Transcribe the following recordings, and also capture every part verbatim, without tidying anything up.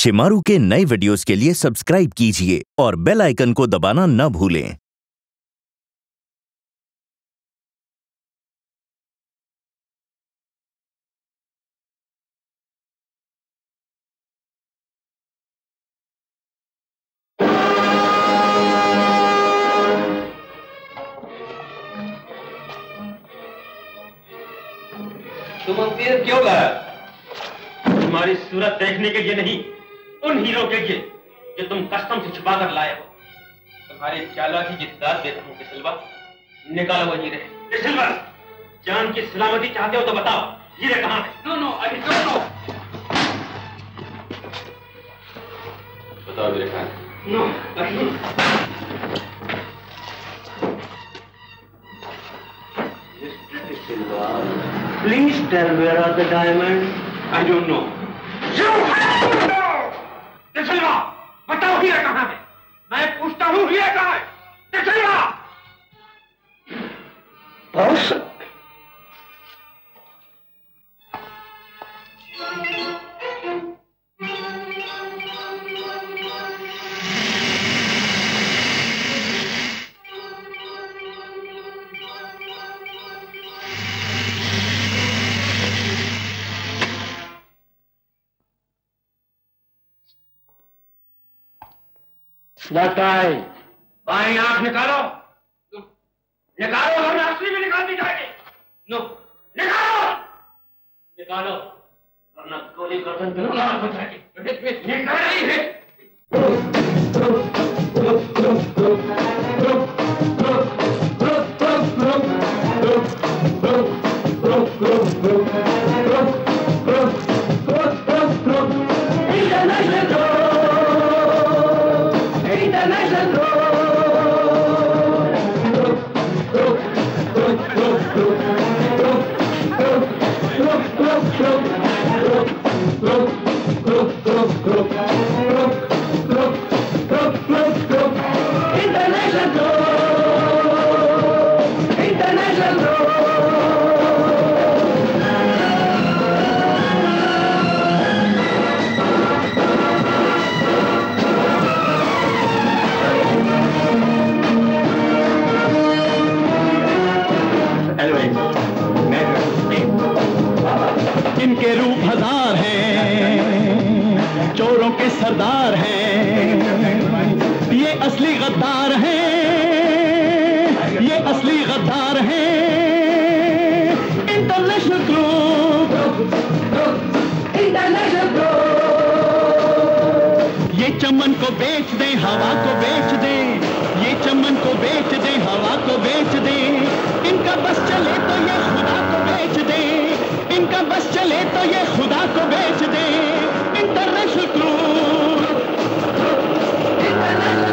शिमारू के नए वीडियोस के लिए सब्सक्राइब कीजिए और बेल आइकन को दबाना न भूलें। तुम अंधेर क्यों लाया? तुम्हारी सूरत देखने के लिए नहीं, उन हीरो के लिए जो तुम कस्टम से छुपा कर लाए हो। तुम्हारी चालाकी की दाद देता हूँ किसिलवा, निकालो वो हीरे। किसिलवा, जान की सलामती चाहते हो तो बताओ, हीरे कहाँ है? No no I don't know. बताओ हीरे कहाँ है? No Please tell where are the diamonds? I don't know. You have to know! दिसलवा, बताओ हीरा कहाँ है? मैं पूछता हूँ हीरा कहाँ है? दिसलवा! बॉस? लताई, बाएं आंख निकालो, निकालो वरना असली में निकाल दी जाएगी। नो, निकालो, निकालो वरना गोली गर्दन पे निकाल हो जाएगी। निकाल ही है। इनके रूप हजार हैं, चोरों के सरदार हैं, ये असली गद्दार हैं, ये असली गद्दार हैं। International group, international group. ये चमन को बेच दे, हवा को बेच दे, ये चमन को बेच दे, हवा को बेच दे। इनका बस चले तो ये खुदा को बेच दे, इनका बस चले तो ये खुदा को बेच दे। इंटरनेशनल ग्रुप, इंटरनेशनल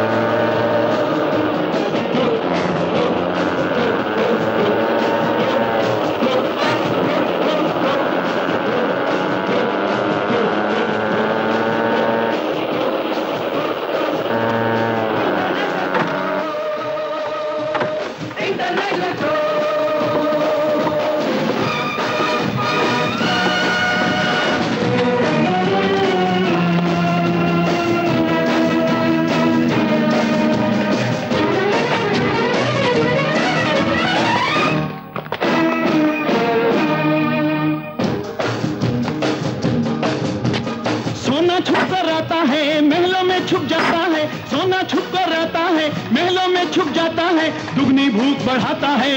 छुप जाता है, सोना छुप कर रहता है, महलों में छुप जाता है, दुगनी भूख बढ़ाता है।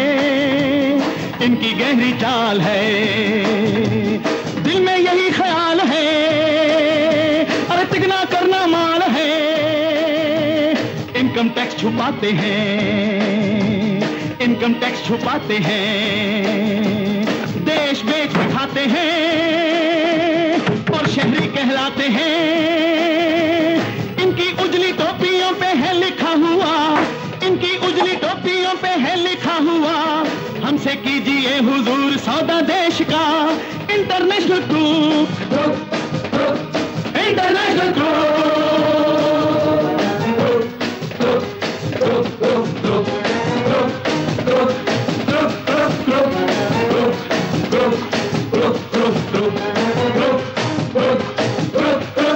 इनकी गहरी चाल है, दिल में यही ख्याल है, अरे तिगना करना माल है। इनकम टैक्स छुपाते हैं, इनकम टैक्स छुपाते हैं, देश बेच दिखाते हैं और शहरी कहलाते हैं। इनकी उजली टोपियों पे है लिखा हुआ, इनकी उजली टोपियों पे है लिखा हुआ, हमसे कीजिए हुजूर सौदा देश का। International group, international group. Group, group, group, group, group, group, group, group,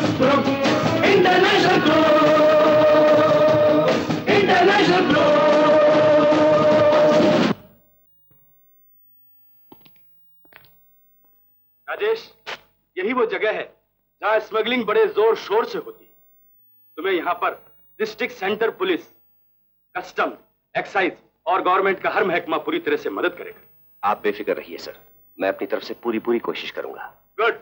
वो जगह है जहां स्मगलिंग बड़े जोर शोर से होती है। तुम्हें यहाँ पर district centre police, custom, excise और गवर्नमेंट का हर महकमा पूरी तरह से मदद करेगा। आप बेफिक्र रहिए सर, मैं अपनी तरफ से पूरी पूरी कोशिश करूंगा। गुड।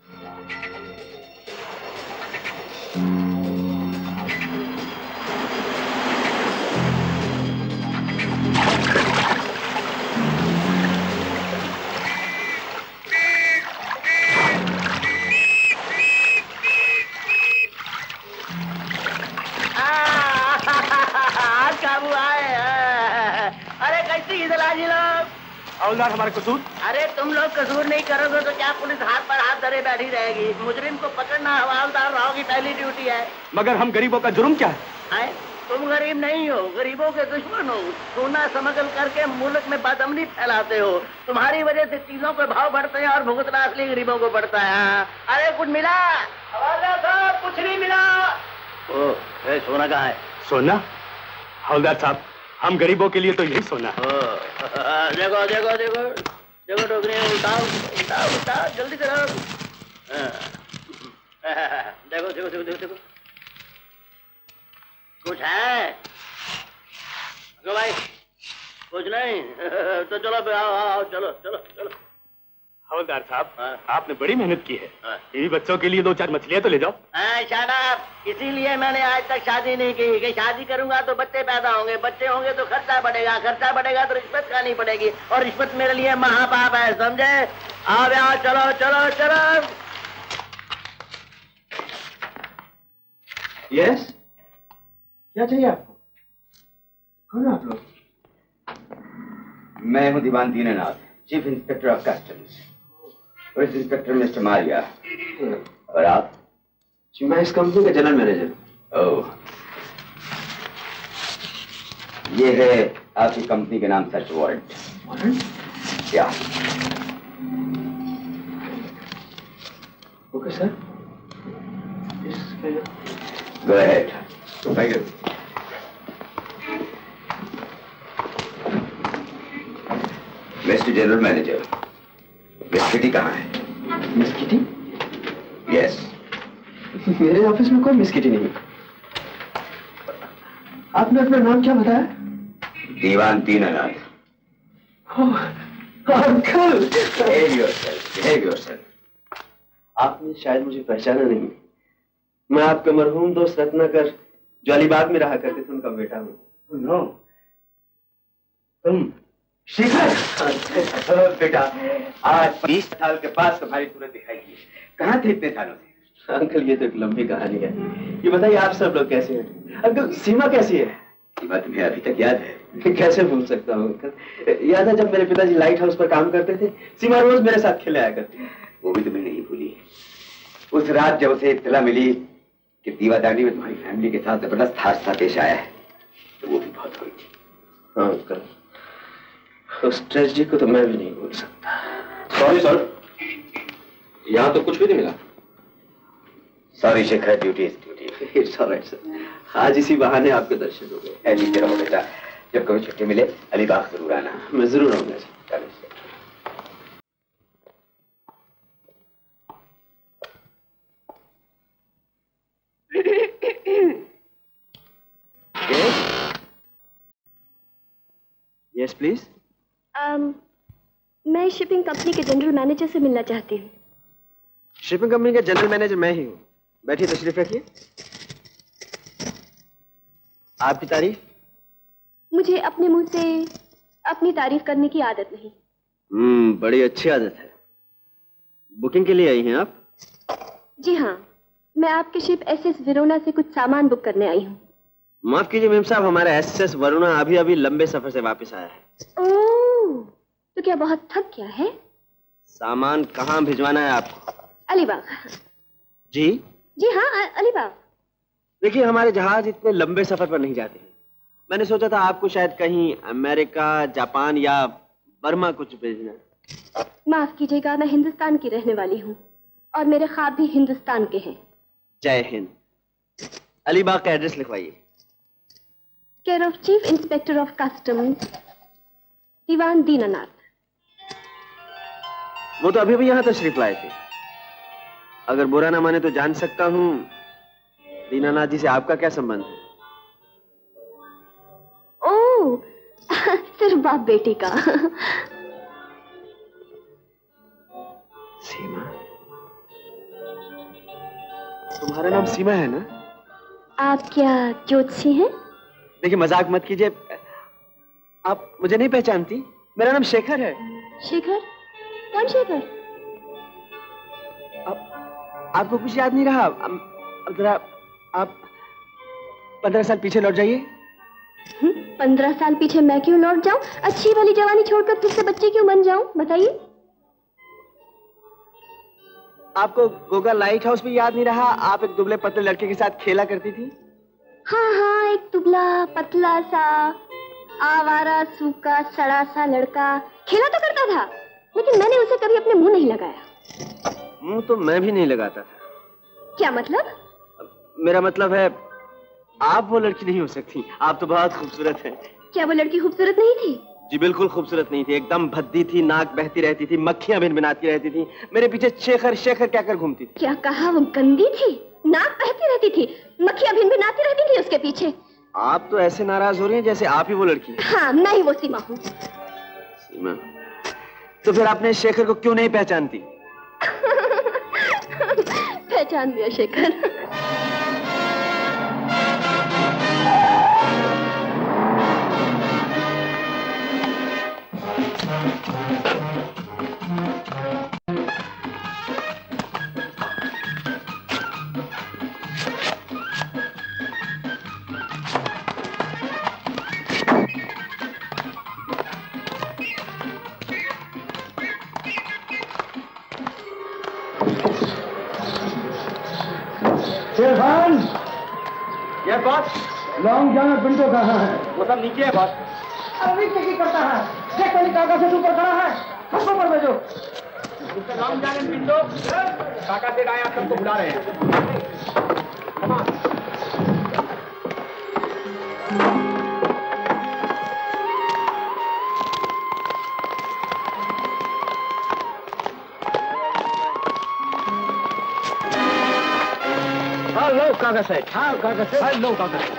हवलदार हमारे कसूर? अरे तुम लोग कसूर नहीं करोगे तो क्या पुलिस हाथ पर हाथ धरे बैठी रहेगी? मुजरिम को पकड़ना हवलदार राव की पहली ड्यूटी है। मगर हम गरीबों का जुर्म क्या है? आए? तुम गरीब नहीं हो, गरीबों के दुश्मन हो। सोना स्मगल करके मुल्क में बदअमनी फैलाते हो। तुम्हारी वजह से चीजों के भाव बढ़ते हैं और भुगतना असली गरीबों को पड़ता है। अरे कुछ मिला? हवलदार साहब कुछ नहीं मिला। ओ, ए, सोना कहाँ है? सोना? हवलदार साहब, हम गरीबों के लिए तो यही सोना है। देखो देखो देखो देखो टोकरी उठाओ उठाओ उठाओ जल्दी करो। देखो देखो देखो देखो देखो कुछ है? अरे भाई कुछ नहीं तो चलो आओ आओ चलो चलो चलो। हवलदार साहब, आपने बड़ी मेहनत की है। बीवी बच्चों के लिए दो चार मछलियाँ तो ले जाओ। शादाब, इसीलिए मैंने आज तक शादी नहीं की कि शादी करूंगा तो बच्चे पैदा होंगे, बच्चे होंगे तो खर्चा बढ़ेगा, खर्चा बढ़ेगा तो रिश्वत खानी पड़ेगी और रिश्वत मेरे लिए महापाप है, समझे? आओ आओ चलो चलो चलो। यस, क्या चाहिए आपको? कौन है आप लोग? मैं हूँ Diwan Dinanath, chief inspector of customs. Police inspector mister Maria. और आप? मैं इस कंपनी का जनरल मैनेजर। ओह, ये है आपकी कंपनी के नाम search warrant. Warrant? Yeah. Okay sir. Go ahead. Thank you. Mister general manager, miss Kitty कहाँ है? Miss Kitty? यस। मेरे ऑफिस में कोई मिस किटी नहीं। आपने अपना नाम क्या बताया? Diwan Dinanath. Uncle! Behave yourself, behave yourself. आपने शायद मुझे पहचाना नहीं। मैं आपके मरहूम दोस्त रत्नाकर जो अलीबाग में रहा करते थे उनका बेटा हूँ। नो, तुम शिखर? बेटा, आज बीस साल के बाद तुम्हारी सूरत दिखाई दी। कहाँ थे इतने सालों से? अंकल ये तो एक लंबी कहानी है। ये बताइए आप सब लोग कैसे हैं? अंकल सीमा कैसी है? सीमा तुम्हें अभी तक याद है? कैसे भूल सकता हूँ अंकल। याद है जब मेरे पिताजी लाइट हाउस पर काम करते थे, सीमा रोज मेरे साथ खेले आया करती। वो भी तुम्हें नहीं भूली? उस रात जब उसे इत्तला मिली कि दीवादांडी में तुम्हारी फैमिली के साथ जबरदस्त हादसा पेश आया है, तो वो भी बहुत हुई थी। हाँ अंकल, उस ट्रेजेडी को तो मैं भी नहीं भूल सकता। सॉरी सर, यहाँ तो कुछ भी नहीं मिला। Sorry Shekhar, duty is duty. It's alright sir, आज इसी बहाने आपके दर्शन हो गए। नीचे रहो बेटा, जब कभी छुट्टी मिले अलीबाग जरूर आना। मैं जरूर आऊंगा सर। Yes please. um, मैं शिपिंग कंपनी के जनरल मैनेजर से मिलना चाहती हूँ। शिपिंग कंपनी का जनरल मैनेजर मैं ही हूँ। बैठिए, तशरीफ रखिए। आपकी तारीफ? मुझे अपने मुंह से अपनी तारीफ करने की आदत नहीं। हम्म, बड़ी अच्छी आदत है। बुकिंग के लिए आई हैं आप? जी हाँ, मैं आपके शिप एसएस वरुणा से कुछ सामान बुक करने आई हूँ। माफ कीजिए मेम साहब, हमारा एसएस वरुणा अभी अभी लंबे सफर से वापस आया है। ओह, तो क्या बहुत थक गया है? सामान कहाँ भिजवाना है आपको? अलीबाग। जी जी हाँ, अलीबाग। देखिए, हमारे जहाज इतने लंबे सफर पर नहीं जाते हैं। मैंने सोचा था आपको शायद कहीं अमेरिका, जापान या बर्मा कुछ भेजना। माफ कीजिएगा, मैं हिंदुस्तान की रहने वाली हूँ और मेरे ख्वाब भी हिंदुस्तान के हैं। जय हिंद। अलीबाग का एड्रेस लिखवाइए। Care of chief inspector of customs, Diwan Dinanath. वो तो अभी भी यहाँ तशरीफ लाए थे। अगर बुरा ना माने तो जान सकता हूँ दीनानाथ जी से आपका क्या संबंध है? ओह, सिर्फ बाप बेटी का। सीमा, तुम्हारा नाम सीमा है ना? आप क्या ज्योतिषी हैं? देखिए मजाक मत कीजिए, आप मुझे नहीं पहचानती? मेरा नाम शेखर है। शेखर? कौन शेखर? आप, आपको कुछ याद नहीं रहा? अब, अब जरा आप पंद्रह साल पीछे लौट जाइए। पंद्रह साल पीछे मैं क्यों लौट जाऊं? अच्छी वाली जवानी छोड़कर फिर से बच्चे क्यों बन जाऊं? बताइए। आपको गोगा लाइट हाउस भी याद नहीं रहा? आप एक दुबले पतले लड़के के साथ खेला करती थी। हाँ हाँ, एक दुबला पतला सा आवारा सूखा सड़ा सा लड़का खेला तो करता था, लेकिन मैंने उसे कभी अपने मुंह नहीं लगाया। मुंह तो मैं भी नहीं लगाता था। क्या मतलब? मेरा मतलब है आप वो लड़की नहीं हो सकती, आप तो बहुत खूबसूरत हैं। क्या वो लड़की खूबसूरत नहीं थी? जी बिल्कुल खूबसूरत नहीं थी, एकदम भद्दी थी, नाक बहती रहती थी, मक्खियां भिनभिनाती रहती थी, मेरे पीछे शेखर शेखर क्या कर घूमती थी। क्या कहा? वो गंदी थी, नाक बहती रहती थी, मक्खियां भिनभिनाती रहती थी उसके पीछे। आप तो ऐसे नाराज हो रही हैं जैसे आप ही वो लड़की है। हाँ, मैं ही वो सीमा हूँ। सीमा? तो फिर आपने शेखर को क्यों नहीं पहचानती? पहचान दिया शेखर। शेरखान, ये बॉस, लॉन्ग जॉन और पिंटो कहाँ है? वो सब नीचे है बॉस। अरे नीचे की करता है? देख वाली काका से ऊपर खड़ा है, सबको पर भेजो। Mister long John and Pinto, काका से आए, आप सबको बुला रहे हैं। Come on. हेलो काका सेठ। हाँ काका सेठ। हेलो काका सेठ।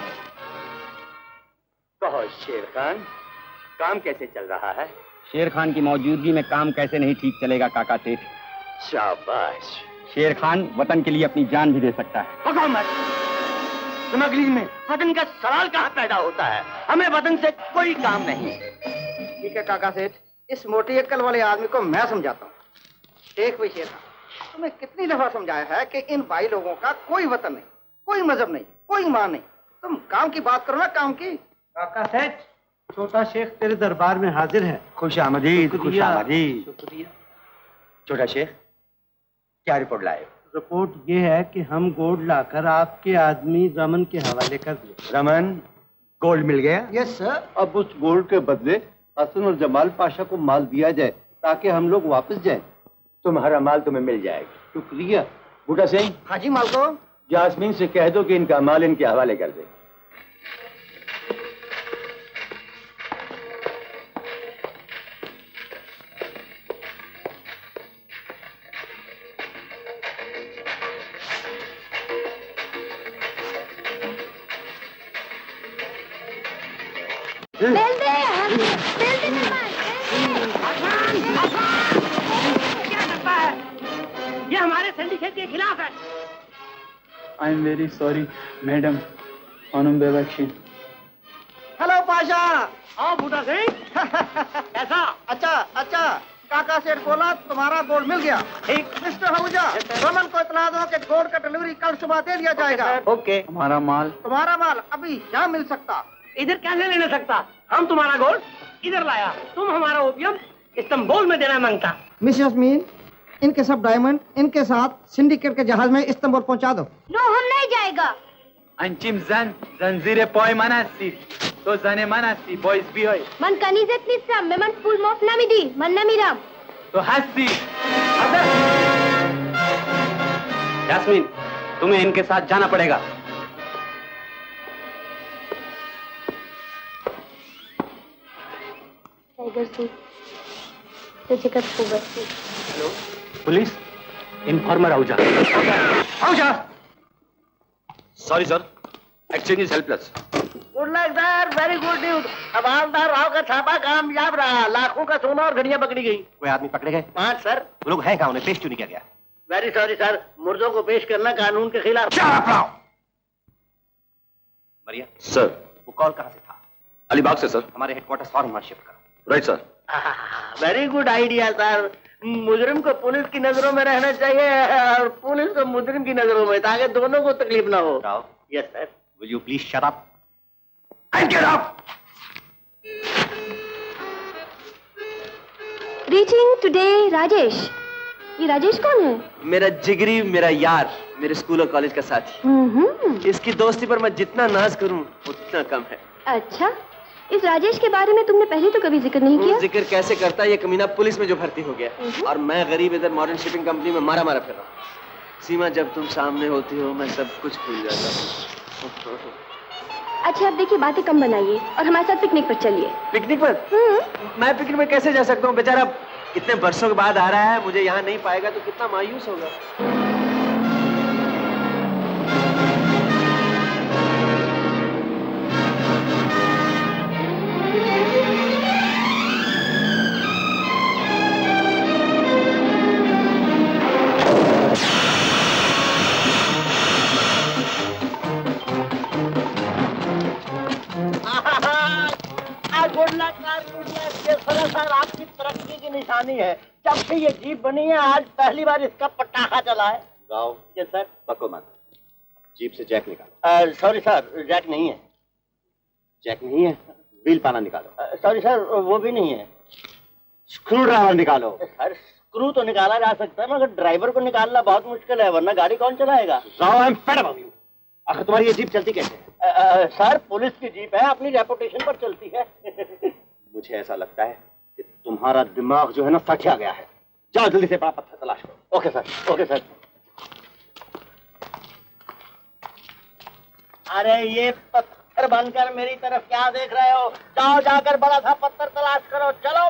कहो शेर खान, काम कैसे चल रहा है? शेर खान की मौजूदगी में काम कैसे नहीं ठीक चलेगा काका सेठ। शाबाश। शेर खान वतन के लिए अपनी जान भी दे सकता है। हुकूमत, स्मगलिंग में वतन का सवाल कहाँ पैदा होता है? हमें वतन से कोई काम नहीं। ठीक है काका सेठ, इस मोटी अक्ल वाले आदमी को मैं समझाता हूँ। देख भाई शेर खान, तुम्हें कितनी दफा समझाया है कि इन भाई लोगों का कोई वतन नहीं, कोई मजहब नहीं, कोई ईमान नहीं। तुम काम की बात करो ना, काम की। काका सेठ, छोटा शेख तेरे दरबार में हाजिर है। खुश आमदीद, खुश आमदीद। शुक्रिया। छोटा शेख, क्या रिपोर्ट लाए? रिपोर्ट ये है कि हम गोल्ड लाकर आपके आदमी रमन के हवाले कर दिए। रमन, गोल्ड मिल गया? Yes sir. अब उस गोल्ड के बदले हसन और जमाल पाशा को माल दिया जाए ताकि हम लोग वापस जाएं। तुम्हारा माल तुम्हें मिल जाएगा। शुक्रिया। बूटा सिंह, हाँ जी मालको। जासमीन से कह दो कि इनका माल इनके हवाले कर दे। बेल दे, बेल दे मेहमान, क्या करता है? ये हमारे सिंडिकेट के खिलाफ है। I am very sorry madam, Khanam बेबख्शी। हेलो पाशा। आओ बूटा सिंह। कैसा? अच्छा अच्छा, काका सेठ बोला तुम्हारा गोल्ड मिल गया। ठीक। मिस्टर आहूजा, रमन को इतला दो कि गोल्ड का डिलीवरी कल सुबह दे दिया जाएगा। ओके। हमारा माल? तुम्हारा माल अभी शाम मिल सकता। इधर कैसे लेने सकता? हम तुम्हारा गोल्ड इधर लाया, तुम हमारा ओपियम इस्तांबुल में देना मांगता। मिसेस मीन, इनके सब डायमंड इनके साथ सिंडिकेट के जहाज में इस्तांबुल पहुंचा दो। नो, हम नहीं जाएगा। अंचिम जन जंजीरे पॉय मनासी तो जने मनासी बॉयज भी होय मन कनीजत निस्सा में मन फुल मोफ नमिदी मन नमिराम तो हंसी। यास्मीन, तुम्हें इनके साथ जाना पड़ेगा। टाइगर सिंह, तुझे कब खूबत थी। Hello police, informer Ahuja. Ahuja. Sorry sir, exchange is helpless. Good luck sir, very good news. हवालदार राव का छापा कामयाब रहा, लाखों का सोना और घड़ियां पकड़ी गई। कोई आदमी पकड़े गए? पांच सर। वो लोग हैं कहाँ? उन्हें पेश क्यों नहीं किया गया? वेरी सॉरी सर, मुर्दों को पेश करना कानून के खिलाफ। मरिया सर, वो कॉल कहाँ से था? अलीबाग से सर। हमारे हेडक्वार्टर फॉरन वहां शिफ्ट करो। Right sir. Very good idea sir. मुजरिम को पुलिस की नजरों में रहना चाहिए और पुलिस को मुजरिम की नजरों में, ताकि दोनों को तकलीफ ना हो। Rao. Yes sir. Will you please shut up and get up. Reaching today Rajesh. ये राजेश कौन है? मेरा जिगरी, मेरा यार, मेरे स्कूल और कॉलेज का साथी। हम्म। इसकी दोस्ती पर मैं जितना नाज करूं उतना कम है। अच्छा, इस राजेश के बारे में तुमने पहले तो कभी जिक्र नहीं किया? जिक्र कैसे करता, ये कमीना पुलिस में जो भर्ती हो गया और मैं गरीब इधर मॉडर्न शिपिंग कंपनी में मारा मारा फिर रहा हूँ। सीमा, जब तुम सामने होती हो मैं सब कुछ भूल जाता हूँ। अच्छा अब देखिए, बातें कम बनाइए और हमारे साथ पिकनिक पर चलिए। पिकनिक पर? मैं पिकनिक में कैसे जा सकता हूँ? बेचारा इतने वर्षों के बाद आ रहा है, मुझे यहाँ नहीं पाएगा तो कितना मायूस होगा। Good luck sir, good luck. ये सरासर आपकी तरक्की की निशानी है। जब से ये जीप बनी है, आज पहली बार इसका पटाखा चला है। राव। Yes sir. पको मत। जीप से जैक निकालो। सॉरी सर, जैक नहीं है। जैक नहीं है? व्हील पाना निकालो। सॉरी सर, वो भी नहीं है। स्क्रू ड्राइवर निकालो। सर, स्क्रू तो निकाला जा सकता है, मगर ड्राइवर को निकालना बहुत मुश्किल है, वरना गाड़ी कौन चलाएगा? Rao, I am fed up of you. आखिर तुम्हारी ये जीप चलती कैसे है? आ, आ, सर, पुलिस की जीप है, अपनी रेपुटेशन पर चलती है। मुझे ऐसा लगता है कि तुम्हारा दिमाग जो है ना सठिया गया है। जाओ जल्दी से बड़ा पत्थर तलाश करो। Okay sir, okay sir. अरे ये पत्थर बनकर मेरी तरफ क्या देख रहे हो? जाओ जाकर बड़ा सा पत्थर तलाश करो, चलो।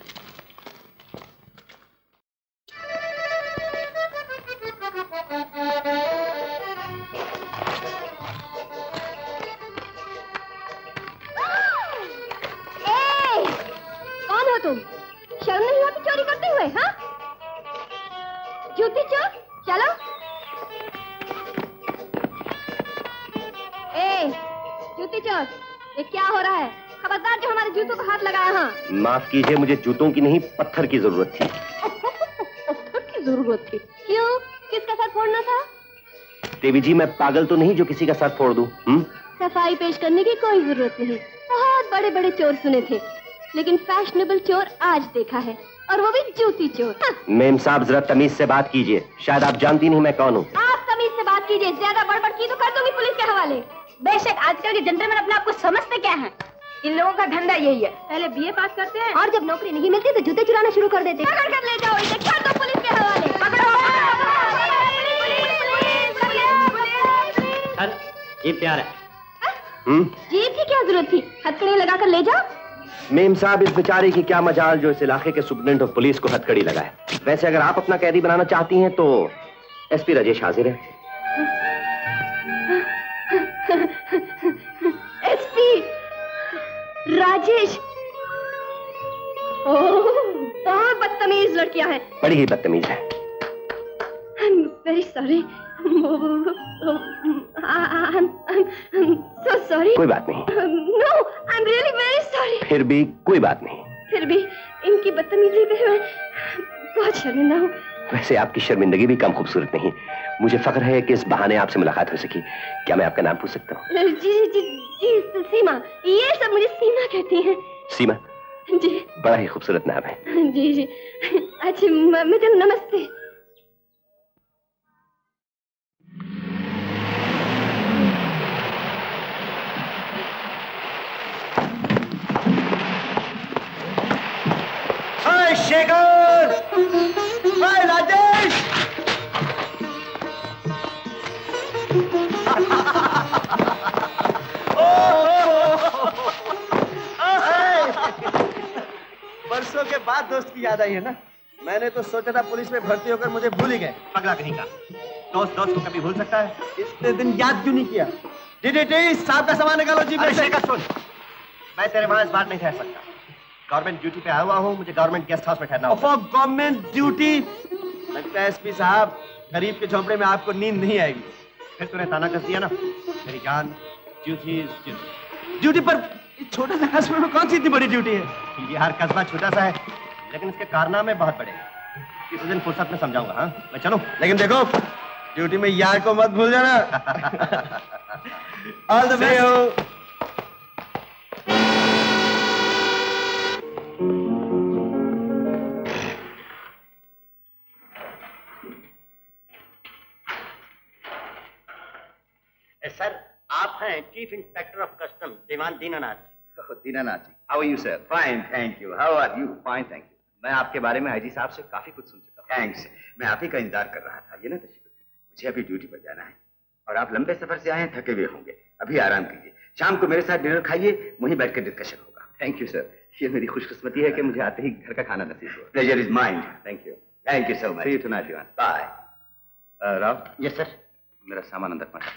कौन हो तुम? शर्म नहीं आती चोरी करते हुए? हाँ, जूती चोर। चलो। ए, जूती चोर, ये क्या हो रहा है? खबरदार जो हमारे जूतों को हाथ लगाया। हाँ, माफ कीजिए, मुझे जूतों की नहीं पत्थर की जरूरत थी। पत्थर की जरूरत थी? क्यों, किसका सर फोड़ना था? देवी जी, मैं पागल तो नहीं जो किसी का सर फोड़ दूं। हम्म? सफाई पेश करने की कोई जरूरत नहीं। बहुत बड़े बड़े चोर सुने थे, लेकिन फैशनेबल चोर आज देखा है, और वो भी जूती चोर। हाँ। मेम साहब, जरा तमीज से बात कीजिए। शायद आप जानती नहीं मैं कौन हूँ। आप तमीज से बात कीजिए, ज्यादा बड़बड़ की तो कर दूंगी पुलिस के हवाले। बेशक आजकल के जेंटलमैन अपने आप को समझते क्या हैं? इन लोगों का धंधा यही है, पहले बीए पास करते हैं और जब नौकरी नहीं मिलती तो जूते चुराना शुरू कर देते हैं। पकड़ कर ले जाओ इसे, कर दो पुलिस के हवाले। पकड़ो। सर, जीप तैयार है। हम्म? जीप की क्या जरूरत थी? हथकड़ी लगाकर ले जाओ। मेम साहब, इस बेचारे की क्या मजाल जो इस इलाके के सुप्रिटेंडेंट ऑफ पुलिस को हथकड़ी लगाए। वैसे अगर आप अपना कैदी बनाना चाहती हैं तो एसपी राजेश हाजिर है। एसपी राजेश? ओह, बहुत बदतमीज लड़कियां हैं। बड़ी ही बदतमीज है। Very sorry. So sorry. कोई बात नहीं। No, I am really very sorry. फिर भी कोई बात नहीं। फिर भी इनकी बदतमीजी पे मैं बहुत शर्मिंदा हूँ। वैसे आपकी शर्मिंदगी भी कम खूबसूरत नहीं। मुझे फख्र है कि इस बहाने आपसे मुलाकात हो सकी। क्या मैं आपका नाम पूछ सकता हूँ? जी जी जी, सीमा। ये सब मुझे सीमा कहती हैं। सीमा? जी। बड़ा ही खूबसूरत नाम है। जी जी। अच्छा मैडम, नमस्ते। हाय शेखर, हाय राजेश। बरसों के बाद दोस्त की याद आई है ना? मैंने तो सोचा था पुलिस में भर्ती होकर मुझे भूल ही गए। पगला कहीं का, दोस्त दोस्त को कभी भूल सकता है? इतने दिन याद क्यों नहीं किया? डीडीटी साहब का सामान निकालो जी। अरे का सुन, मैं तेरे वहां इस बार नहीं ठहर सकता। गवर्नमेंट ड्यूटी पे आया हुआ हूँ, मुझे गवर्नमेंट गेस्ट हाउस में ठहरना होगा। For government duty? लगता है एसपी साहब गरीब के झोंपड़े में आपको नींद नहीं आएगी। फिर तूने ताना कस दिया ना, मेरी जान, ड्यूटी ड्यूटी पर छोटे से कस्बे में कौन सी इतनी बड़ी ड्यूटी है? ये हर कस्बा छोटा सा है, लेकिन इसके कारनामे बहुत बड़े। किसी दिन फुर्सत में समझाऊंगा। हाँ, मैं चलूं? लेकिन देखो, ड्यूटी में यार को मत भूल जाना। All the best. सर, आप हैं chief inspector of custom Diwan Dinanath. Dinanath ji, how are you sir? Fine, thank you. How are you? Fine, thank you. मैं आपके बारे में आईजी साहब से काफी कुछ सुन चुका हूँ। थैंक्स, मैं आप ही का इंतजार कर रहा था। ये ना तशरीफ, मुझे अभी ड्यूटी पर जाना है और आप लंबे सफर से आए हैं, थके हुए होंगे। अभी आराम कीजिए, शाम को मेरे साथ डिनर खाइए, वहीं बैठ कर डिस्कशन होगा। थैंक यू सर, ये मेरी खुशकिस्मती है कि मुझे आते ही घर का खाना नसीब हुआ। Pleasure is mind. Thank you, thank you so much. See you tonight. Bye. Rao. Yes sir. मेरा सामान अंदर पहुंचा।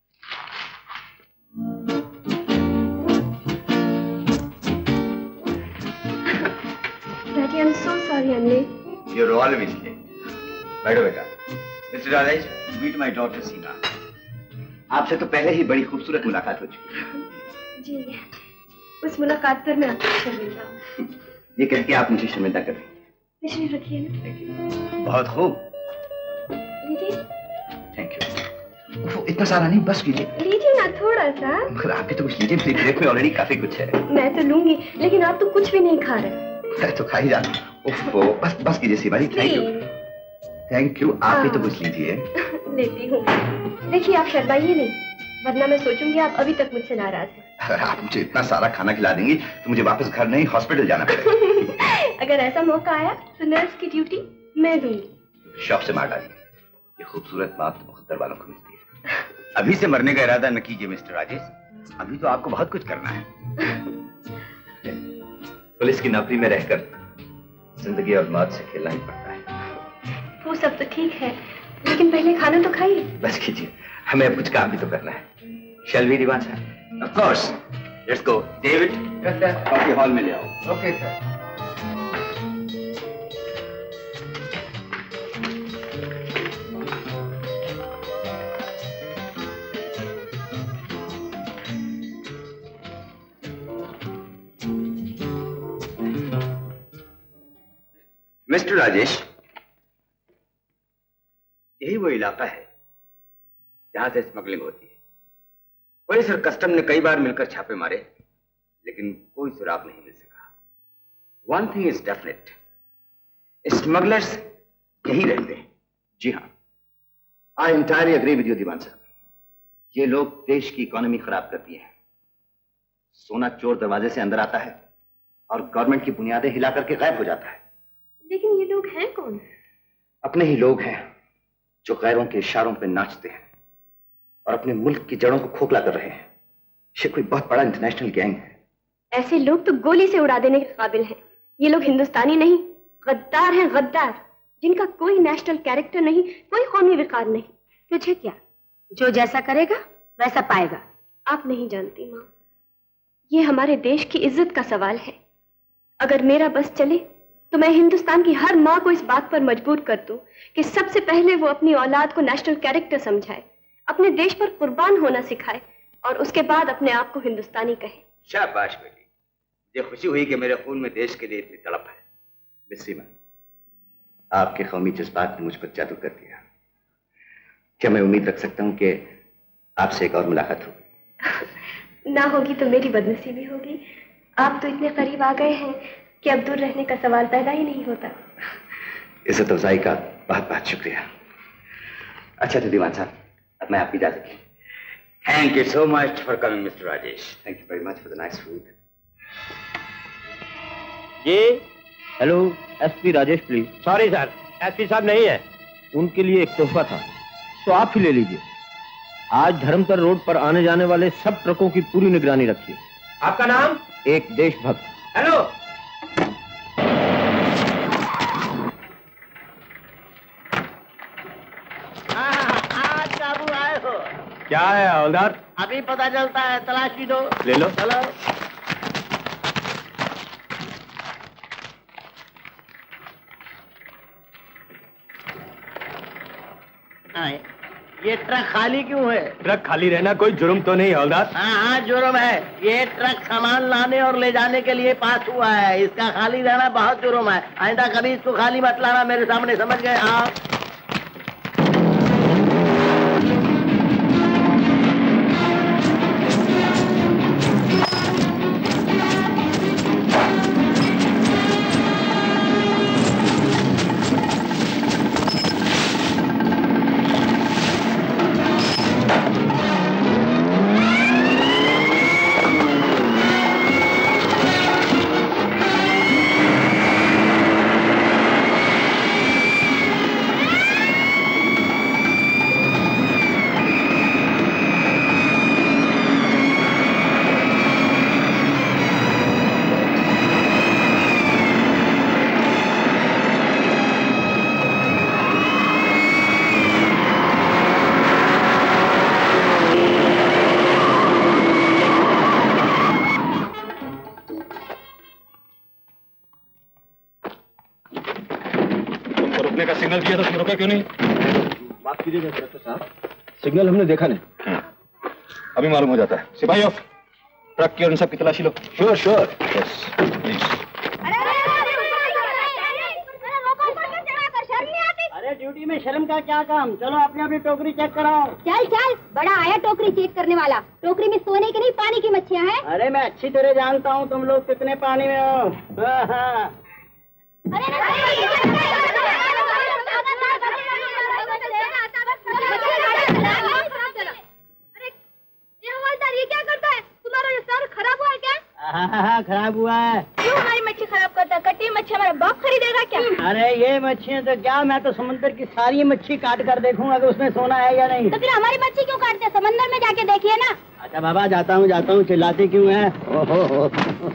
Daddy, I'm so sorry I'm late. You're always late. बैठो बेटा। Mister Rajesh, meet my daughter Seema. आपसे तो पहले ही बड़ी खूबसूरत मुलाकात हो चुकी है। जी, उस मुलाकात पर मैं आपको शर्मिंदा हूँ। ये कह के आप मुझे शर्मिंदा कर रही हैं। तशरीफ रखिए ना। बहुत खूब। लीजिए। Thank you. इतना सारा नहीं, बस कीजिए। लीजिए ना थोड़ा सा। मगर आप भी तो कुछ लीजिए, मेरी प्लेट में ऑलरेडी काफी कुछ है। मैं तो लूंगी, लेकिन आप तो कुछ भी नहीं खा रहे। मैं तो खा ही जाता हूँ। बस बस कीजिए Seema ji. Thank you, thank you. आप भी तो कुछ लीजिए। लेती हूँ। देखिए, आप शर्माइए नहीं, वरना मैं सोचूंगी आप अभी तक मुझसे नाराज हैं। अगर आप मुझे इतना सारा खाना खिला देंगी तो मुझे वापस घर नहीं हॉस्पिटल जाना पड़ेगा। अगर ऐसा मौका आया तो नर्स की ड्यूटी मैं दूंगी। शौक से मार डालिए, ये खूबसूरत बात तो मुकद्दर वालों को मिलती है। अभी से मरने का इरादा न कीजिए मिस्टर राजेश, अभी तो आपको बहुत कुछ करना है। पुलिस की नौकरी में रहकर जिंदगी और मौत से खेलना ही पड़ता है। वो सब तो ठीक है, लेकिन पहले खाना तो खाइए। बस कीजिए, हमें अब कुछ काम भी तो करना है। शैल वी दीवान साहब? Of course, let's go. David, yes sir, coffee hall में ले आओ। Okay sir. मिस्टर राजेश, यही वो इलाका है जहां से स्मगलिंग होती है। पुलिस और कस्टम ने कई बार मिलकर छापे मारे, लेकिन कोई सुराग नहीं मिल सका। One thing is definite, smugglers यहीं रहते हैं। जी हाँ, I entirely agree with you Diwan साहब। ये लोग देश की इकोनॉमी खराब करती हैं। सोना चोर दरवाजे से अंदर आता है और गवर्नमेंट की बुनियादें हिला करके गायब हो जाता है। लेकिन ये लोग हैं कौन? अपने ही लोग हैं जो गैरों के इशारों पर नाचते हैं और अपने मुल्क की जड़ों को खोखला कर रहे हैं। ये कोई बहुत बड़ा इंटरनेशनल गैंग है। ऐसे लोग तो गोली से उड़ा देने के काबिल हैं। ये लोग हिंदुस्तानी नहीं, गद्दार हैं, गद्दार, जिनका कोई नेशनल कैरेक्टर नहीं, कोई कौमी विकार नहीं। तुझे क्या, जो जैसा करेगा वैसा पाएगा। आप नहीं जानती माँ, ये हमारे देश की इज्जत का सवाल है। अगर मेरा बस चले तो मैं हिंदुस्तान की हर माँ को इस बात पर मजबूर कर दूं कि सबसे पहले वो अपनी औलाद को नेशनल कैरेक्टर समझाए, अपने देश पर कुर्बान होना सिखाए और उसके बाद अपने आप को हिंदुस्तानी कहे। शाबाश बेटी, मुझे खुशी हुई कि मेरे खून में देश के लिए इतनी तड़प है। मिस सीमा, आपके कौमी जज्बात ने मुझ पर जादू कर दिया। क्या मैं उम्मीद रख सकता हूँ कि आपसे एक और मुलाकात होगी? ना होगी तो मेरी बदनसीबी होगी। आप तो इतने करीब आ गए हैं कि अब दूर रहने का सवाल पैदा ही नहीं होता। इज्जत अफजाई का बहुत बहुत शुक्रिया। अच्छा तो दीवान साहब, अब मैं आपकी इजाजत की। Thank you so much for coming mister Rajesh. Thank you very much for the nice food. जी hello, SP Rajesh please. Sorry sir, SP साहब नहीं है। उनके लिए एक तोहफा था, तो आप ही ले लीजिए। आज धर्मतर रोड पर आने जाने वाले सब ट्रकों की पूरी निगरानी रखिए। आपका नाम? एक देशभक्त। हेलो, क्या है हवलदार? अभी पता चलता है, तलाशी दो। ले लो। चलो। हाँ, ये ट्रक खाली क्यों है? ट्रक खाली रहना कोई जुर्म तो नहीं हवलदार? हाँ हाँ जुर्म है। ये ट्रक सामान लाने और ले जाने के लिए पास हुआ है। इसका खाली रहना बहुत जुर्म है। आइंदा कभी इसको खाली मत लाना मेरे सामने, समझ गए आप? सिग्नल दिया था, तुम रुका क्यों नहीं? माफ कीजिएगा इंस्पेक्टर साहब, सिग्नल हमने देखा नहीं। अभी मालूम हो जाता है। सिपाही ऑफ, ट्रक की और इन सब की तलाशी लो। Sure sure. Yes please. अरे ड्यूटी में शर्म का क्या काम? चलो अपनी अपनी टोकरी चेक कराओ। चल चल, बड़ा आया टोकरी चेक करने वाला। टोकरी में सोने की नहीं पानी की मच्छियाँ हैं। अरे मैं अच्छी तरह जानता हूँ तुम लोग कितने पानी में हो। हाँ, हाँ। ये क्या करता है? तुम्हारा ये सर खराब हुआ है क्या? हाँ हाँ हाँ खराब हुआ है। क्यों हमारी मच्छी खराब करता है? कटी मच्छी हमारा बाप खरीदेगा क्या? अरे ये मच्छियाँ तो क्या, मैं तो समुद्र की सारी मच्छी काट कर देखूंगा कि उसमें सोना है या नहीं। तो फिर हमारी मच्छी क्यों काटते हैं? समंदर में जाके देखिए ना। अच्छा बाबा जाता हूँ जाता हूँ, चिल्लाते क्यों है? ओहो।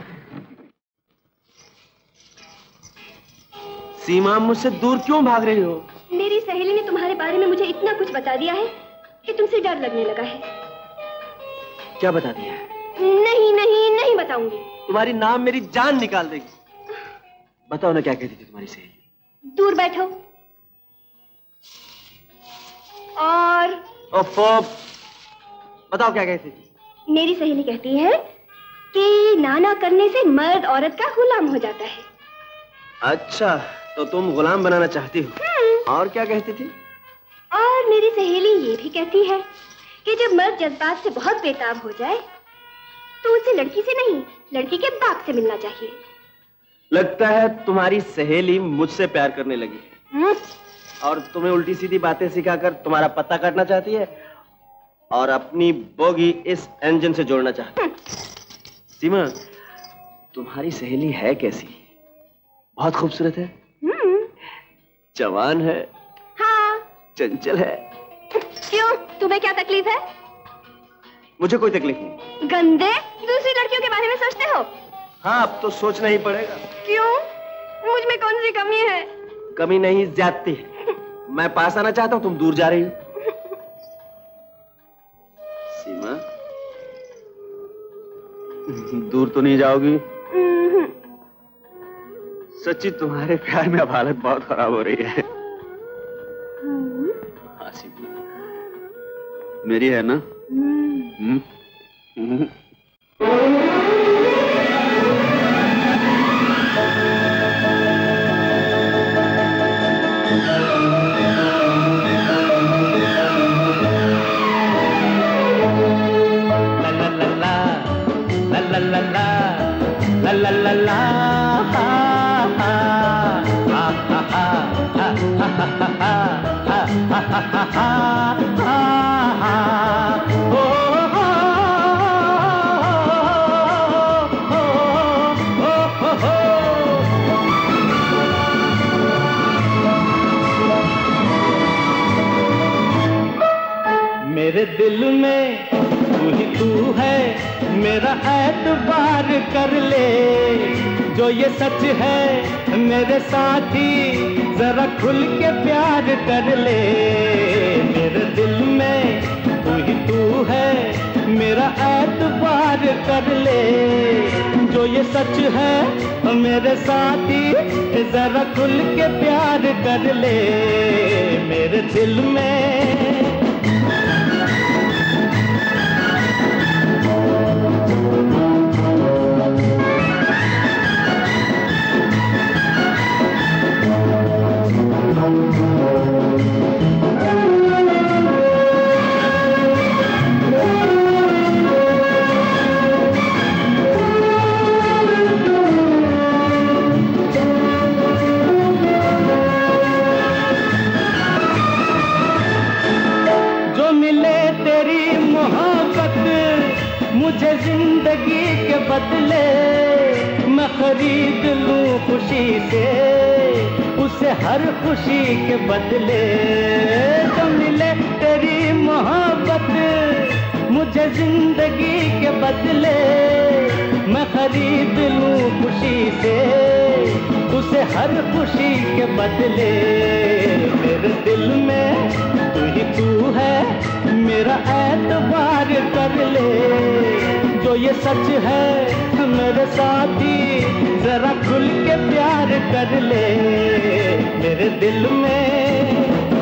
सीमा, मुझसे दूर क्यों भाग रही हो? मेरी सहेली ने तुम्हारे बारे में मुझे इतना कुछ बता दिया है कि तुमसे डर लगने लगा है। क्या बता दिया है? नहीं नहीं नहीं बताऊंगी। तुम्हारी नाम मेरी जान निकाल देगी। बताओ ना क्या कहती थी तुम्हारी सहेली? दूर बैठो। और ओफो, बताओ क्या कहती थी? मेरी सहेली कहती है कि नाना करने से मर्द औरत का गुलाम हो जाता है। अच्छा, तो तुम गुलाम बनाना चाहती हो। और क्या कहती थी? और मेरी सहेली ये भी कहती है कि जब मर्द जज्बात से बहुत बेताब हो जाए तो उसे लड़की से नहीं, लड़की के बाप से मिलना चाहिए। लगता है तुम्हारी सहेली मुझसे प्यार करने लगी है और तुम्हें उल्टी सीधी बातें सिखाकर तुम्हारा पत्ता काटना चाहती है और अपनी बोगी इस इंजन से जोड़ना चाहती है। सीमा, तुम्हारी सहेली है कैसी? बहुत खूबसूरत है, जवान है, हाँ, चंचल है। क्यों, तुम्हें क्या तकलीफ है? मुझे कोई तकलीफ नहीं। गंदे, दूसरी लड़कियों के बारे में सोचते हो? हाँ, अब तो सोचना ही पड़ेगा। क्यों? मुझ में कौन सी कमी है? कमी नहीं, ज्यादती। मैं पास आना चाहता हूँ, तुम दूर जा रही हो। सीमा, दूर तो नहीं जाओगी? सच्ची तुम्हारे प्यार में अब हालत बहुत खराब हो रही है। हाँ सीमा, मेरी है ना? हम्म। हम्म। मेरे दिल में तू ही तू है, मेरा एतबार कर ले। जो ये सच है मेरे साथी, जरा खुल के प्यार कर ले। मेरे दिल में तू ही तू एतबार कर ले। जो ये सच है मेरे साथी, जरा खुल के प्यार कर ले मेरे दिल में। मुझे जिंदगी के बदले मैं खरीद लूं खुशी से, उसे हर खुशी के बदले। तो मिले तेरी मोहब्बत मुझे जिंदगी के बदले, मैं खरीद लूं खुशी से, उसे हर खुशी के बदले। मेरे दिल में तू ही तू है, मेरा एतबार कर ले। जो ये सच है मेरे साथी, जरा खुल के प्यार कर ले मेरे दिल में।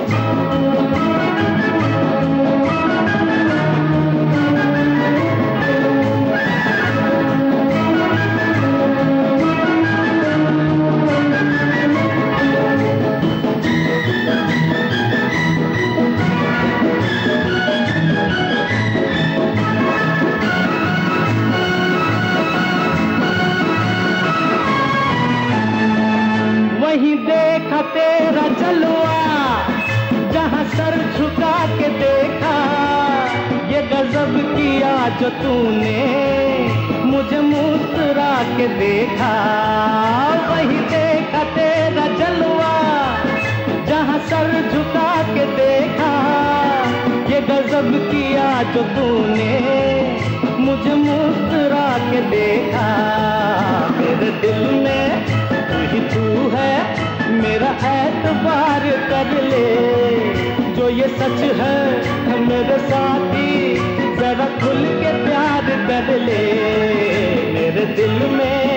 वहीं देखा तेरा जलवा, जहां सर झुका के देखा। ये गजब किया जो तूने, मुझे मुस्कुरा के देखा। वहीं देखा तेरा जलवा, जहां सर झुका के देखा। ये गजब किया जो तूने, मुझे मुस्कुरा के देखा। मेरे दिल में तू ही तू है, मेरा एतबार कर ले। जो ये सच है मेरे साथी, जरा खुल के प्यार कर ले मेरे दिल में।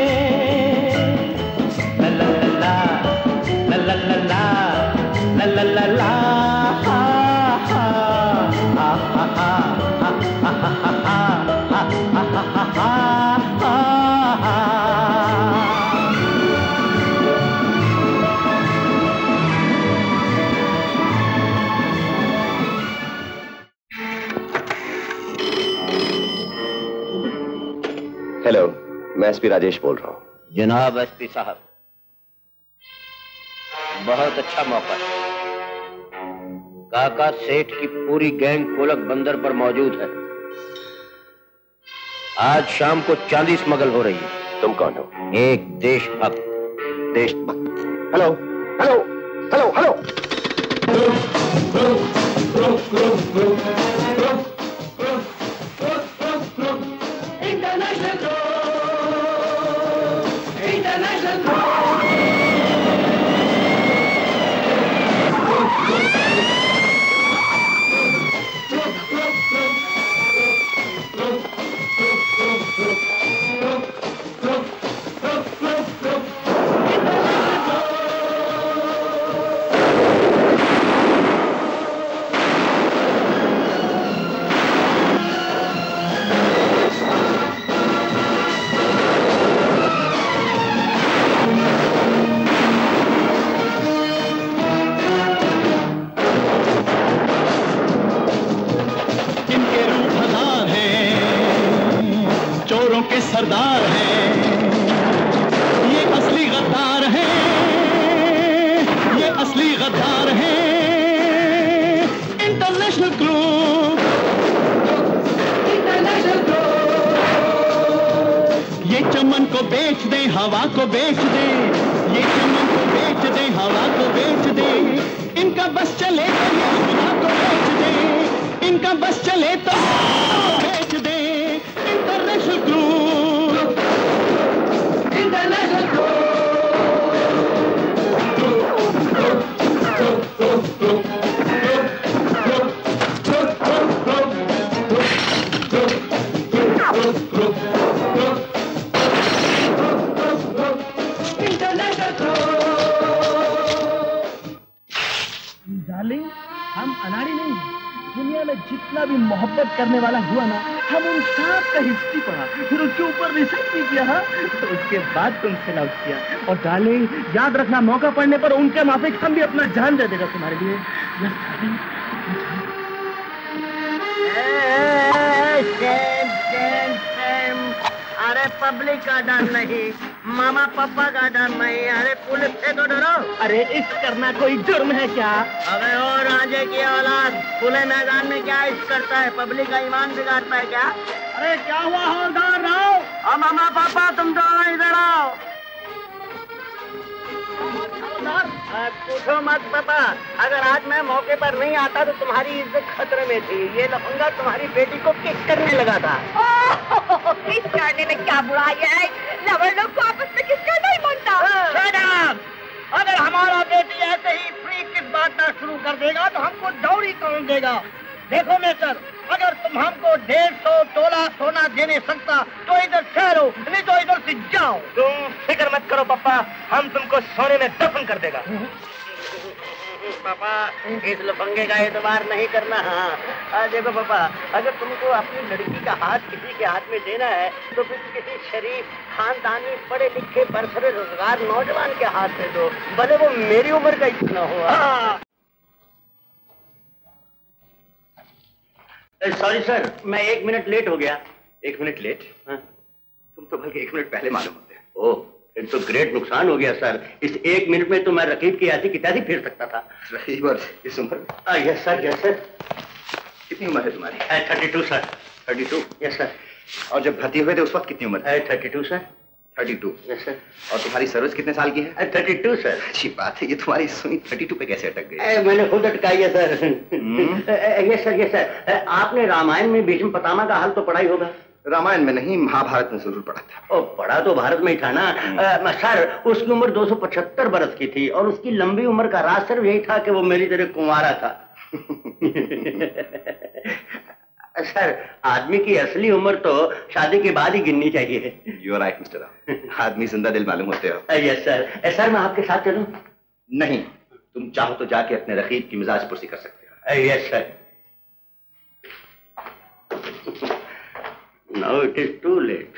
ला ला ला ला ला ला ला ला ला ला ला हा हा हा हा हा हा हा हा हा हा। हेलो, मैं एसपी राजेश बोल रहा हूँ। जनाब एसपी साहब, बहुत अच्छा मौका है। काका सेठ की पूरी गैंग कोलक बंदर पर मौजूद है। आज शाम को चांदी स्मगल हो रही है। तुम कौन हो? एक देशभक्त। देशभक्त? Hello hello hello hello. सरदार हैं, ये असली गद्दार हैं, ये असली गद्दार हैं। International group, international group. ये चमन को बेच दे, हवा को बेच दे, ये चमन को बेच दे, हवा को बेच दे। इनका बस चले तो ये खुदा को बेच दे, इनका बस चले तो बेच दे। International group, international group. जितना भी मोहब्बत करने वाला हुआ ना, हम उन सब का हिस्ट्री पढ़ा, फिर उसके ऊपर रिसर्च भी किया, हाँ? तो उसके बाद तुमसे लव किया। और डार्लिंग याद रखना, मौका पड़ने पर उनके माफिक हम भी अपना जान दे देगा तुम्हारे लिए। Yes darling. अरे पब्लिक का डर नहीं, मामा पापा का डर नहीं, अरे पुलिस से तो डरो। अरे इश्क करना कोई जुर्म है क्या? अबे और राजे की औलाद खुले मैदान में क्या इश्क करता है? पब्लिक का ईमान बिगाड़ता है क्या? अरे क्या हुआ हवलदार राव? और मामा पापा तुम दोनों इधर आओ। पूछो मत पापा, अगर आज मैं मौके पर नहीं आता तो तुम्हारी इज्जत खतरे में थी। ये लफंगा तुम्हारी बेटी को किक करने लगा था। किस करने में क्या बुराई है? लवर लोग को आपस में किस करना ही बनता। अगर हमारा बेटी ऐसे ही फ्री किस बांटना शुरू कर देगा तो हमको दौड़ी कौन देगा? देखो मेसर, अगर तुम हमको डेढ़ सौ तोला सोना दे नहीं सकता तो इधर ठहरो, नहीं तो इधर से जाओ। तुम फिक्र मत करो पापा, हम तुमको सोने में दफन कर देगा। पापा इस लफंगे का एतबार नहीं करना। हाँ देखो पापा, अगर तुमको अपनी लड़की का हाथ किसी के हाथ में देना है तो फिर किसी शरीफ खानदानी पढ़े लिखे बरसरे रोजगार नौजवान के हाथ में दो, भले वो मेरी उम्र का इतना हो। सॉरी सर, मैं एक मिनट लेट हो गया। एक मिनट लेट? हाँ? तुम तो बल्कि एक मिनट पहले मालूम होते। ओह, फिर तो ग्रेट नुकसान हो गया सर। इस एक मिनट में तो मैं रकीब की ऐसी किताबी फिर सकता था। रकीब और इस उम्र में? Yes sir, yes sir. कितनी उम्र है तुम्हारी? Thirty two sir. Thirty two? Yes sir. और जब भर्ती हुए थे उस वक्त कितनी उम्र? Thirty two sir. Thirty two? Yes sir. और तुम्हारी सर्विस कितने साल की है? Thirty two sir. अच्छी बात है, ये तुम्हारी सुई थर्टी टू पे कैसे अटक गई? मैंने खुद अटकाई है sir. Yes sir, yes sir. आपने रामायण में भीष्म पितामह का हाल तो पढ़ा ही होगा। रामायण में नहीं, महाभारत में जरूर पढ़ा था। ओ, पढ़ा तो भारत में ही था ना। आ, सर, उसकी उम्र दो सौ पचहत्तर बरस की थी और उसकी लंबी उम्र का राज सिर्फ यही था कि वो मेरी तरह कुंवारा था। सर, आदमी की असली उम्र तो शादी के बाद ही गिननी चाहिए। You are right mister Rao, आदमी जिंदा दिल मालूम होते हो। Yes sir. सर, मैं आपके साथ चलूं? नहीं, तुम चाहो तो जाके अपने रकीब की मिजाज पुरसी कर सकते हो। Yes sir. Now it is too late.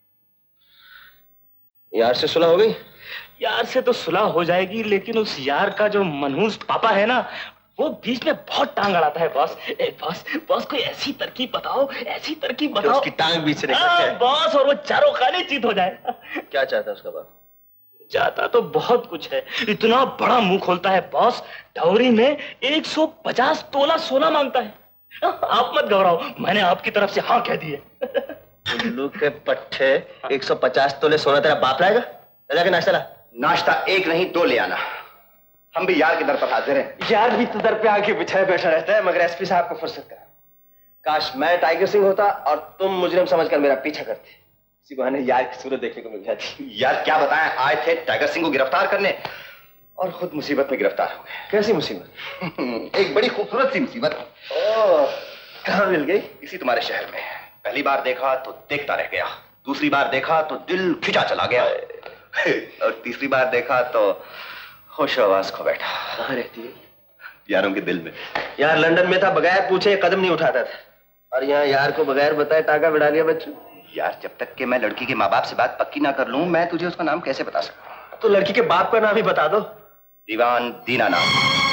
यार से सुलह हो गई? यार से तो सुलह हो जाएगी, लेकिन उस यार का जो मनहूस पापा है ना, वो बीच में बहुत टांग अड़ाता है बॉस। ए बॉस, बॉस कोई ऐसी तरकीब बताओ, ऐसी तरकीब बताओ उसकी टांग बीच से निकल जाए। बॉस, और वो चारों खाने चीत हो जाए। क्या चाहता है उसका बाप? चाहता तो बहुत कुछ है, इतना बड़ा मुंह खोलता है बॉस, डौरी में एक सौ पचास तोला सोना मांगता है। आप मत घबराओ, मैंने आपकी तरफ से हाँ कह दी है। उल्लू के पट्टे, एक सौ पचास तोले सोना तेरा बाप लाएगा? जाके नाश्ता ला। नाश्ता एक नहीं दो ले आना, हम भी यार के दर पर हाजिर हैं। यार भी तो दर पे आके बिछाए बैठा रहता है, मगर एसपी साहब को फुर्सत करा। काश मैं टाइगर सिंह होता और तुम मुजरिम समझकर मेरा पीछा करते, इसी बहाने यार की सूरत देखने को मिल जाती। यार क्या बताएं, आए थे टाइगर सिंह को गिरफ्तार करने और खुद मुसीबत में गिरफ्तार हो गए। कैसी मुसीबत? एक बड़ी खूबसूरत सी मुसीबत। ओह, कहाँ मिल गई? इसी तुम्हारे शहर में। पहली बार देखा तो देखता रह गया, दूसरी बार देखा तो दिल खिंचा चला गया, और तीसरी बार देखा तो होश आवाज खो बैठा। कहाँ रहती है? यारों के दिल में। यार लंदन में था, बगैर पूछे कदम नहीं उठाता था, और यहाँ यार को बगैर बताए टाका बिड़ा लिया बच्चों। यार जब तक कि मैं लड़की के माँ बाप से बात पक्की ना कर लूं, मैं तुझे उसका नाम कैसे बता सकता? तो लड़की के बाप का नाम ही बता दो। दीवान दीनानाथ।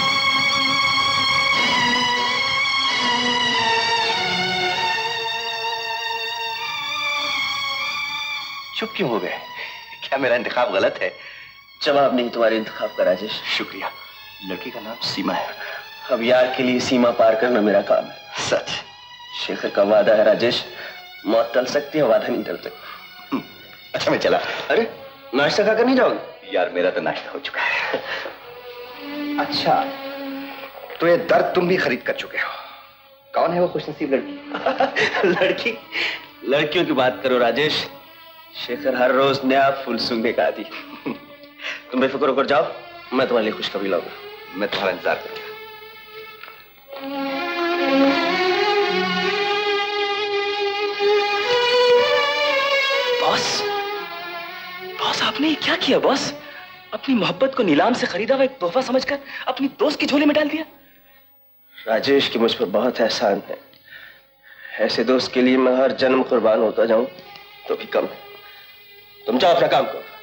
चुप क्यों हो गए? क्या मेरा इंतखाब गलत है? जवाब नहीं तुम्हारे इंतखाब का राजेश। शुक्रिया। लड़की का नाम सीमा है। अब यार के लिए सीमा पार करना मेरा काम है। सच? शेखर का वादा है राजेश, मौत टल सकती है, वादा नहीं टल सकता। अच्छा मैं चला। अरे नाश्ता खाकर नहीं जाओगे? यार मेरा तो नाश्ता हो चुका है। अच्छा, तो ये दर्द तुम भी खरीद कर चुके हो। कौन है वो खुशनसीब लड़की? लड़की? लड़कियों की बात करो राजेश, शेखर हर रोज नया फूल सूंघने का आदि। तुम बेफिक्र होकर जाओ, मैं तुम्हारे लिए खुशखबरी लाऊंगा। मैं तुम्हारा इंतजार करूंगा। बॉस, बॉस आपने ये क्या किया बॉस? अपनी मोहब्बत को नीलाम से खरीदा हुआ एक तोहफा समझकर अपनी दोस्त की झोली में डाल दिया। राजेश की मुझ पर बहुत एहसान है, ऐसे दोस्त के लिए मैं हर जन्म कुर्बान होता जाऊं तो भी कम है। तुम जाओ अपना काम करो।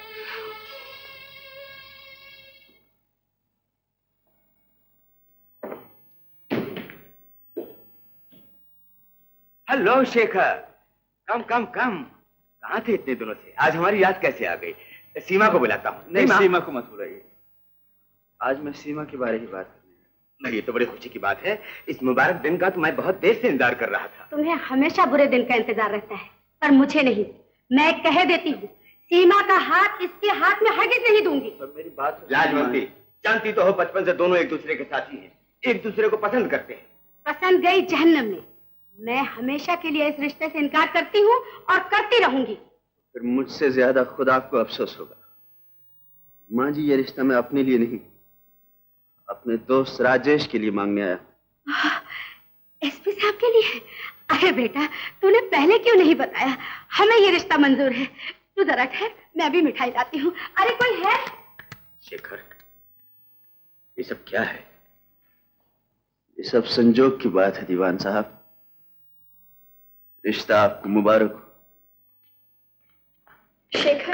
Hello Shekhar, come come come. कहाँ थे इतने दिनों से? आज हमारी याद कैसे आ गई? सीमा को बुलाता हूँ। नहीं, सीमा को मत बुलाइए। आज मैं सीमा के बारे में बात करने। नहीं, ये तो बड़ी खुशी की बात है। इस मुबारक दिन का तो मैं बहुत देर से इंतजार कर रहा था। तुम्हें हमेशा बुरे दिन का इंतजार रहता है, पर मुझे नहीं। मैं कह देती हूँ, सीमा का हाथ इसके हाथ में हरगिज नहीं दूंगी। पर मेरी बात लाजवंती, जानती तो हो बचपन से दोनों एक दूसरे के साथी हैं, एक दूसरे को पसंद करते हैं। पसंद गई जहन्नम में। मैं हमेशा के लिए इस रिश्ते से इनकार करती हूँ और करती रहूंगी। फिर मुझसे ज्यादा खुद आपको अफसोस होगा। माँ जी, ये रिश्ता मैं अपने लिए नहीं, अपने दोस्त राजेश के लिए मांगने आया। एसपी साहब के लिए? अरे बेटा, तूने पहले क्यों नहीं बताया? हमें ये रिश्ता मंजूर है। तू जरा ठहर, मैं भी मिठाई लाती हूँ। अरे कोई है? शेखर, ये सब क्या है? ये सब संजोग की बात है दीवान साहब। रिश्ता आपको मुबारक हो। शेखर,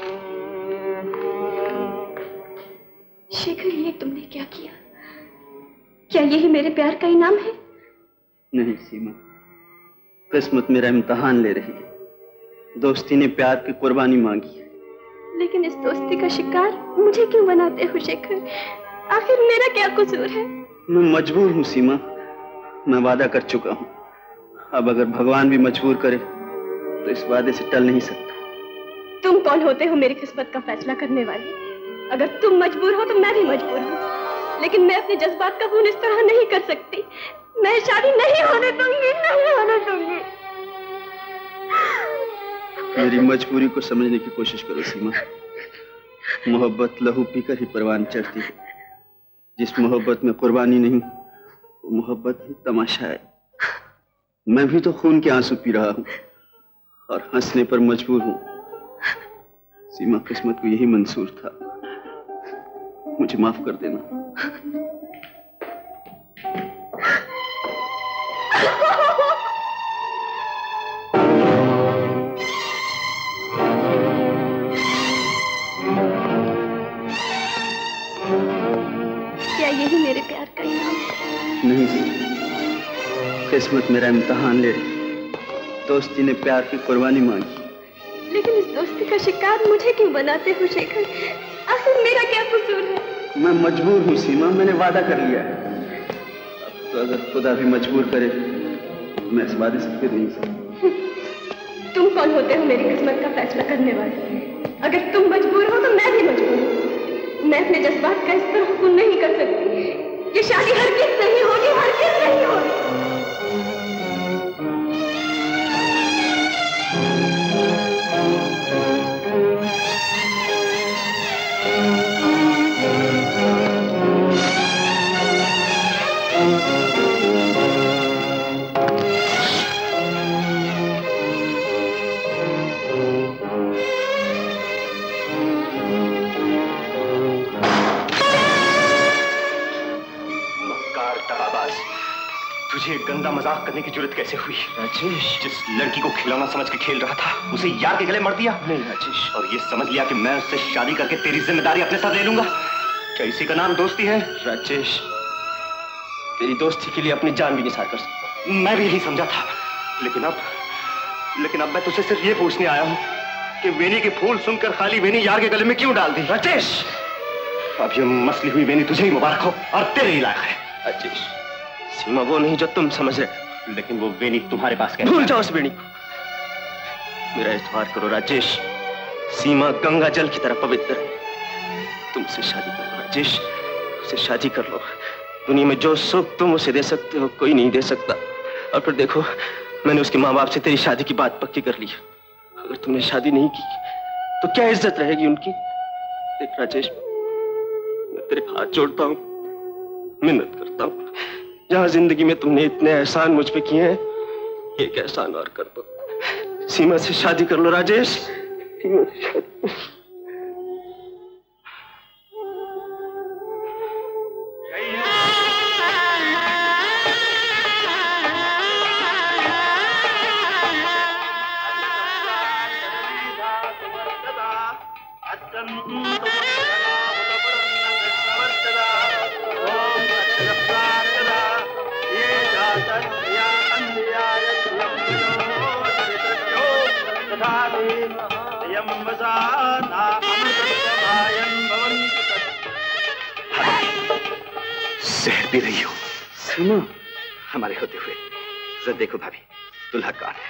शेखर, ये तुमने क्या किया? क्या यही मेरे प्यार का इनाम है? नहीं सीमा, किस्मत मेरा इम्तिहान ले रही है। दोस्ती ने प्यार की कुर्बानी मांगी है। लेकिन इस दोस्ती का शिकार मुझे क्यों बनाते हो शेखर? आखिर मेरा क्या कसूर है? मैं मजबूर हूँ सीमा, मैं वादा कर चुका हूँ। अब अगर भगवान भी मजबूर करे तो इस वादे से टल नहीं सकता। तुम कौन होते हो मेरी किस्मत का फैसला करने वाले? अगर तुम मजबूर हो तो मैं भी मजबूर हूँ, लेकिन मैं अपने जज्बात का खून इस तरह नहीं कर सकती। मैं शादी नहीं होने दूंगी, नहीं होने दूंगी। मेरी मजबूरी को समझने की कोशिश करो सीमा। मोहब्बत लहू पीकर ही परवान चढ़ती है। जिस मोहब्बत में कुर्बानी नहीं, वो मोहब्बत ही तमाशा है। मैं भी तो खून के आंसू पी रहा हूँ और हंसने पर मजबूर हूँ। सीमा, किस्मत को यही मंजूर था। मुझे माफ कर देना। क्या यही मेरे प्यार का इनाम है? नहीं सीमा, किस्मत मेरा इम्तिहान ले रही। दोस्ती ने प्यार की कुर्बानी मांगी, लेकिन इस दोस्ती का शिकार मुझे क्यों बनाते हो शेखर? आखिर मेरा क्या कसूर है? मैं मजबूर हूँ सीमा, मैंने वादा कर लिया है। अब तो अगर खुदा भी मजबूर करे मैं इस वादे से फिर नहीं सकता। तुम कौन होते हो मेरी किस्मत का फैसला करने वाले? अगर तुम मजबूर हो तो मैं भी मजबूर हूँ। मैं अपने जज्बात का इस तरह खून नहीं कर सकती। ये शादी हरगिज़ नहीं होगी, हरगिज़ नहीं होगी। तुझे गंदा मजाक करने की जरूरत कैसे हुई? राजेश, जिस लड़की को खिलौना समझ के खेल रहा था उसे यार के गले मर दिया? नहीं राजेश। और ये समझ लिया कि मैं उससे शादी करके तेरी जिम्मेदारी अपने साथ ले लूंगा? क्या इसी का नाम दोस्ती है? राजेश, तेरी दोस्ती के लिए अपनी जान भी निसार कर सकता हूं। मैं भी यही समझा था, लेकिन अब लेकिन अब मैं तुझसे सिर्फ ये पूछने आया हूं कि वेनी के फूल सुनकर खाली वेनी यार के गले में क्यों डाल दी? राजेश, अब ये मसली हुई वेनी तुझे ही मुबारक हो और तेरे ही लायक है। राजेश, सीमा वो नहीं जो तुम समझ रहे, लेकिन वो वेनी तुम्हारे पास कैसे? भूल जाओ उस वेनी को। मेरा इत्मीनान करो राजेश, सीमा गंगा जल की तरह पवित्र है। तुमसे शादी करो राजेश, उसे शादी कर लो। दुनिया में जो सुख तुम उसे दे सकते हो कोई नहीं दे सकता। और फिर देखो, मैंने उसके माँ बाप से तेरी शादी की बात पक्की कर ली। अगर तुमने शादी नहीं की तो क्या इज्जत रहेगी उनकी? देख राजेश, मैं तेरे हाथ जोड़ता हूँ, मिन्नत करता हूँ, जहां जिंदगी में तुमने इतने एहसान मुझ पे किए हैं, एक एहसान और कर दो। सीमा से शादी कर लो राजेश, सीमा से शादी। भी रही हो। सीमा, हमारे होते हुए जरा देखो भाभी, दुल्हा कौन है?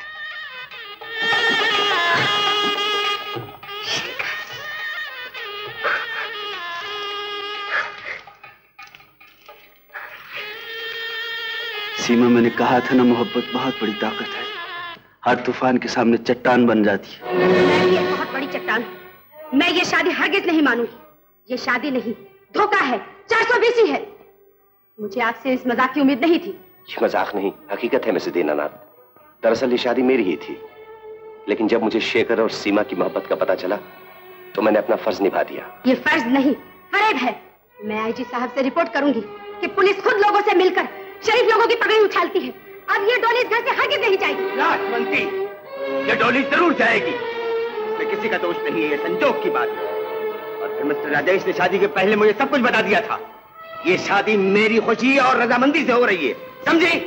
सीमा, मैंने कहा था ना, मोहब्बत बहुत बड़ी ताकत है, हर तूफान के सामने चट्टान बन जाती है। मैं ये बहुत बड़ी चट्टान हूं। मैं ये शादी हरगिज नहीं मानूंगी। ये शादी नहीं, धोखा है, चार सौ बीसी है। मुझे आपसे इस मजाक की उम्मीद नहीं थी। ये मजाक नहीं, हकीकत है मिसेस दीनानाथ। दरअसल ये शादी मेरी ही थी, लेकिन जब मुझे शेखर और सीमा की मोहब्बत का पता चला तो मैंने अपना फर्ज निभा दिया। ये फर्ज नहीं, फरेब है। मैं आईजी साहब से रिपोर्ट करूंगी कि पुलिस खुद लोगों से मिलकर शरीफ लोगों की पगड़ी उछालती है। अब ये डोली इस घर से हरगिज नहीं जाएगी। लाशवंती, ये डोली जरूर जाएगी। इसमें किसी का दोष नहीं है, ये संजोग की बात है। और फिर मिस्टर राजेश ने शादी के पहले मुझे सब कुछ बता दिया था। ये शादी मेरी खुशी और रजामंदी से हो रही है, समझी?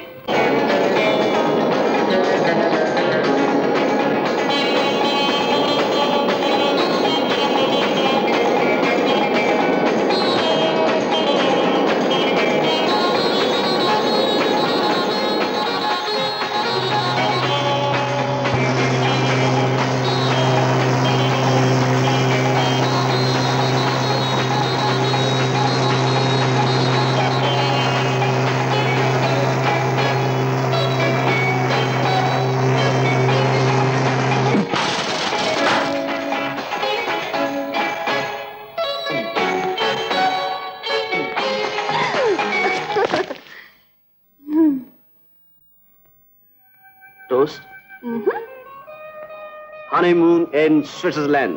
Toast? Mm-hmm. Honeymoon in Switzerland.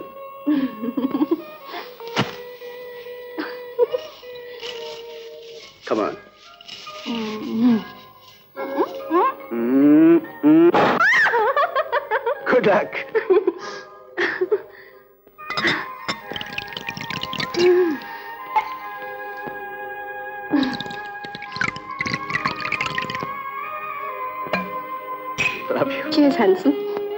Come on. Mm-hmm. Mm-hmm. Good luck. Love you. Cheers, handsome.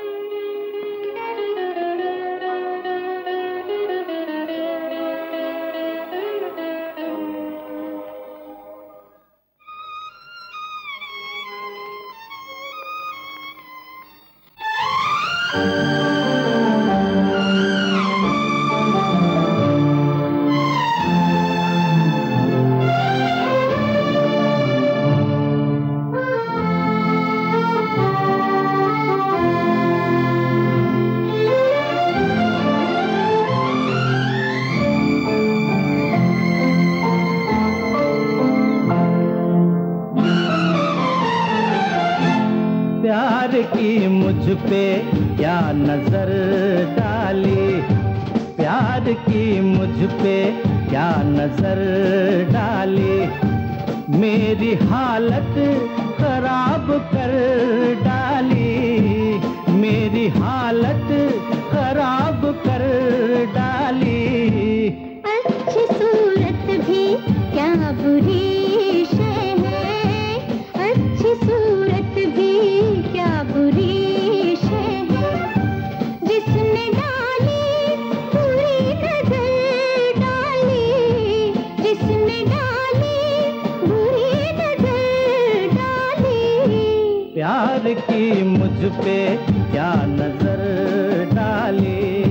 की मुझ पे क्या नजर डाली, प्यार की मुझ पे क्या नजर डाली, मेरी हालत खराब कर डाली, मेरी हालत खराब कर डाली। अच्छी सूरत भी क्या बुरी शे है, अच्छी सूरत भी क्या बुरी शे है, जिसने डाली बुरी नजर डाली, जिसने डाली बुरी नजर डाली। प्यार की मुझ पे क्या नजर डाली।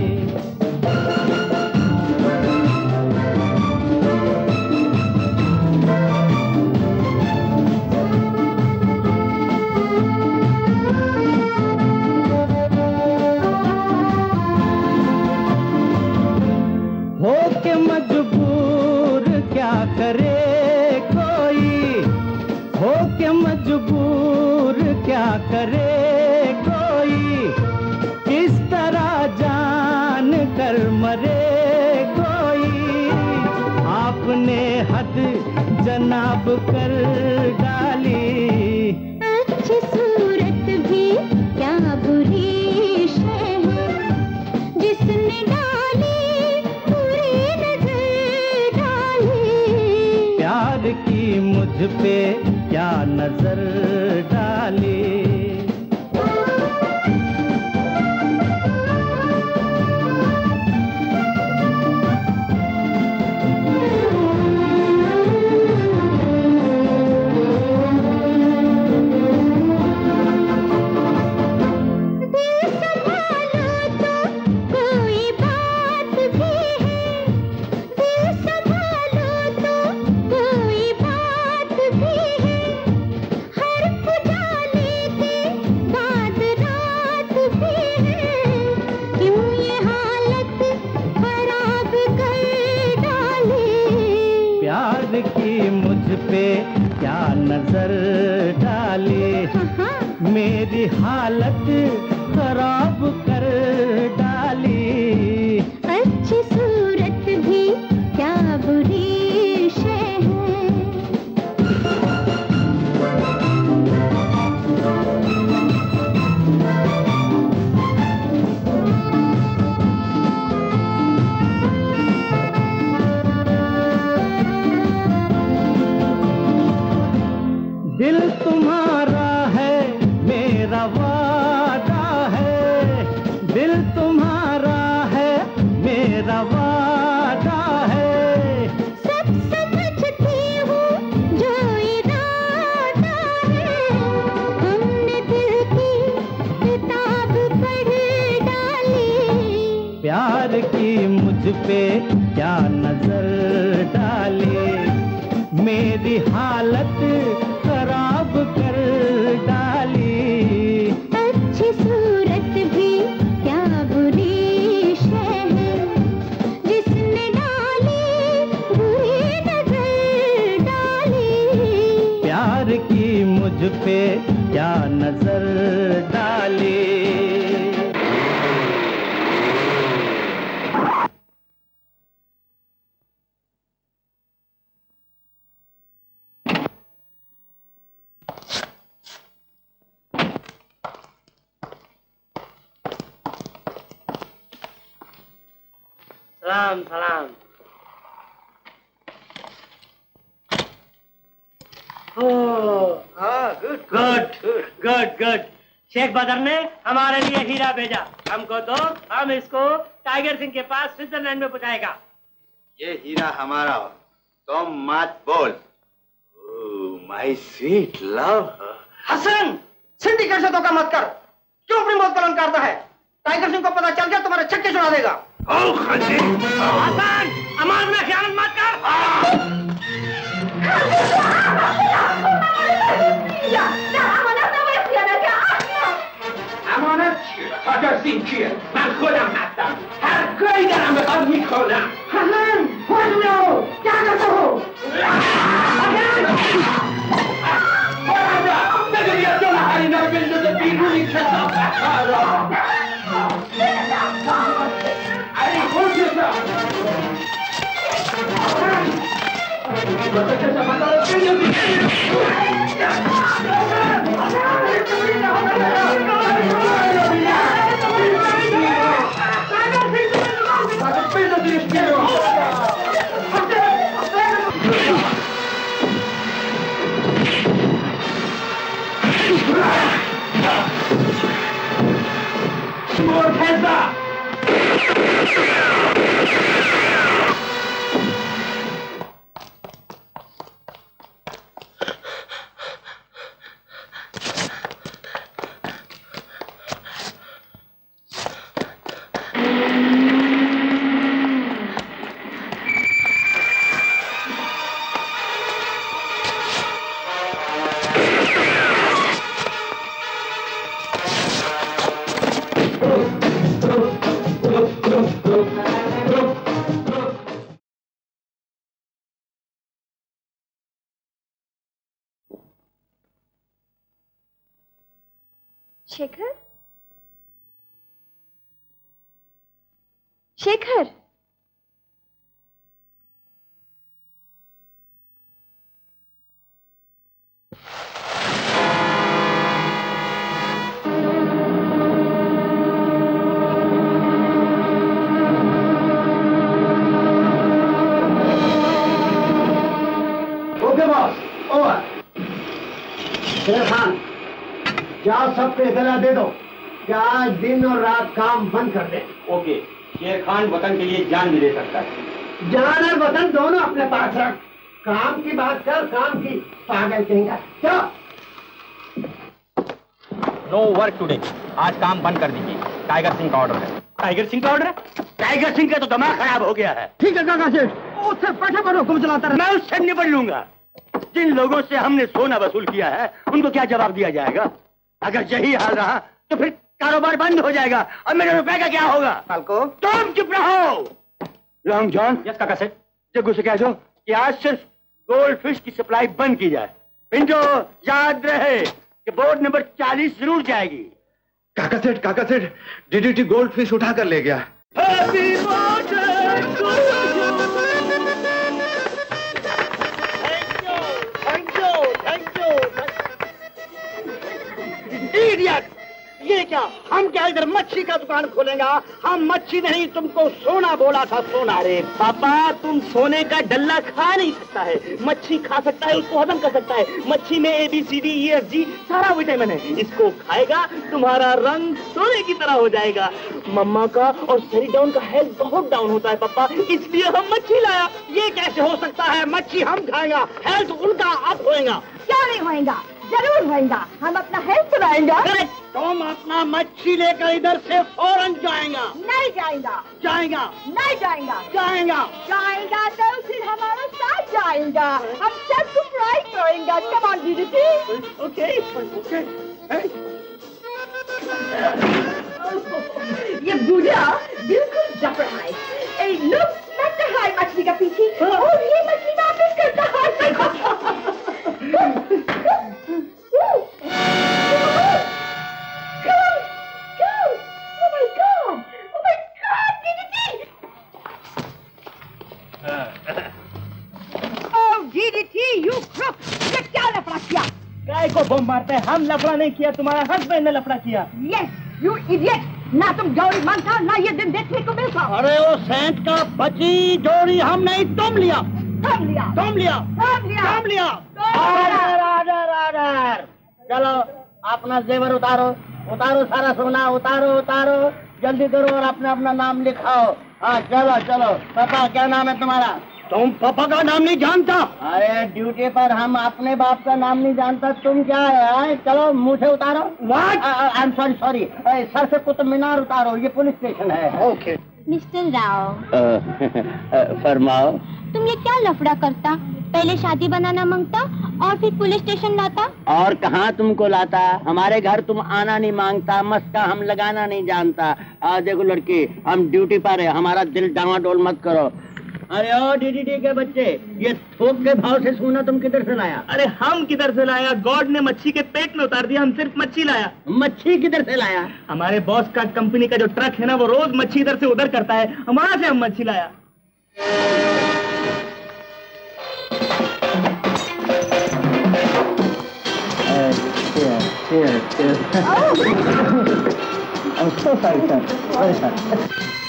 हो के मजबूर क्या करे कोई, हो के मजबूर क्या करे कोई, किस तरह जान कर मरे कोई, आपने हद जनाब कर डाली। अच्छी सूरत भी क्या बुरी शे है, जिसने डाली बुरी नजर डाली। प्यार की मुझ पे क्या नजर डाली। हालत खराब कर डाली। अच्छी सूरत भी क्या बुरी शय है। दिल तुम्हारा है मेरा वादा है, दिल तुम्हारा है मेरा वादा है। सब समझती हूँ जो इरादा है, हमने दिल की किताब पढ़ डाली। प्यार की मुझ पे क्या नजर डाली, मेरी हालत खराब कर डाली। अच्छी सूरत भी क्या बुरी शय है, जिसने डाली बुरी नजर डाली। प्यार की मुझ पे क्या नजर डाली। सलाम सलाम। Good good good good. Sheikh Badar ने हमारे लिए हीरा भेजा, हमको तो हम इसको टाइगर सिंह के पास स्विट्जरलैंड में पहुंचाएगा। ये हीरा हमारा हो, तुम मत बोल। My sweet love. Hasan, syndicate से धोखा मत कर। क्यों अपनी मौत का करता है? टाइगर सिंह को पता चल गया तुम्हारे छक्के छुड़ा देगा। हसन, अमान में ख्याल मत कर। امانت چیه؟ خاطر سین چیه؟ من خودم هستم، هر کاری دارم بخواد میکنم. حسن خودتون رو جهنم تو بگو بیا دو نفر اینا رو بندازه بیرون این کثافت ها را. علی خودتون واسه کثافت ها رو مرتضی Shekhar, Shekhar, okay boss, over. Sher Khan, जाओ सबको इतला दे दो कि आज दिन और रात काम बंद कर दे। ओके। शेर खान वतन के लिए जान भी दे सकता है। जान और वतन दोनों अपने पास रख। काम की बात कर, काम की। पागल कहेगा। चलो। नो वर्क टुडे, आज काम बंद कर दीजिए। टाइगर सिंह का ऑर्डर है। टाइगर सिंह का ऑर्डर है? टाइगर सिंह का तो दिमाग खराब हो गया है। ठीक है काका सेठ, उससे पैसा पर हुक्म चलाता रहे। मैं उससे निपट लूंगा। जिन लोगों से हमने सोना वसूल किया है उनको क्या जवाब दिया जाएगा? अगर यही हाल रहा तो फिर कारोबार बंद हो जाएगा और मेरे रुपए का क्या होगा? कल को तुम चुप रहो। लॉन्ग जॉन, यस काका सेठ, जग्गू से कह दो कि आज सिर्फ गोल्ड फिश की सप्लाई बंद की जाए। पिंटो, याद रहे कि बोर्ड नंबर चालीस जरूर जाएगी। काका सेठ, काका सेठ, डीडीटी गोल्ड फिश उठा कर ले गया। इडियट! ये क्या, हम क्या इधर मच्छी का दुकान खोलेंगे? हम मच्छी नहीं, तुमको सोना बोला था, सोना। अरे पापा, तुम सोने का डल्ला खा नहीं सकता है, मच्छी खा सकता है, उसको हजम कर सकता है। मच्छी में A B C D E F G सारा विटामिन है, इसको खाएगा तुम्हारा रंग सोने की तरह हो जाएगा। मम्मा का और सेरिडॉन का हेल्थ बहुत डाउन होता है पापा, इसलिए हम मच्छी लाया। ये कैसे हो सकता है? मच्छी हम खाएंगा, हेल्थ उनका अप होएगा। क्या नहीं होएगा? जरूर होएगा, हम अपना हेल्थ सुधारेंगे। तुम अपना मच्छी लेकर इधर से फौरन जाएगा। नहीं जाएगा। जाएगा। नहीं जाएगा। जाएगा। जाएगा तो फिर हमारे साथ जाएगा, हम सबको फ्राई करेंगे। Come on DDT. Okay okay. ये बूढ़ा बिल्कुल जबर है। ए लुक, लगता है मछली का पीछे, और ये मछली वापस करता है। काय को बम मारते हैं? हम लफड़ा नहीं किया, तुम्हारा हस्बैंड ने लफड़ा किया। Yes, you idiot! ना तुम जोड़ी मांगता, ना ये दिन देखने को मिलता। अरे वो सेंट का बची जोड़ी हम नहीं, तुम लिया। तुम लिया। तुम लिया। तुम लिया। तुम लिया। Order order order. चलो अपना जेवर उतारो, उतारो सारा सोना, उतारो उतारो, जल्दी करो और अपना अपना नाम लिखाओ। हाँ चलो चलो। पापा क्या नाम है तुम्हारा? तुम पापा का नाम नहीं जानता? अरे ड्यूटी पर हम अपने बाप का नाम नहीं जानता, तुम क्या है? चलो मुँह से उतारो। I am sorry sorry, sir से कुतुब मीनार उतारो, ये पुलिस स्टेशन है। ओके मिस्टर राव, फरमाओ। तुम ये क्या लफड़ा करता? पहले शादी बनाना मांगता और फिर पुलिस स्टेशन लाता। और कहाँ तुमको लाता? हमारे घर तुम आना नहीं मांगता, मस्का हम लगाना नहीं जानता। आ देखो लड़की, हम ड्यूटी पर है, हमारा दिल डामाडोल मत करो। अरे ओ डीडीटी के बच्चे, ये थोक के भाव से सोना तुम किधर से लाया? अरे हम किधर से लाया? गॉड ने मच्छी के पेट में उतार दिया, हम सिर्फ मच्छी लाया। मच्छी किधर से लाया? हमारे बॉस का कंपनी का जो ट्रक है ना, वो रोज मच्छी इधर से उधर करता है, वहां से हम मच्छी लाया। I'm so sorry, sir. Very sorry.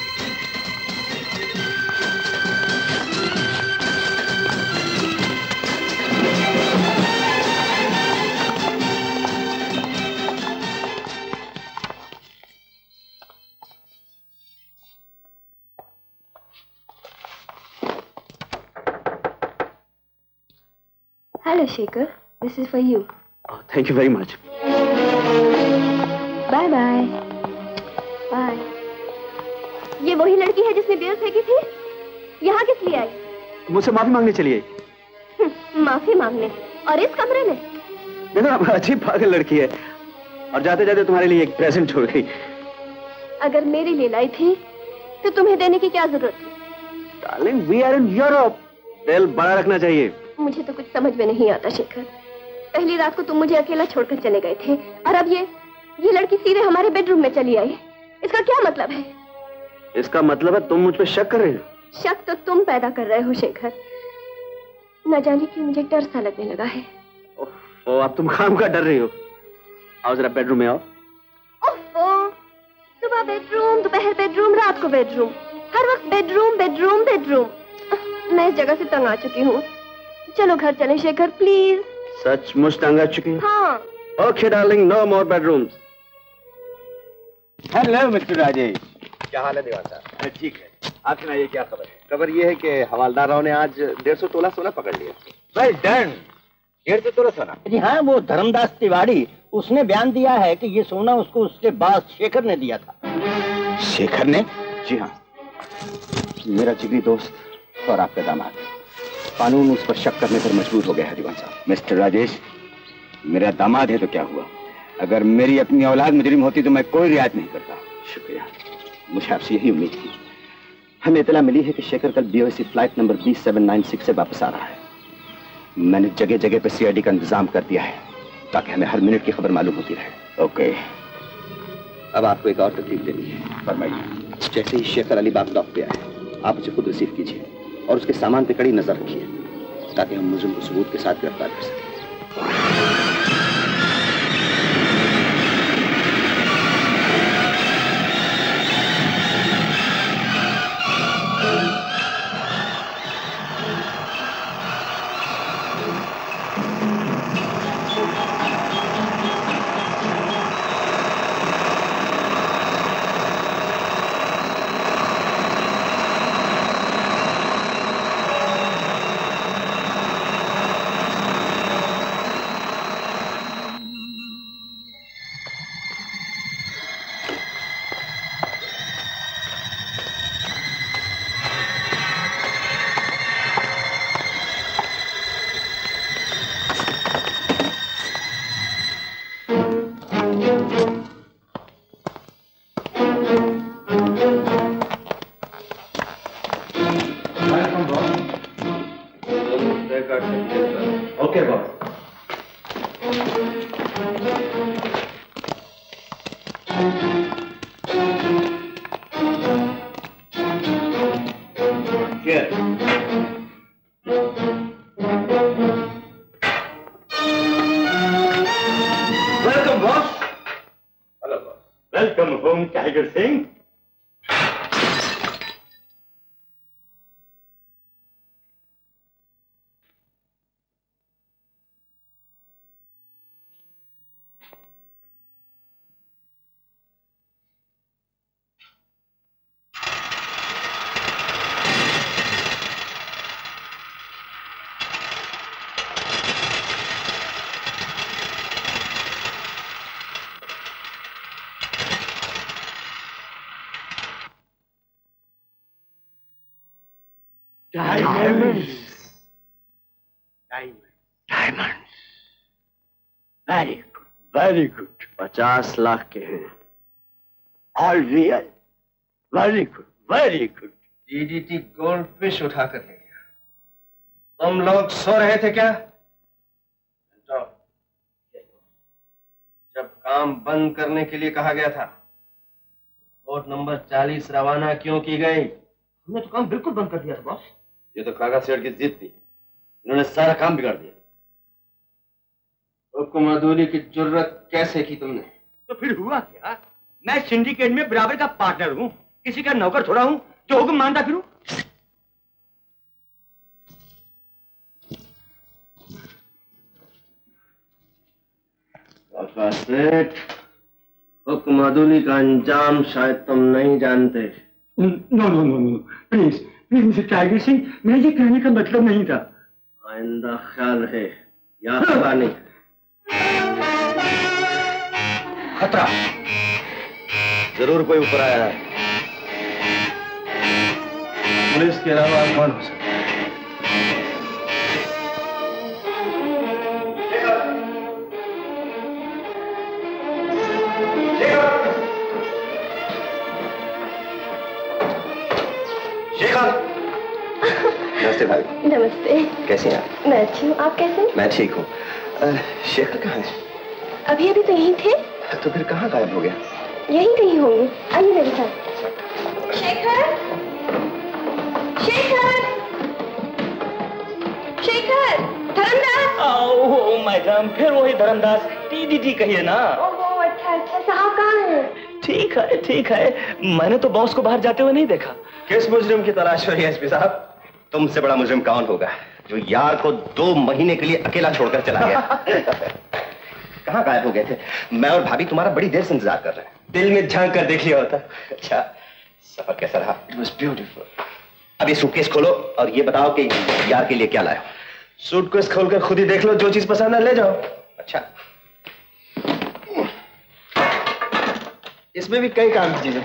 Hello, Shekhar. This is for you. Oh, thank you very much. Bye bye. Bye. ये वही लड़की है जिसने बियर फेंकी थी? यहाँ किस लिए आई? मुझसे माफी मांगने चली आई। माफी मांगने? और इस कमरे में? नहीं ना, अच्छी पागल लड़की है, और जाते जाते तुम्हारे लिए एक प्रेजेंट छोड़ गई। अगर मेरे लिए लाई थी तो तुम्हें देने की क्या जरूरत थी? Darling, we are in Europe, दिल बड़ा रखना चाहिए। मुझे तो कुछ समझ में नहीं आता शेखर। पहली रात को तुम मुझे अकेला छोड़कर चले गए थे, और अब ये ये लड़की सीधे हमारे बेडरूम में चली आई। इसका क्या मतलब है? इसका मतलब है तुम मुझ पर शक कर रहे हो। शक तो तुम पैदा कर रहे हो शेखर। न जाने क्यों मुझे डर सा लगने लगा है। ओ, अब तुम खाम का डर रही हो। आओ जरा बेडरूम में आओ। ओफो, सुबह बेडरूम, दोपहर बेडरूम, रात को बेडरूम, हर वक्त बेडरूम बेडरूम बेडरूम। मैं इस जगह से तंग आ चुकी हूँ। चलो घर चलें शेखर, प्लीज। सचमुच तंग आ चुकी? हाँ। Okay darling, no more bedrooms. Hello mister Rajesh, क्या हाल है दीवान साहब? ठीक है, आप सुनाइए क्या खबर है? खबर ये है कि हवालदार राव ने आज डेढ़ सौ तोला सोना पकड़ लिया। वेल डन, डेढ़ सौ तोला सोना। जी हाँ, वो धर्मदास तिवारी, उसने बयान दिया है कि ये सोना उसको उसके बाप शेखर ने दिया था। शेखर ने? जी हाँ, मेरा जिगरी दोस्त और आपका दामाद। कानून उस पर शक करने पर मजबूर हो गया है दीवान साहब। मिस्टर राजेश, मेरा दामाद है तो क्या हुआ, अगर मेरी अपनी औलाद मुजरिम होती तो मैं कोई रियायत नहीं करता। शुक्रिया, मुझे आपसे यही उम्मीद थी। हमें इतला मिली है कि शेखर कल BOC flight number B seven nine six से वापस आ रहा है। मैंने जगह जगह पर सीआईडी का इंतजाम कर दिया है ताकि हमें हर मिनट की खबर मालूम होती रहे। ओके, अब आपको एक और तकलीफ देनी है। फरमाइए। जैसे ही शेखर अली बाग डॉक पे आए, आप उसे खुद रिसीव कीजिए और उसके सामान पे कड़ी नजर रखिए ताकि हम मुजरिम को सबूत के साथ गिरफ्तार कर सकें। Very good, very good. पचास लाख के हैं। All real. Very good, very good. DDT gold fish उठाकर ले गया। तुम लोग सो रहे थे क्या? जब काम बंद करने के लिए कहा गया था, बोट नंबर चालीस रवाना क्यों की गई? हमने तो काम बिल्कुल बंद कर दिया था बॉस। ये तो काका सेठ की जिद थी, इन्होंने सारा काम बिगाड़ दिया। हुक्मदुली की जुर्रत कैसे की तुमने? तो फिर हुआ क्या? मैं सिंडिकेट में बराबर का पार्टनर हूँ, किसी का नौकर थोड़ा हूँ जो हुक्म मानता फिरूं। काका सेठ, हुक्मदुली का अंजाम शायद तुम नहीं जानते। No no no no, please please mister Tiger Singh, मैं ये कहने का मतलब नहीं था। आइंदा ख्याल रहे, या खबा नहीं। खतरा जरूर कोई ऊपर आया है। पुलिस के अलावा कौन हो सकता है? नमस्ते भाई। नमस्ते। कैसे हैं आप? मैं अच्छी हूँ, आप कैसे हैं? मैं ठीक हूँ। शेखर कहाँ है? अभी अभी तो यहीं थे। तो फिर कहाँ गायब हो गया? यहीं कहीं होंगे, आइए मेरे साथ। शेखर, शेखर, शेखर, धर्मदास। ओह मैडम, फिर वही धर्मदास। टीडीटी कहिए ना। ओह अच्छा अच्छा, साहब कहाँ हैं? ठीक है ठीक है, मैंने तो बॉस को बाहर जाते हुए नहीं देखा। किस मुजरिम की तलाश में है एसपी साहब? तुमसे बड़ा मुजरिम कौन होगा जो यार को दो महीने के लिए अकेला छोड़कर चला गया? कहाँ गायब हो गए थे? मैं और भाभी तुम्हारा बड़ी देर से इंतजार कर रहे हैं। दिल में झांक कर देख लिया होता। अच्छा, सफर कैसा रहा? It was beautiful. अब ये सूटकेस खोलो और ये बताओ कि यार के लिए क्या लाए हो। सूटकेस खोलकर खुद ही देख लो, जो चीज पसंद है ले जाओ। अच्छा, इसमें भी कई काम की चीजें।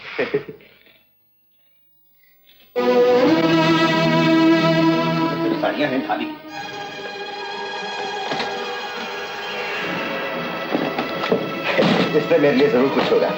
साड़ियां हैं भाभी की। इसमें मेरे लिए जरूर कुछ होगा।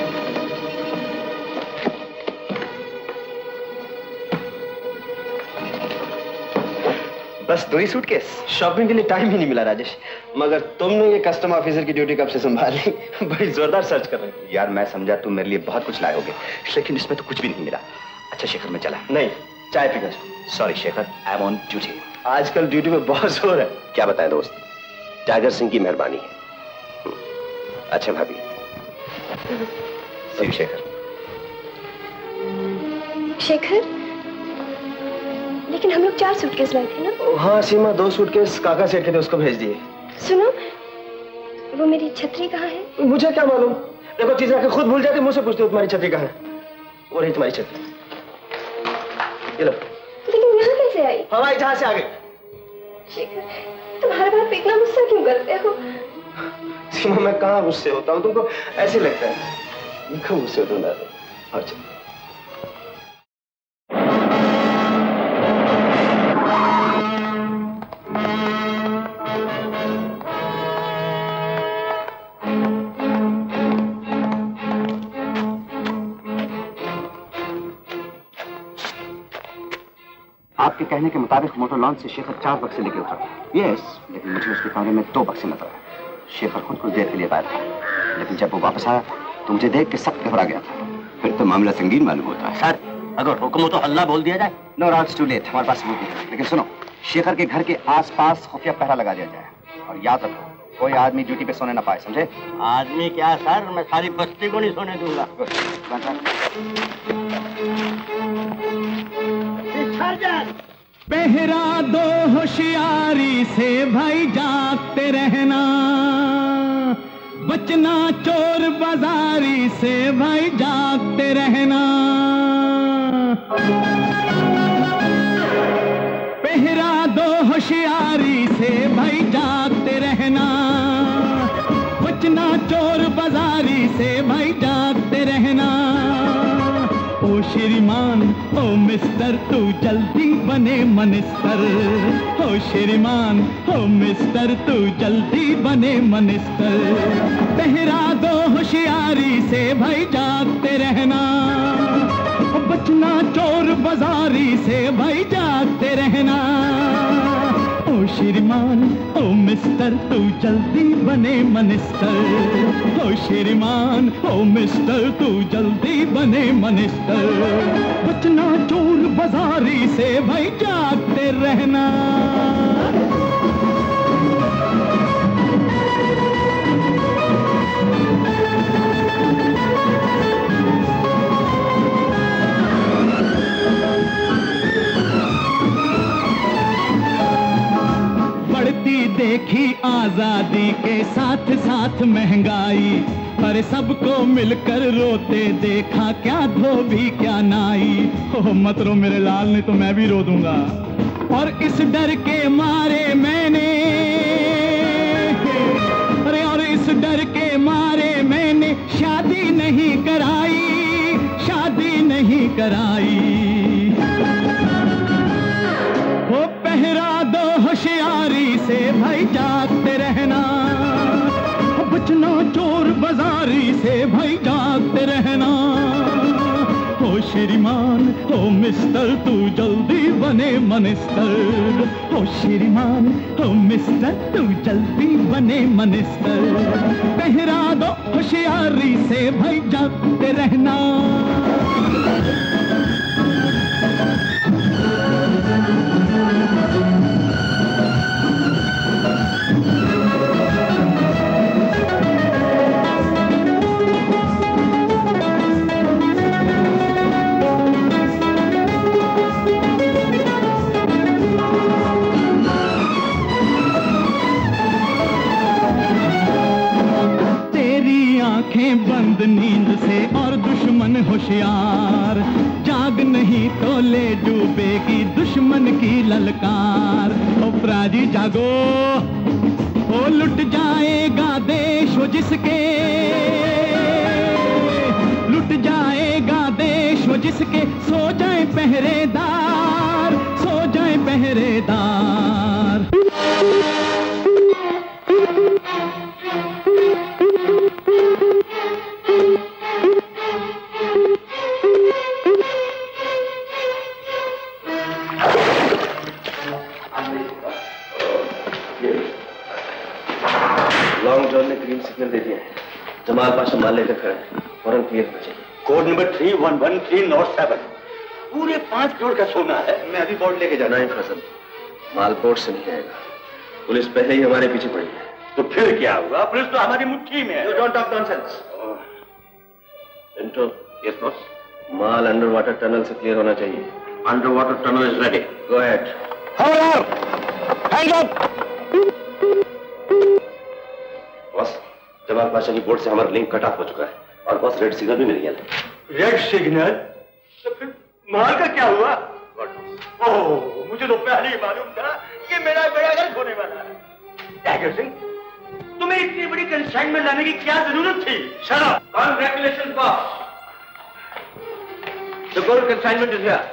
बस बस दो ही सूटकेस? शॉपिंग के लिए टाइम ही नहीं मिला राजेश, मगर तुमने ये कस्टम ऑफिसर की ड्यूटी कब से संभाली? बड़ी जोरदार सर्च कर रहे हो। यार मैं समझा तुम मेरे लिए बहुत कुछ लाए होगे, लेकिन इसमें तो कुछ भी नहीं मिला। अच्छा शेखर मैं चला। नहीं, चाय पीकर। Sorry Shekhar, I am on duty. आजकल ड्यूटी में बहुत जोर है। क्या बताएं दोस्त, टाइगर सिंह की मेहरबानी है। अच्छा भाभी, सी यू शेखर। शेखर, लेकिन हम लोग चार सूटकेस लाए थे ना? हाँ सीमा, दो सूटकेस काका सेठ के थे, उसको भेज दिए। सुनो, वो मेरी छतरी कहाँ है? मुझे क्या मालूम, देखो चीज रख के खुद भूल जाते, मुझसे पूछते हो तुम्हारी छतरी कहाँ है। वो रही तुम्हारी छतरी, ये लो। लेकिन यहाँ कैसे आई? हवाई जहाज से आ गई। शेखर, तुम हर बार पे इतना गुस्सा क्यों करते हो? सीमा मैं कहाँ गुस्से होता हूँ, तुमको ऐसे लगता है। क्यों गुस्से होता हूँ? अच्छा आपके कहने के मुताबिक मोटर लॉन्च से शेखर चार बक्से लेके उतरा। यस, लेकिन मुझे उसके कमरे में दो बक्से नजर आए। शेखर खुद कुछ देर के लिए गायब था, लेकिन जब वो वापस आया तो मुझे देख के सख्त घबरा गया था। फिर तो मामला संगीन मालूम होता है। सर, अगर हुक्म हो तो हल्ला बोल दिया जाए। नो राइट्स टू लेट, हमारे पास सबूत है। लेकिन सुनो, शेखर के घर के आसपास खुफिया पहरा लगा दिया जाए, और याद रखो कोई आदमी ड्यूटी पे सोने ना पाए, समझे? आदमी क्या सर, मैं सारी बस्ती को नहीं सोने दूंगा। पहरा दो होशियारी से भाई, जागते रहना, बचना चोर बाजारी से भाई, जागते रहना। पहरा दो होशियारी से भाई, जागते रहना, बचना चोर बाजारी से भाई, जागते रहना। ओ श्रीमान, ओ मिस्टर, तू जल्दी बने मनिस्टर। ओ श्रीमान, ओ मिस्टर, तू जल्दी बने मनिस्टर। पहरा दो होशियारी से भाई, जागते रहना, बचना चोर बाजारी से भाई, जागते रहना। ओ श्रीमान, ओ मिस्टर, तू जल्दी बने मनिस्टर। ओ श्रीमान, ओ मिस्टर, तू जल्दी बने मनिस्टर। बचना चोर बाजारी से भाई, जागते रहना। देखी आजादी के साथ साथ महंगाई, पर सबको मिलकर रोते देखा, क्या धोबी क्या नाई। हो मत रो मेरे लाल, नहीं तो मैं भी रो दूंगा। और इस डर के मारे मैंने, अरे और इस डर के मारे मैंने शादी नहीं कराई, शादी नहीं कराई। वो पहरा दो होशियारी से भाई, जागते रहना, बचना चोर बाजारी से भाई, जागते रहना। ओ श्रीमान, ओ मिस्टर, तू जल्दी बने मनिस्टर। ओ श्रीमान, ओ मिस्टर, तू जल्दी बने मनिस्टर। पहरा दो होशियारी से भाई, जागते रहना। बंद नींद से और दुश्मन होशियार, जाग नहीं तो ले डूबेगी दुश्मन की ललकार। ओ प्राजी जागो, ओ लुट जाएगा देश वो जिसके, लुट जाएगा देश वो जिसके, सो जाए पहरेदार, सो जाए पहरेदार। सिग्नल दे दिया है। जमाल पाशा माल लेकर खड़ा है, फौरन क्लियर होना चाहिए। Code number three one one three not seven. पूरे पांच करोड़ का सोना है। मैं अभी बोर्ड लेके जाना है। फजल, माल बोर्ड से नहीं आएगा। पुलिस पहले ही हमारे पीछे पड़ी है। तो फिर क्या हुआ? पुलिस तो हमारी मुट्ठी में है। You don't talk nonsense. Pinto, yes boss. माल अंडर वाटर टनल से क्लियर होना चाहिए। Under water tunnel is ready. Go ahead. Hand up. Boss, Jamal Pasha की बोर्ड से हमारा लिंक कट ऑफ हो चुका है और बॉस रेड सिग्नल भी मिल गया है। Red signal? तो फिर माल का क्या हुआ? ओह, मुझे तो पहले ही मालूम था कि मेरा बेड़ा गर्क होने वाला है। टाइगर सिंह, तुम्हें इतनी बड़ी कंसाइनमेंट लाने की क्या जरूरत थी? Shut up. Congratulation boss. The gold consignment is here.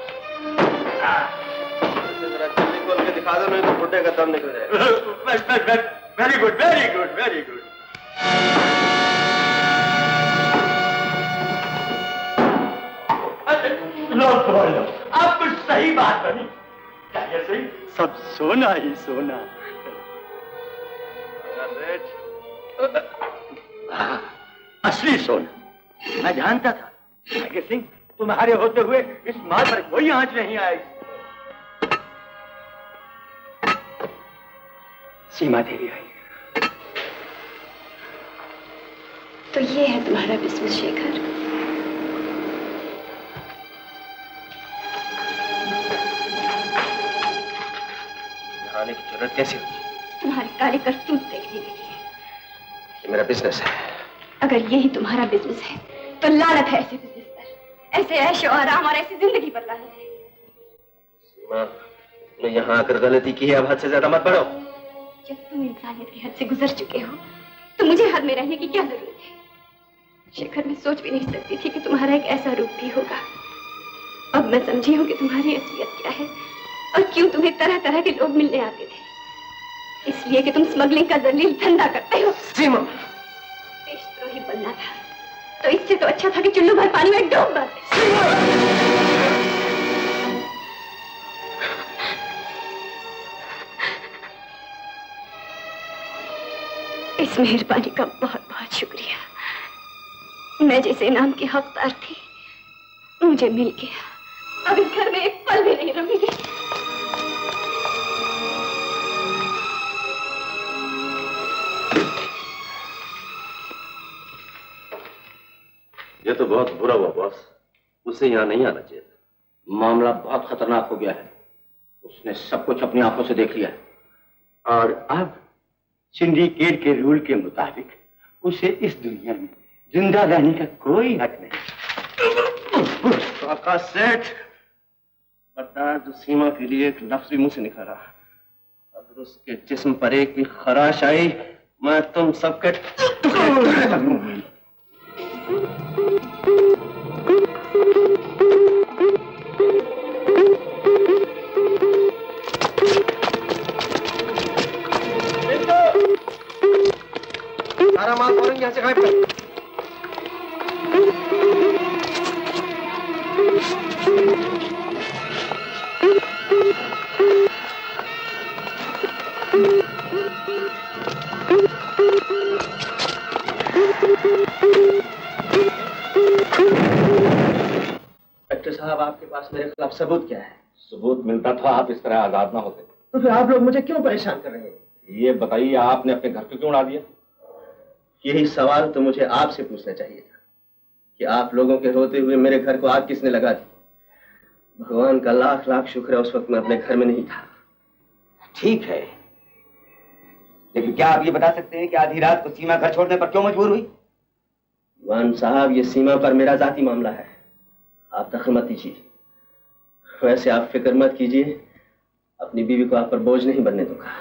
जरा जल्दी खोल के दिखा दो, नहीं तो बुड्ढे का दम निकल जाएगा। Very good, very good, very good. लो तो लो, अब कुछ सही बात बनी। टाइगर सिंह, सब सोना ही सोना। असली सोना। मैं जानता था टाइगर सिंह, तुम्हारे होते हुए इस माल पर कोई आंच नहीं आएगी। सीमा देवी आई। तो ये है तुम्हारा बिजनेस शेखर। आने की जरूरत कैसे हुई? तुम्हारी काली करतूत देखने के लिए। ये मेरा बिजनेस है। अगर यही तुम्हारा बिजनेस है तो लानत है ऐसे बिजनेस पर, ऐसे ऐशो आराम और ऐसी जिंदगी पर लानत है। सीमा, तुमने यहाँ आकर गलती की है, अब हद से ज्यादा मत बढ़ो। जब तुम इंसानियत की हद से गुजर चुके हो तो मुझे हद में रहने की क्या जरूरत है? शेखर, मैं सोच भी नहीं सकती थी कि तुम्हारा एक ऐसा रूप भी होगा। अब मैं समझी हूँ कि तुम्हारी असलियत क्या है और क्यों तुम्हें तरह तरह के लोग मिलने आते थे। इसलिए कि तुम स्मगलिंग का जलील धंधा करते हो। सीमा, देशद्रोही बनना था तो इससे तो अच्छा था कि चुल्लू भर पानी में डूब जाते। इस मेहरबानी का बहुत बहुत शुक्रिया। मैं जिस इनाम की हकदार थी मुझे मिल गया। अब इस घर में एक पल भी नहीं रहूंगी। ये तो बहुत बुरा हुआ बॉस, उसे यहाँ नहीं आना चाहिए था। मामला बहुत खतरनाक हो गया है। उसने सब कुछ अपनी आंखों से देख लिया है। और अब सिंडिकेट के रूल के मुताबिक उसे इस दुनिया में जिंदा रहने का कोई हक नहीं। काका सेठ, बता जो सीमा के लिए एक लफ्ज भी मुंह से निकला, अगर उसके जिस्म पर एक भी खराश आई मैं तुम सबके टुकड़े कर दूंगी। सारा माल फौरन यहाँ से गायब कर। डॉक्टर साहब, आपके पास मेरे खिलाफ सबूत क्या है? सबूत मिलता तो आप इस तरह आजाद ना होते। तो फिर आप लोग मुझे क्यों परेशान कर रहे हैं? ये बताइए, आपने अपने घर को क्यों उड़ा दिया? यही सवाल तो मुझे आपसे पूछना चाहिए था कि आप लोगों के रोते हुए मेरे घर को आग किसने लगा दी। भगवान का लाख लाख शुक्र है उस वक्त मैं अपने घर में नहीं था। ठीक है, लेकिन क्या आप ये बता सकते हैं कि आधी रात को सीमा घर छोड़ने पर क्यों मजबूर हुई? वन साहब, ये सीमा पर मेरा जाती मामला है, आप दखल मत दीजिए। वैसे आप फिक्र मत कीजिए, अपनी बीवी को आप पर बोझ नहीं बनने दूंगा।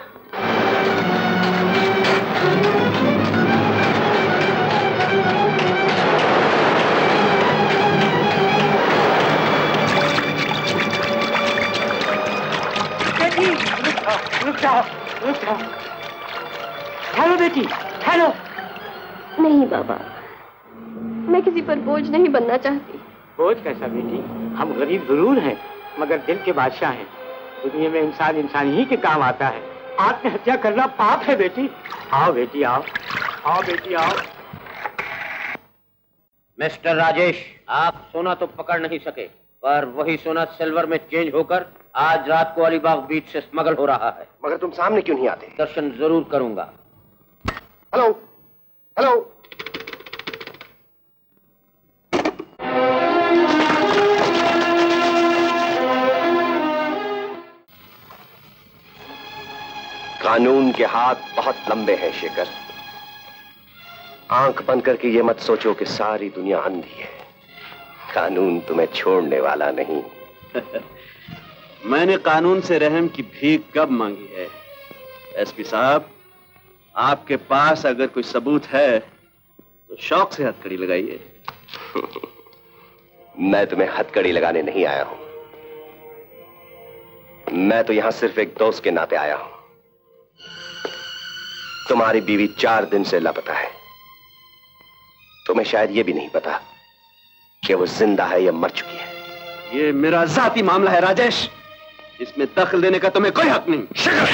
रुक जाओ, रुक जाओ। हेलो बेटी, हेलो। नहीं बाबा, मैं किसी पर बोझ नहीं बनना चाहती। बोझ कैसा बेटी, हम गरीब जरूर हैं मगर दिल के बादशाह हैं। दुनिया में इंसान इंसान ही के काम आता है। आत्महत्या करना पाप है बेटी। आओ बेटी आओ। आओ बेटी आओ। मिस्टर राजेश, आप सोना तो पकड़ नहीं सके, पर वही सोना सिल्वर में चेंज होकर आज रात को अलीबाग बीच से स्मगल हो रहा है। मगर तुम सामने क्यों नहीं आते? दर्शन जरूर करूंगा। Hello hello. कानून के हाथ बहुत लंबे हैं शेखर। आंख बंद करके ये मत सोचो कि सारी दुनिया अंधी है। कानून तुम्हें छोड़ने वाला नहीं। मैंने कानून से रहम की भीख कब मांगी है? एसपी साहब, आपके पास अगर कोई सबूत है तो शौक से हथकड़ी लगाइए। मैं तुम्हें हथकड़ी लगाने नहीं आया हूं। मैं तो यहां सिर्फ एक दोस्त के नाते आया हूं। तुम्हारी बीवी चार दिन से लापता है। तुम्हें शायद यह भी नहीं पता कि वो जिंदा है या मर चुकी है। ये मेरा जाती मामला है राजेश, इसमें दखल देने का तुम्हें कोई हक नहीं।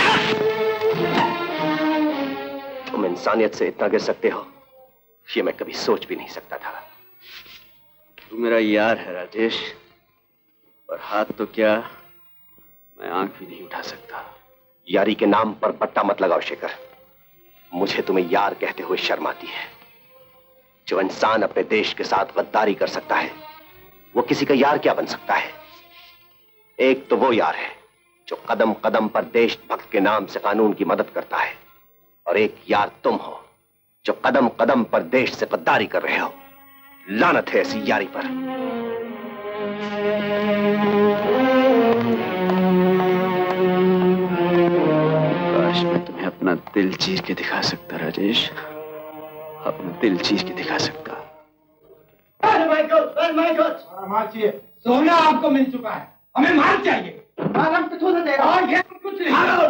तुम इंसानियत से इतना गिर सकते हो, ये मैं कभी सोच भी नहीं सकता था। तू मेरा यार है राजेश, और हाथ तो क्या मैं आंख भी नहीं उठा सकता। यारी के नाम पर पट्टा मत लगाओ शेखर। मुझे तुम्हें यार कहते हुए शर्म आती है। जो इंसान अपने देश के साथ गद्दारी कर सकता है, वो किसी का यार क्या बन सकता है? एक तो वो यार है जो कदम कदम पर देशभक्त के नाम से कानून की मदद करता है, और एक यार तुम हो जो कदम कदम पर देश से गद्दारी कर रहे हो। लानत है ऐसी यारी पर। काश मैं तुम्हें अपना दिल चीर के दिखा सकता राजेश, अपना दिल चीर के दिखा सकता। माल चाहिए। सोना आपको मिल चुका है, हमें माल चाहिए। माल हम कितों से देगा? और ये कुछ नहीं।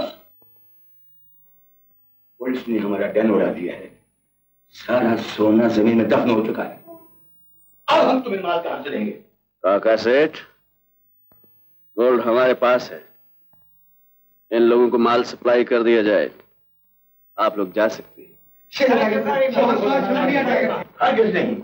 पुलिस ने हमारा डैन उड़ा दिया है। सारा सोना जमीन में दफन हो चुका है। अब हम तुम्हें माल कहां से देंगे? काका सेठ, गोल्ड हमारे पास है। इन लोगों को माल सप्लाई कर दिया जाए, आप लोग जा सकते हैं। हरगिज़ नहीं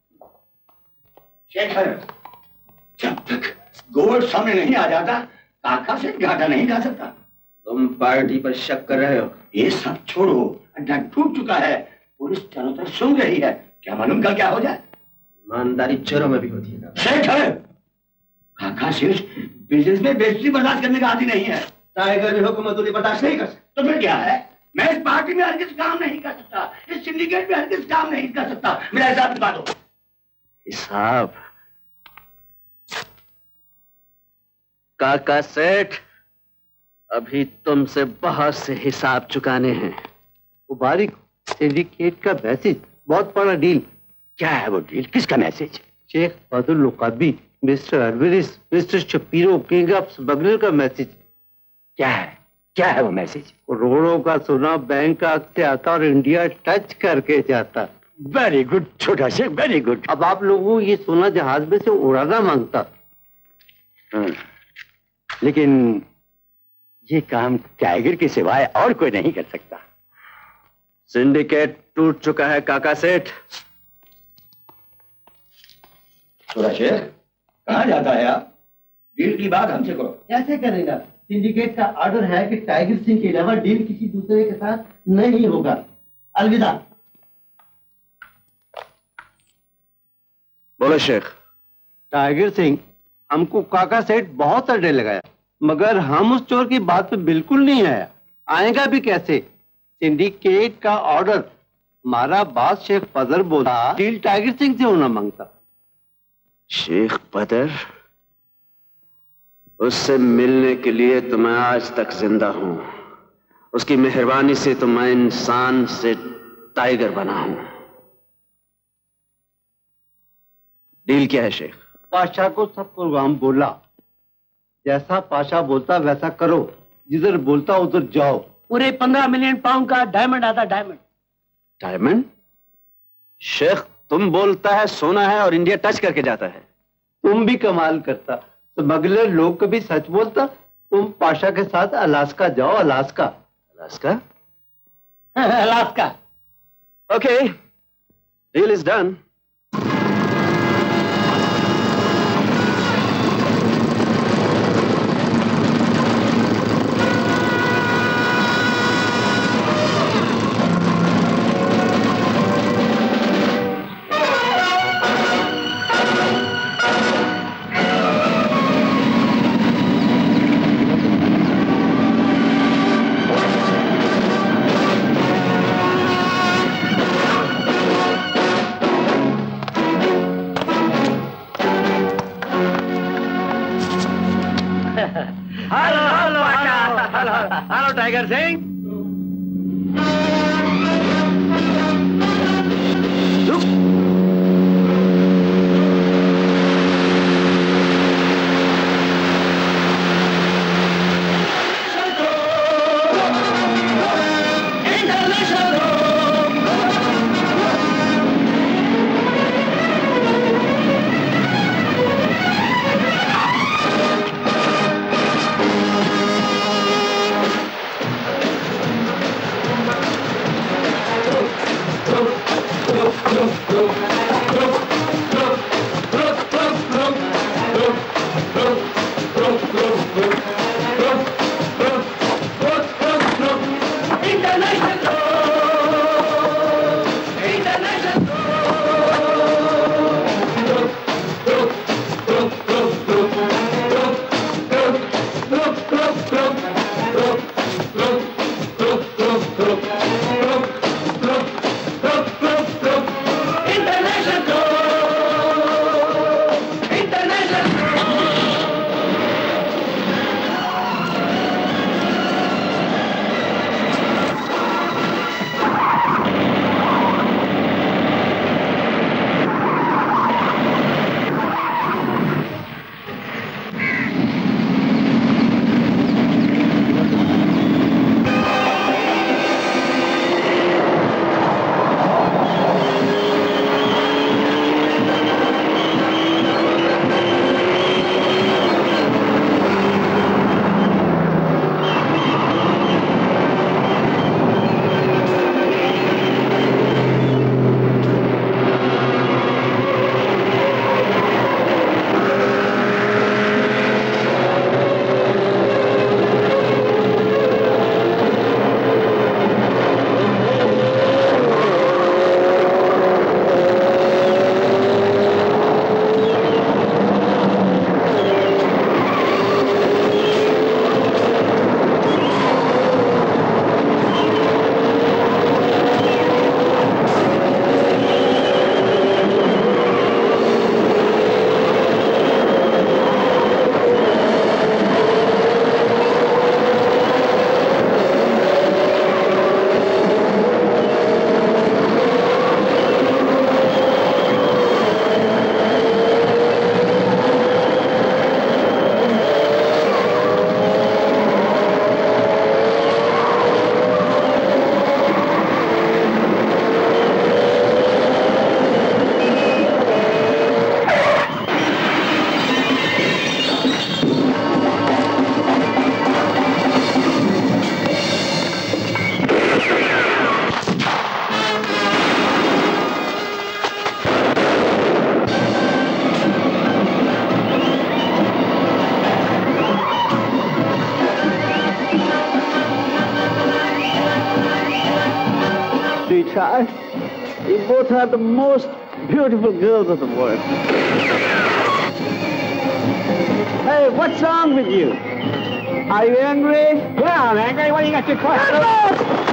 शेखर, जब तक गोल्ड सामने नहीं आ जाता काका से घाटा नहीं जा सकता। तुम पार्टी पर शक कर रहे हो? ये सब छोड़ो, अड्डा टूट चुका है। पुलिस चारों तरफ सूंघ रही है, क्या मालूम कल क्या हो जाए। ईमानदारी चोरों में भी होती है। शेखर, काका सिर्फ बिजनेस में बेइज्जती बर्दाश्त करने का आदि नहीं है। टाइगर भी हुकूमत बर्दाश्त नहीं कर सकता। तो फिर क्या है? मैं इस पार्टी में हरगिज़ काम नहीं कर सकता, इस सिंडिकेट में हरगिज़ काम नहीं कर सकता। मेरा हिसाब बता दो। हिसाब? काका सेठ, अभी तुमसे बहुत से हिसाब चुकाने हैं। मुबारक, सिंडिकेट का मैसेज, बहुत बड़ा डील। क्या है वो डील? किसका message? Sheikh Fazal Lukabi, mister Arviris, mister Shapiro, king of smuggler का मैसेज। क्या है? क्या है वो मैसेज? करोड़ों का सोना बैंकॉक से आता और इंडिया टच करके जाता। वेरी गुड छोटा शेख, वेरी गुड। अब आप लोगों को ये सोना जहाज में से उड़ाना मांगता। लेकिन ये काम टाइगर के सिवाय और कोई नहीं कर सकता। सिंडिकेट टूट चुका है काका सेठ। छोटा शेख, कहाँ जाता है आप? डील की बात हमसे करो। कैसे करेगा? सिंडिकेट का ऑर्डर है कि टाइगर सिंह के अलावा डील किसी दूसरे के साथ नहीं होगा। अलविदा। बोलो शेख। टाइगर सिंह, हमको काका सेठ बहुत अड्डे लगाया, मगर हम उस चोर की बात पे बिल्कुल नहीं आया। आएगा भी कैसे? सिंडिकेट का ऑर्डर, हमारा बात शेख बदर बोला डील टाइगर सिंह से होना मांगता। शेख बदर? उससे मिलने के लिए तो मैं आज तक जिंदा हूं। उसकी मेहरबानी से तो मैं इंसान से टाइगर बना हूं। डील क्या है शेख? पाशा को सब प्रोग्राम बोला, जैसा पाशा बोलता वैसा करो, जिधर बोलता उधर जाओ। पूरे पंद्रह मिलियन पाउंड का डायमंड आता। डायमंड? डायमंड? शेख, तुम बोलता है सोना है और इंडिया टच करके जाता है। तुम भी कमाल करता। स्मगलर लोग कभी सच बोलता। तुम पाशा के साथ अलास्का जाओ। Alaska? Alaska? Alaska. Okay, deal is done. Hello hello hello hello Tiger Singh. Sweetheart, you both are the most beautiful girls of the world. Hey, what's wrong with you? Are you angry? Yeah, I'm angry. What do you got to question?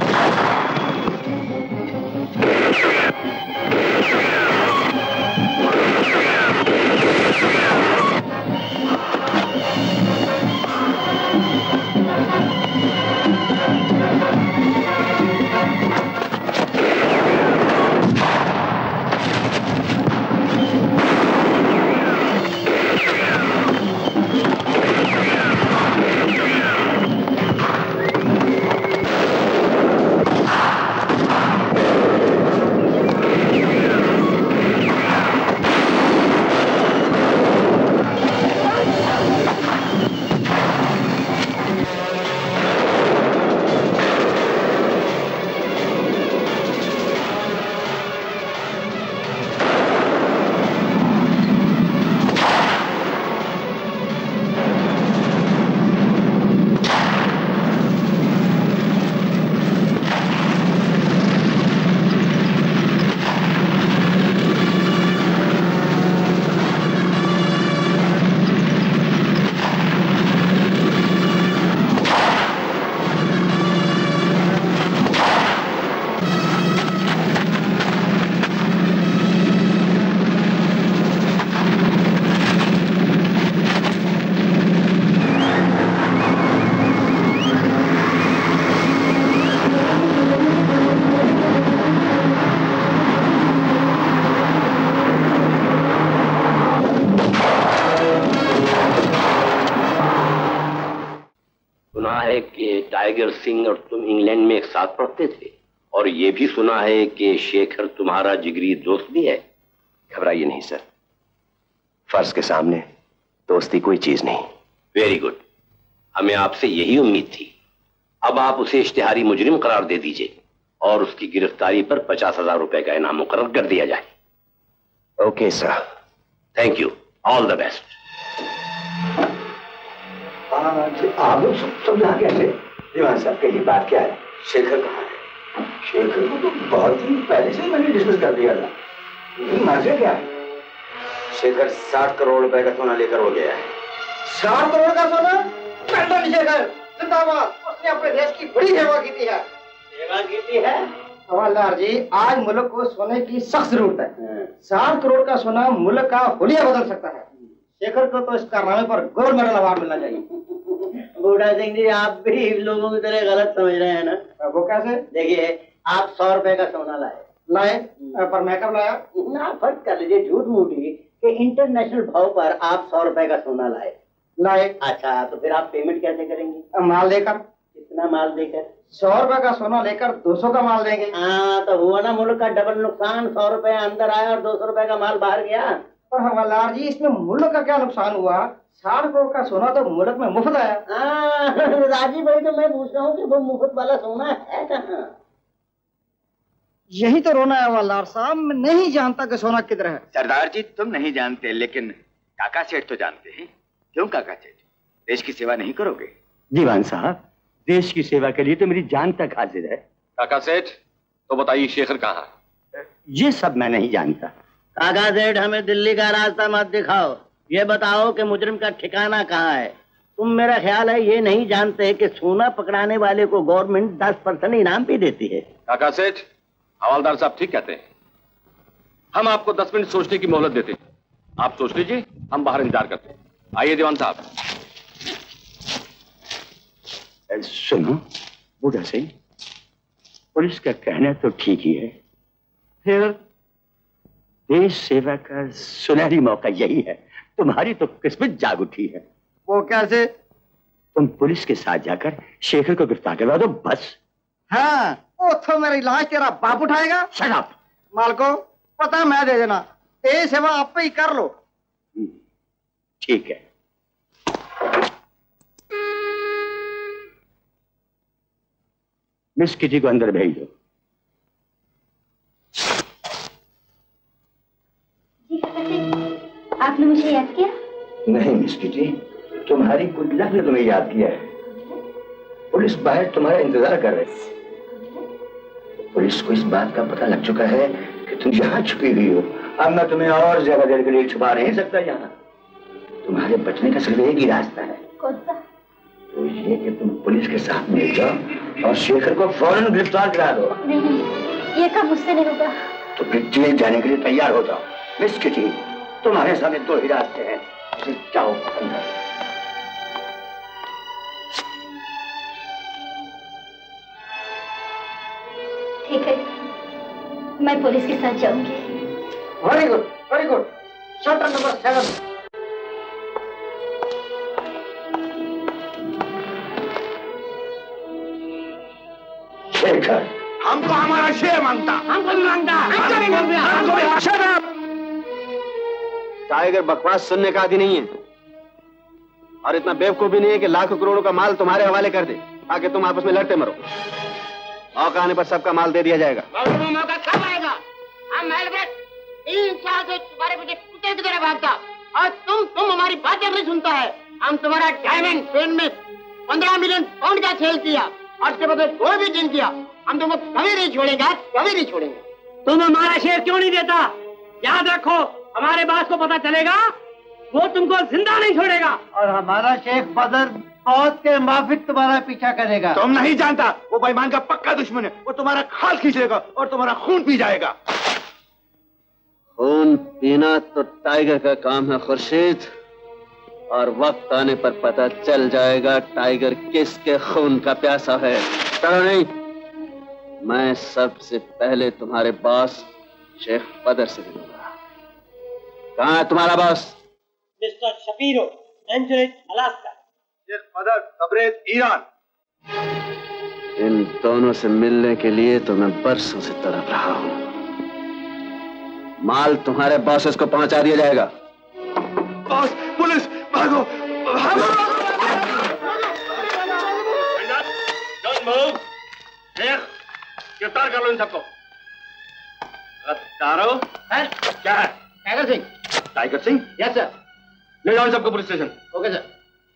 है कि tiger Singh और तुम England में एक साथ पढ़ते थे, और ये भी सुना है कि शेखर तुम्हारा जिगरी दोस्त भी है। घबराइए नहीं सर, फर्ज के सामने दोस्ती कोई चीज नहीं। वेरी गुड, हमें आपसे यही उम्मीद थी। अब आप उसे इश्तिहारी मुजरिम करार दे दीजिए और उसकी गिरफ्तारी पर पचास हजार रुपए का इनाम मुकर्रर कर दिया जाए। Okay sir. Thank you, all the best. आप लोग सब समझा कैसे? दीवान साहब कही बात क्या है? शेखर कहाँ है? शेखर को तो बहुत दिन पहले से ही मैंने डिस्कस कर दिया था। मर्जी क्या है? शेखर साठ करोड़ रुपए का सोना लेकर हो गया है। साठ करोड़ का सोना? कर्नल शेखर जिंदाबाद, उसने अपने देश की बड़ी सेवा की थी है। सेवा की थी है? हवालदार जी, आज मुल्क को सोने की सख्त जरूरत है। साठ करोड़ का सोना मुल्क का हुलिया बदल सकता है। शेखर को तो इस कारनामे पर गोल्ड मेडल अवार्ड मिलना चाहिए। बूढ़ा सिंह जी, आप भी लोगों की तरह गलत समझ रहे हैं ना? वो कैसे? देखिए, आप सौ रुपए का सोना लाए लाए पर मैं कब लाया? ना फर्ज कर लीजिए झूठ मूठी कि इंटरनेशनल भाव पर आप सौ रुपए का सोना लाए लाए अच्छा, तो फिर आप पेमेंट कैसे करेंगे? माल देकर। कितना माल देकर? सौ रुपए का सोना लेकर दो सौ का माल देंगे। हाँ, तो हुआ ना मुल्क का डबल नुकसान। सौ रुपए अंदर आया और दो सौ रुपए का माल बाहर गया। पर हवालदार जी, इसमें मुल्क का क्या नुकसान हुआ? साठ करोड़ का सोना तो मुल्क में मुफ्त आया। राजी भाई, तो मैं पूछ रहा हूँ कि वो मुफ्त वाला सोना है कहाँ? यही तो रोना है हवालदार साहब, मैं नहीं जानता कि सोना किधर है। सरदार जी, तुम नहीं जानते, लेकिन काका सेठ तो जानते हैं। क्यों काका सेठ, देश की सेवा नहीं करोगे? दीवान साहब, देश की सेवा के लिए तो मेरी जान तक हाजिर है। काका सेठ, तो बताइए शेखर कहाँ है? ये सब मैं नहीं जानता। काका सेठ, हमें दिल्ली का रास्ता मत दिखाओ, ये बताओ कि मुजरिम का ठिकाना कहाँ है। तुम, मेरा ख्याल है, ये नहीं जानते कि सोना पकड़ाने वाले को गवर्नमेंट दस परसेंट इनाम भी देती है। काका सेठ, हवालदार साहब ठीक कहते हैं। हम आपको दस मिनट सोचने की मोहलत देते हैं। आप सोच लीजिए, हम बाहर इंतजार करते हैं। आइए दीवान साहब। सुनो बूढ़ा सिंह, पुलिस का कहना तो ठीक ही है, फिर देश सेवा का सुनहरी मौका यही है। तुम्हारी तो किस्मत जाग उठी है। वो कैसे? तुम पुलिस के साथ जाकर शेखर को गिरफ्तार करवा दो, बस। हाँ, वो तो मेरा इलाज तेरा बाप उठाएगा। Shut up. माल को पता मैं दे देना, ये सेवा आप ही कर लो। ठीक है। मिस किटी को अंदर भेज दो। जी काका, आपने मुझे याद किया? नहीं मिस किटी, तुम्हारी गुड लक ने तुम्हें याद किया है। पुलिस बाहर तुम्हारा इंतजार कर रही है। पुलिस को इस बात का पता लग चुका है कि तुम यहाँ छुपी हुई हो। अब मैं तुम्हें और ज्यादा देर के लिए छुपा नहीं सकता। यहाँ तुम्हारे बचने का सिर्फ एक ही रास्ता है। कौन सा? तो ये कि तुम पुलिस के साथ मिल जाओ और शेखर को फौरन गिरफ्तार करा दो। नहीं, ये काम मुझसे नहीं होगा। तो फिर जेल जाने के लिए तैयार हो जाओ। मिस किटी, तुम्हारे सामने दो ही रास्ते हैं, जाओ अंदर। ठीक है, मैं पुलिस के साथ जाऊंगी। Very good, very good. Shutter number seven. Shekhar, हमको हमारा शेयर मांगता। हमको भी मांगता। हमको भी। Shut up. टाइगर बकवास सुनने का आदि नहीं है, और इतना बेवकूफ भी नहीं है कि लाखों करोड़ों का माल तुम्हारे हवाले कर दे ताकि तुम आपस में लड़ते मरो। मौका आने पर सबका माल दे दिया जाएगा। मौका कब आएगा? हम महल में तीन साल से तुम्हारे पीछे कुत्ते की तरह भागता, और तुम तुम हमारी बातें नहीं सुनता है। हम तुम्हारा डायमंड पेन में पंद्रह मिलियन पाउंड का सेल किया और उसके बदले कोई भी जिन किया। हम तुमको कभी नहीं छोड़ेगा, कभी नहीं छोड़ेंगे। तुम हमारा शेयर क्यों नहीं देता? याद रखो, हमारे बास को पता चलेगा, वो तुमको जिंदा नहीं छोड़ेगा। और हमारा शेख बदर मौत के माफिक तुम्हारा पीछा करेगा। तुम नहीं जानता, वो बेईमान का पक्का दुश्मन है। वो तुम्हारा खाल खींचेगा और तुम्हारा खून पी जाएगा। खून पीना तो टाइगर का काम है खुर्शीद, और वक्त आने पर पता चल जाएगा टाइगर किसके खून का प्यासा है। चलो नहीं, मैं सबसे पहले तुम्हारे बॉस शेख बदर से मिलूंगा। कहाँ है तुम्हारा boss? Mister Shapiro, Angelis, Alaska. Sheikh Badar, Tabriz, Iran. इन दोनों से मिलने के लिए तो मैं बरसों से तड़प रहा हूं। माल तुम्हारे बॉसेस को पहुंचा दिया जाएगा। बॉस, पुलिस, भागो, भागो! Don't move! शेख, गिरफ्तार कर लो इन सबको। गद्दारों? क्या है? Tiger Singh. Tiger Singh? Yes sir. ले जाओ इन सबको police station. Okay sir.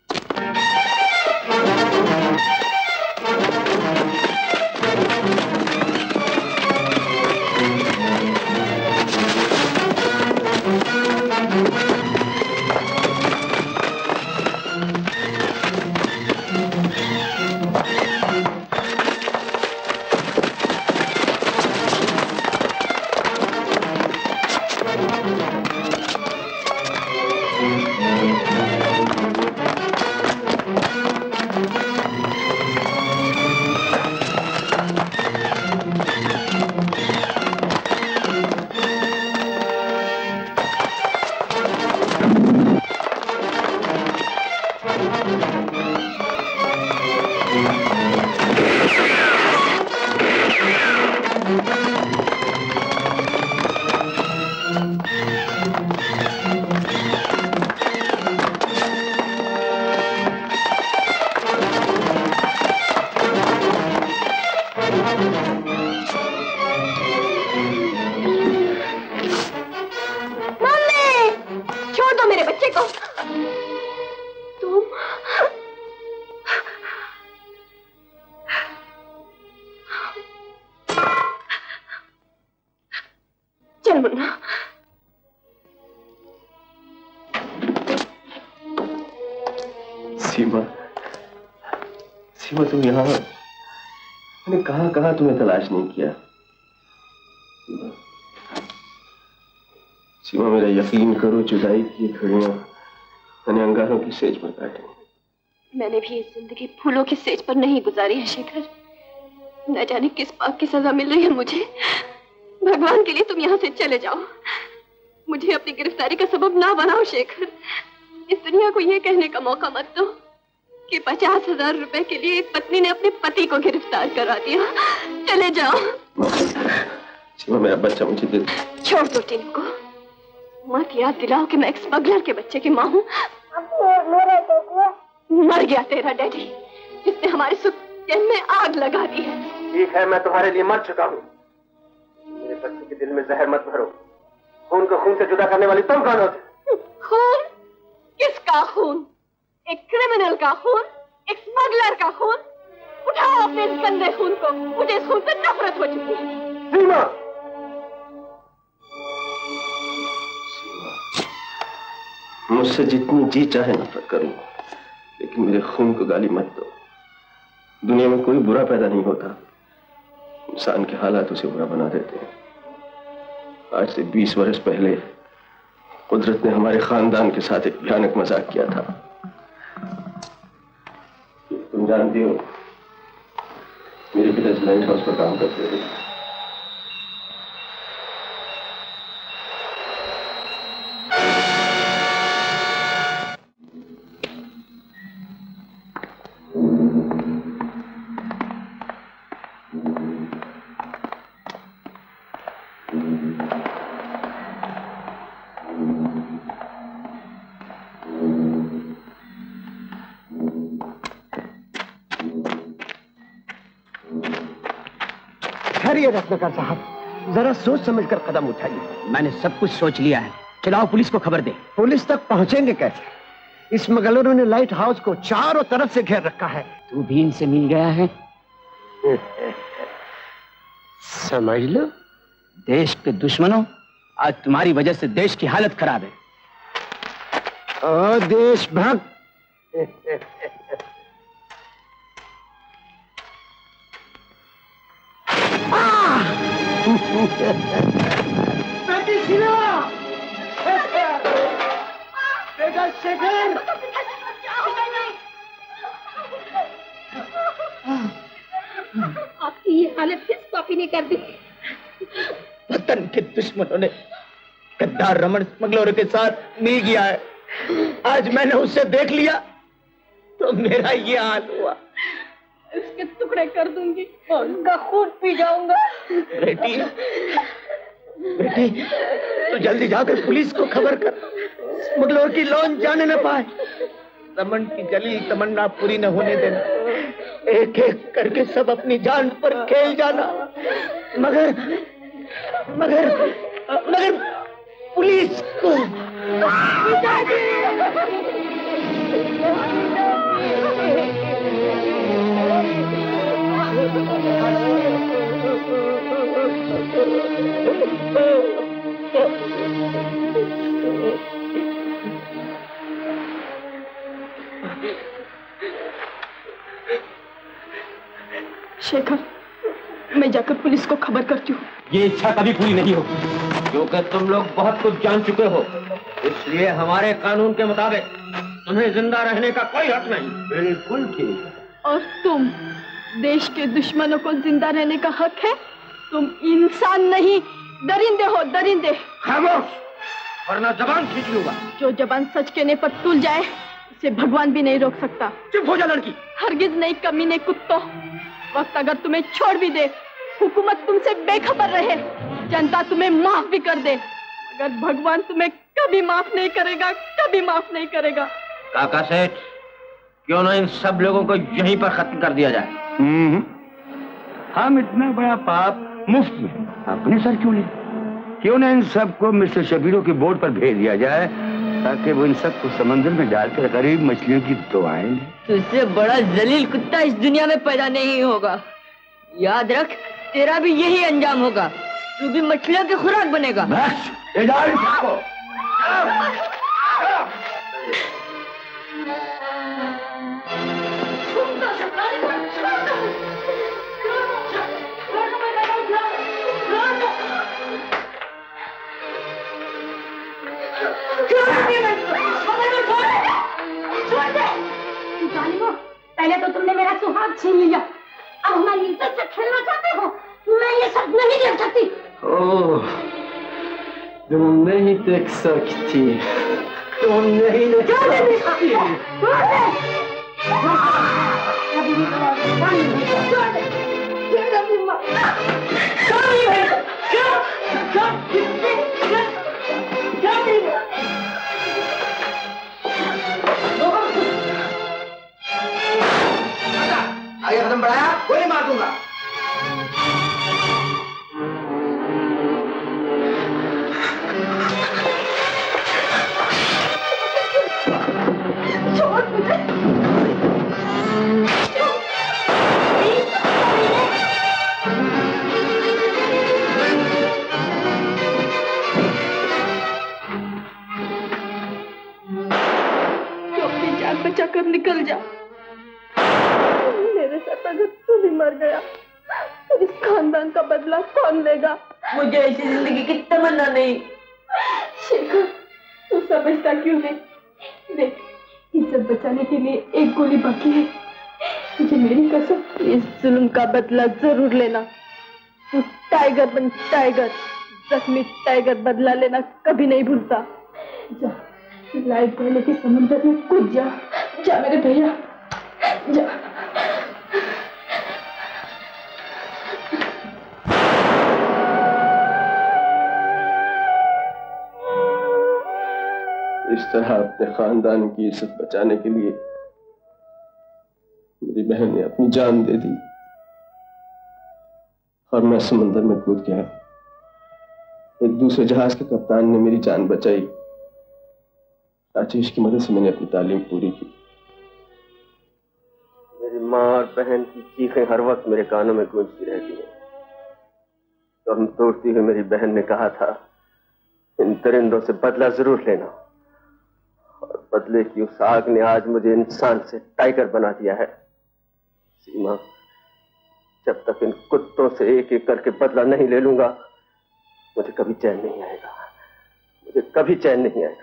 Seema, Seema तुम यहाँ, मैंने कहाँ कहाँ तुम्हें तलाश नहीं किया। सीमा, सीमा मेरा यकीन करो, जुदाई की घड़ियां मैंने अंगारों की सेज पर काटी। मैंने भी ये जिंदगी फूलों की सेज पर नहीं गुजारी है शेखर। न जाने किस पाप की सजा मिल रही है मुझे। भगवान के लिए तुम यहाँ से चले जाओ। मुझे अपनी गिरफ्तारी का सबब ना बनाओ शेखर। इस दुनिया को ये कहने का मौका मत दो कि पचास हजार रुपए के लिए एक पत्नी ने अपने पति को गिरफ्तार करा दिया। चले जाओ। सीमा मेरा बच्चा मुझे दे। छोड़ दो टीम को। मत याद दिलाओ कि मैं एक स्मगलर के बच्चे की माँ हूँ। मर गया तेरा डैडी, जिसने हमारे सुख चैन में आग लगा दी है। ठीक है, मैं तुम्हारे लिए मर चुका हूँ। मेरे बच्चे के दिल में जहर मत भरो। खून को खून से जुदा करने वाली तुम कौन होते? खून? किसका खून? एक क्रिमिनल का खून, एक स्मगलर का खून। उठाओ अपने इस गंदे खून को। मुझे इस खून से नफरत हो चुकी है। सीमा, मुझसे जितनी जी चाहे नफरत करूं, लेकिन मेरे खून को गाली मत दो। दुनिया में कोई बुरा पैदा नहीं होता, इंसान के हालात उसे बुरा बना देते हैं। आज से बीस वर्ष पहले कुदरत ने हमारे खानदान के साथ एक भयानक मजाक किया था। तुम जानती हो, मेरे पिताजी लाइट हाउस पर काम करते थे। रत्नाकर साहब, जरा सोच समझकर कदम उठाइए। मैंने सब कुछ सोच लिया है। चलाओ पुलिस को खबर दे। पुलिस तक पहुंचेंगे कैसे? इस स्मगलरों ने लाइट हाउस को चारों तरफ से घेर रखा है। तू भी इनसे मिल गया है? समझ लो। देश के दुश्मनों, आज तुम्हारी वजह से देश की हालत खराब है। ओ देशभक्त, बेटा शेखर, आपकी ये हालत किस कॉफी ने कर दी? वतन के दुश्मनों ने गद्दार रमन स्मगलरों के साथ मिल गया है। आज मैंने उसे देख लिया तो मेरा ये हाल हुआ। उसके टुकड़े कर दूंगी और उसका खून पी जाऊंगा। बेटी, बेटी, तो जल्दी जाकर पुलिस को खबर कर, स्मगलर की लॉन्च जाने न पाए। रमन की जली तमन्ना पूरी न होने देना। एक एक करके सब अपनी जान पर खेल जाना, मगर मगर मगर पुलिस को। शेखर, मैं जाकर पुलिस को खबर करती हूँ। ये इच्छा कभी पूरी नहीं होगी, क्योंकि तुम लोग बहुत कुछ जान चुके हो। इसलिए हमारे कानून के मुताबिक तुम्हें जिंदा रहने का कोई हक नहीं। बिल्कुल ठीक। और तुम, देश के दुश्मनों को जिंदा रहने का हक है? तुम इंसान नहीं, दरिंदे हो, दरिंदे। खामोश, वरना जबान खींच लूंगा। जो जबान सच कहने पर तुल जाए, उसे भगवान भी नहीं रोक सकता। चुप हो जा लड़की। हरगिज नहीं कमीने कुत्तों। वक्त अगर तुम्हें छोड़ भी दे, हुकूमत तुमसे बेखबर रहे, जनता तुम्हें माफ भी कर दे, मगर भगवान तुम्हें कभी माफ नहीं करेगा, कभी माफ नहीं करेगा। काका सेठ, क्यों ना इन सब लोगों को यहीं पर खत्म कर दिया जाए? हम्म, हम इतना बड़ा पाप मुफ्त में अपने सर क्यों ले? क्यों ना इन सबको मिस्टर शबीरों के बोर्ड पर भेज दिया जाए, ताकि वो इन सबको समंदर में डालकर गरीब मछलियों की दुआएं लें। तुझसे बड़ा जलील कुत्ता इस दुनिया में पैदा नहीं होगा। याद रख, तेरा भी यही अंजाम होगा। तू भी मछलियों की खुराक बनेगा। बस, ले जाओ इन सबको। पहले तो तुमने मेरा सुहाग छीन लिया, अब हमारी इज्जत से खेलना चाहते हो? मैं ये सब नहीं देख सकती। ओह, तुम नहीं देख सकती, तुम नहीं देख सकती। आगे कदम बढ़ाया, गोली मार दूंगा। छोड़ मुझे। तू अपनी जान बचा कर निकल जा। मेरे साथ अगर तू भी मर गया तो इस खानदान का बदला कौन लेगा? मुझे ऐसी जिंदगी की तमन्ना नहीं। शेखर, तू समझता क्यों नहीं? देख, इज्जत बचाने के लिए एक गोली बाकी है। तुझे मेरी कसम, इस जुल्म का बदला जरूर लेना। तू टाइगर बन, टाइगर। जख्मी टाइगर बदला लेना कभी नहीं भूलता। जा, लाइट पहले के समुद्र में कूद जा। जा मेरे भैया, जा। इस तरह अपने खानदान की इज्जत बचाने के लिए मेरी बहन ने अपनी जान दे दी और मैं समंदर में कूद गया। एक दूसरे जहाज के कप्तान ने मेरी जान बचाई। राजेश की मदद से मैंने अपनी तालीम पूरी की। मेरी माँ और बहन की चीखें हर वक्त मेरे कानों में गूंजती रहती हैं। और तोड़ती हुई मेरी बहन ने कहा था, इन परिंदों से बदला जरूर लेना। और बदले की उस आग ने आज मुझे इंसान से टाइगर बना दिया है। सीमा, जब तक इन कुत्तों से एक एक करके बदला नहीं ले लूंगा, मुझे कभी चैन नहीं आएगा। मुझे कभी चैन नहीं आएगा।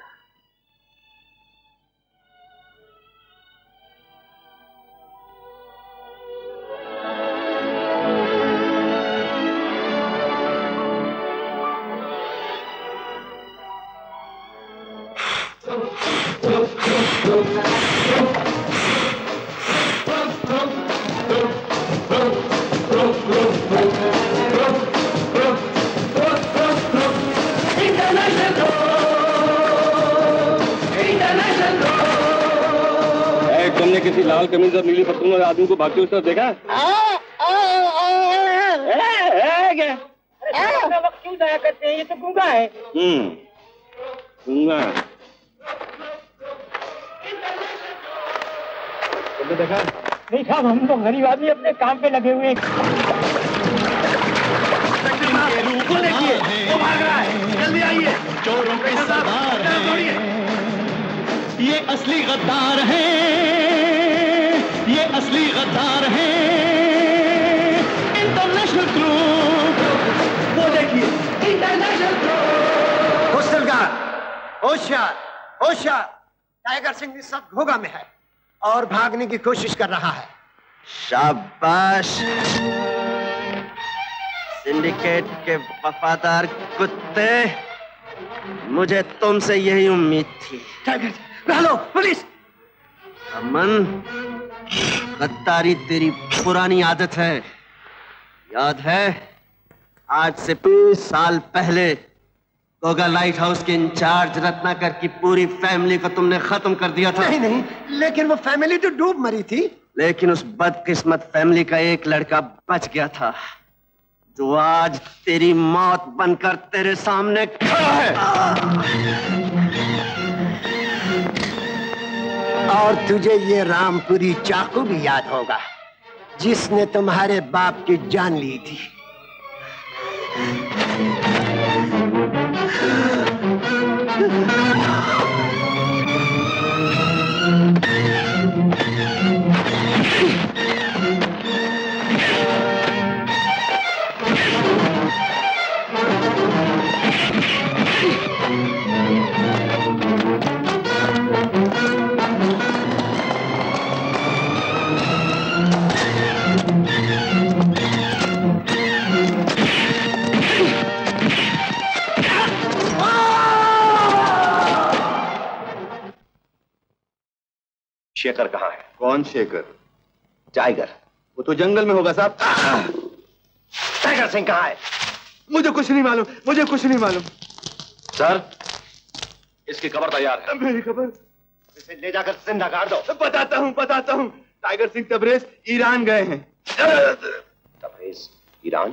Go, go, go. तुमने किसी लाल कमीज और नीली पतलून वाले आदमी को भागते हुए देखा? वक्त क्यों जाया करते हैं? ये तो गूंगा है। हम्म, गूंगा। तुमने देखा? नहीं साहब, हम तो गरीब आदमी अपने काम पे लगे हुए हैं। देखिए, वो भाग रहा है, जल्दी आइए। चोरों के सरदार हैं, ये असली गद्दार हैं, ये असली गद्दार हैं। इंटरनेशनल ग्रुप, वो देखिए, इंटरनेशनल ग्रुप। होशियार, होशियार, होशियार। टाइगर सिंह इस वक्त घोगा में है और भागने की कोशिश कर रहा है। शाबाश सिंडिकेट के वफादार कुत्ते, मुझे तुमसे यही उम्मीद थी। Hello police. अमन, गद्दारी तेरी पुरानी आदत है, याद है? आज से बीस साल पहले गोगा लाइट हाउस के इंचार्ज रत्नाकर की पूरी फैमिली को तुमने खत्म कर दिया था। नहीं नहीं, लेकिन वो फैमिली तो डूब मरी थी। लेकिन उस बदकिस्मत फैमिली का एक लड़का बच गया था, जो आज तेरी मौत बनकर तेरे सामने खड़ा है। और तुझे ये रामपुरी चाकू भी याद होगा, जिसने तुम्हारे बाप की जान ली थी। शेखर कहाँ है? कौन शेखर? टाइगर। वो तो जंगल में होगा साहब। टाइगर सिंह कहाँ है? मुझे कुछ नहीं मालूम, मुझे कुछ नहीं मालूम। सर, इसकी खबर तैयार है। मेरी खबर? इसे ले जाकर जिंदा गाड़ दो। बताता हूँ, बताता हूँ। टाइगर सिंह तबरेज ईरान गए हैं। Tabriz Iran?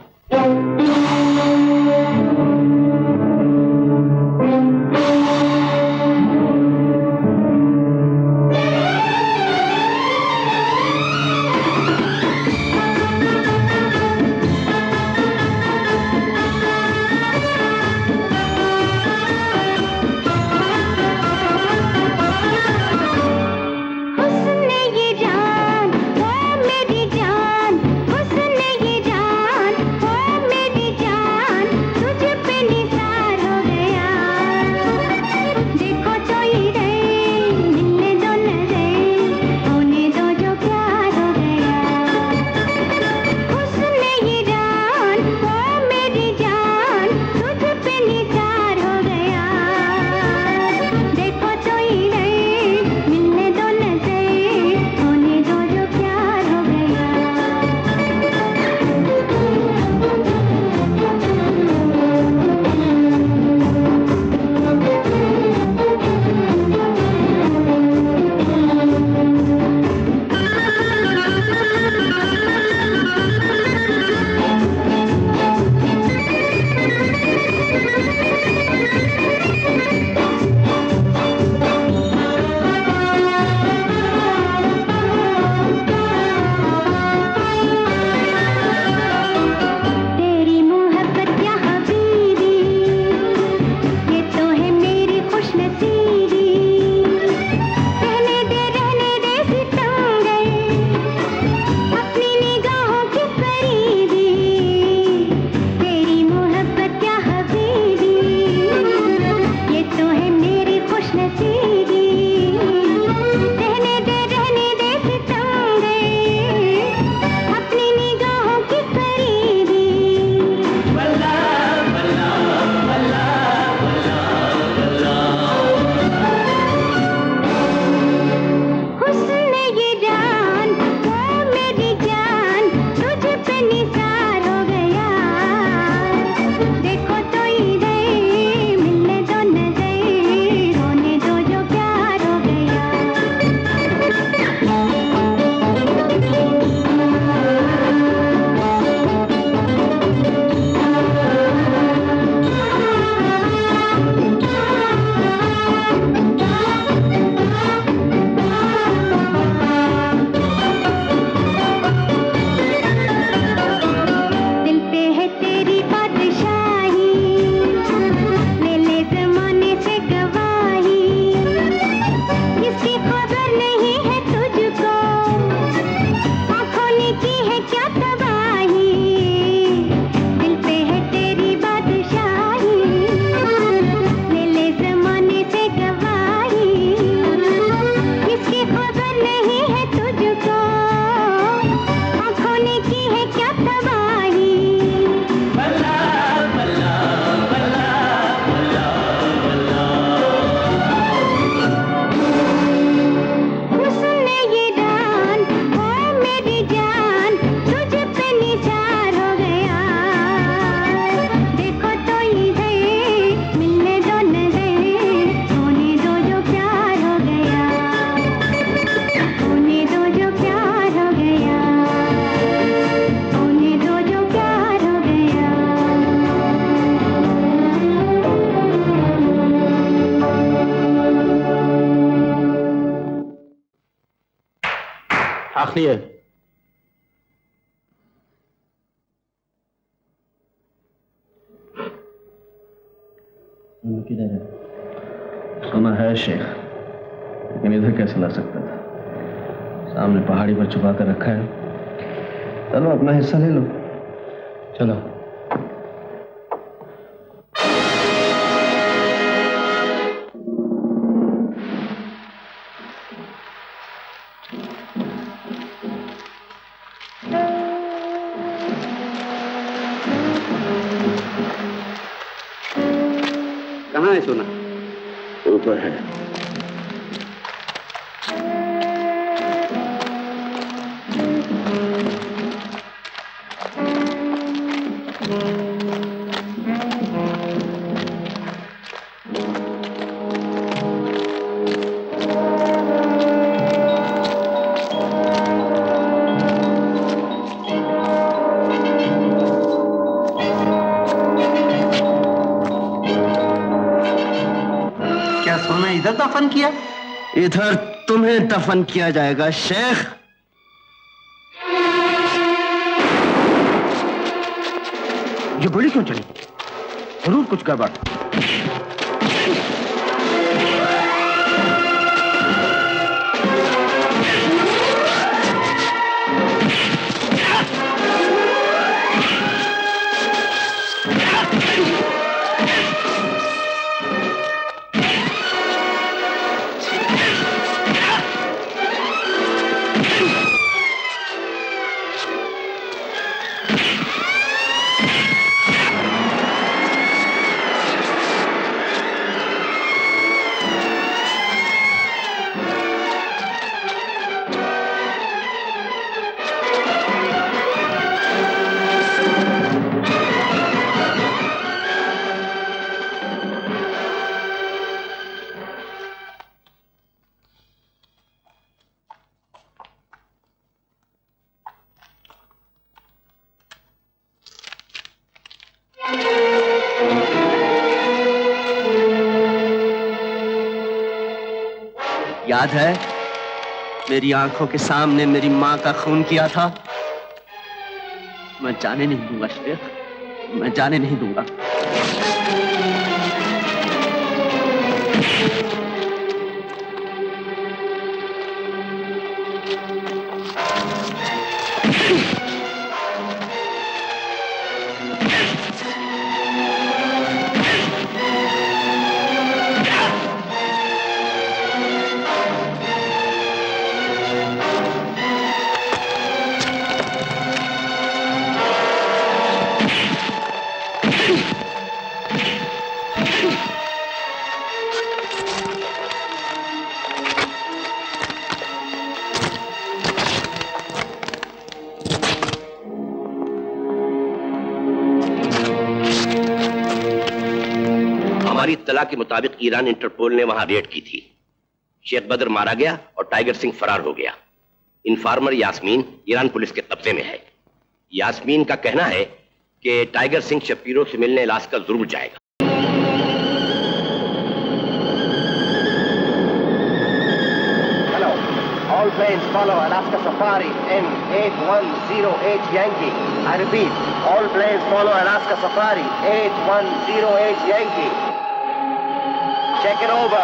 तुझ पे आखिरी है। किधर है? सुना है शेख, लेकिन इधर कैसे ला सकता था? सामने पहाड़ी पर छुपा कर रखा है। चलो अपना हिस्सा ले लो। चलो। कहाँ है सोना? ऊपर है। इधर दफन किया? इधर तुम्हें दफन किया जाएगा शेख। ये गोली क्यों चली? जरूर कुछ गड़बड़। याद है मेरी आंखों के सामने मेरी मां का खून किया था? मैं जाने नहीं दूंगा शेख, मैं जाने नहीं दूंगा। हमारी इत्तला के मुताबिक ईरान इंटरपोल ने वहां रेड की थी। शेख बदर मारा गया और टाइगर सिंह फरार हो गया। इन्फॉर्मर यास्मीन ईरान पुलिस के कब्जे में है। यास्मीन का कहना है कि टाइगर सिंह शपीरो से मिलने अलास्का जरूर जाएगा। Hello, all planes follow Alaska Safari in eight one zero eight Yankee. I repeat, all planes follow Alaska Safari eight one zero eight Yankee. Check it over.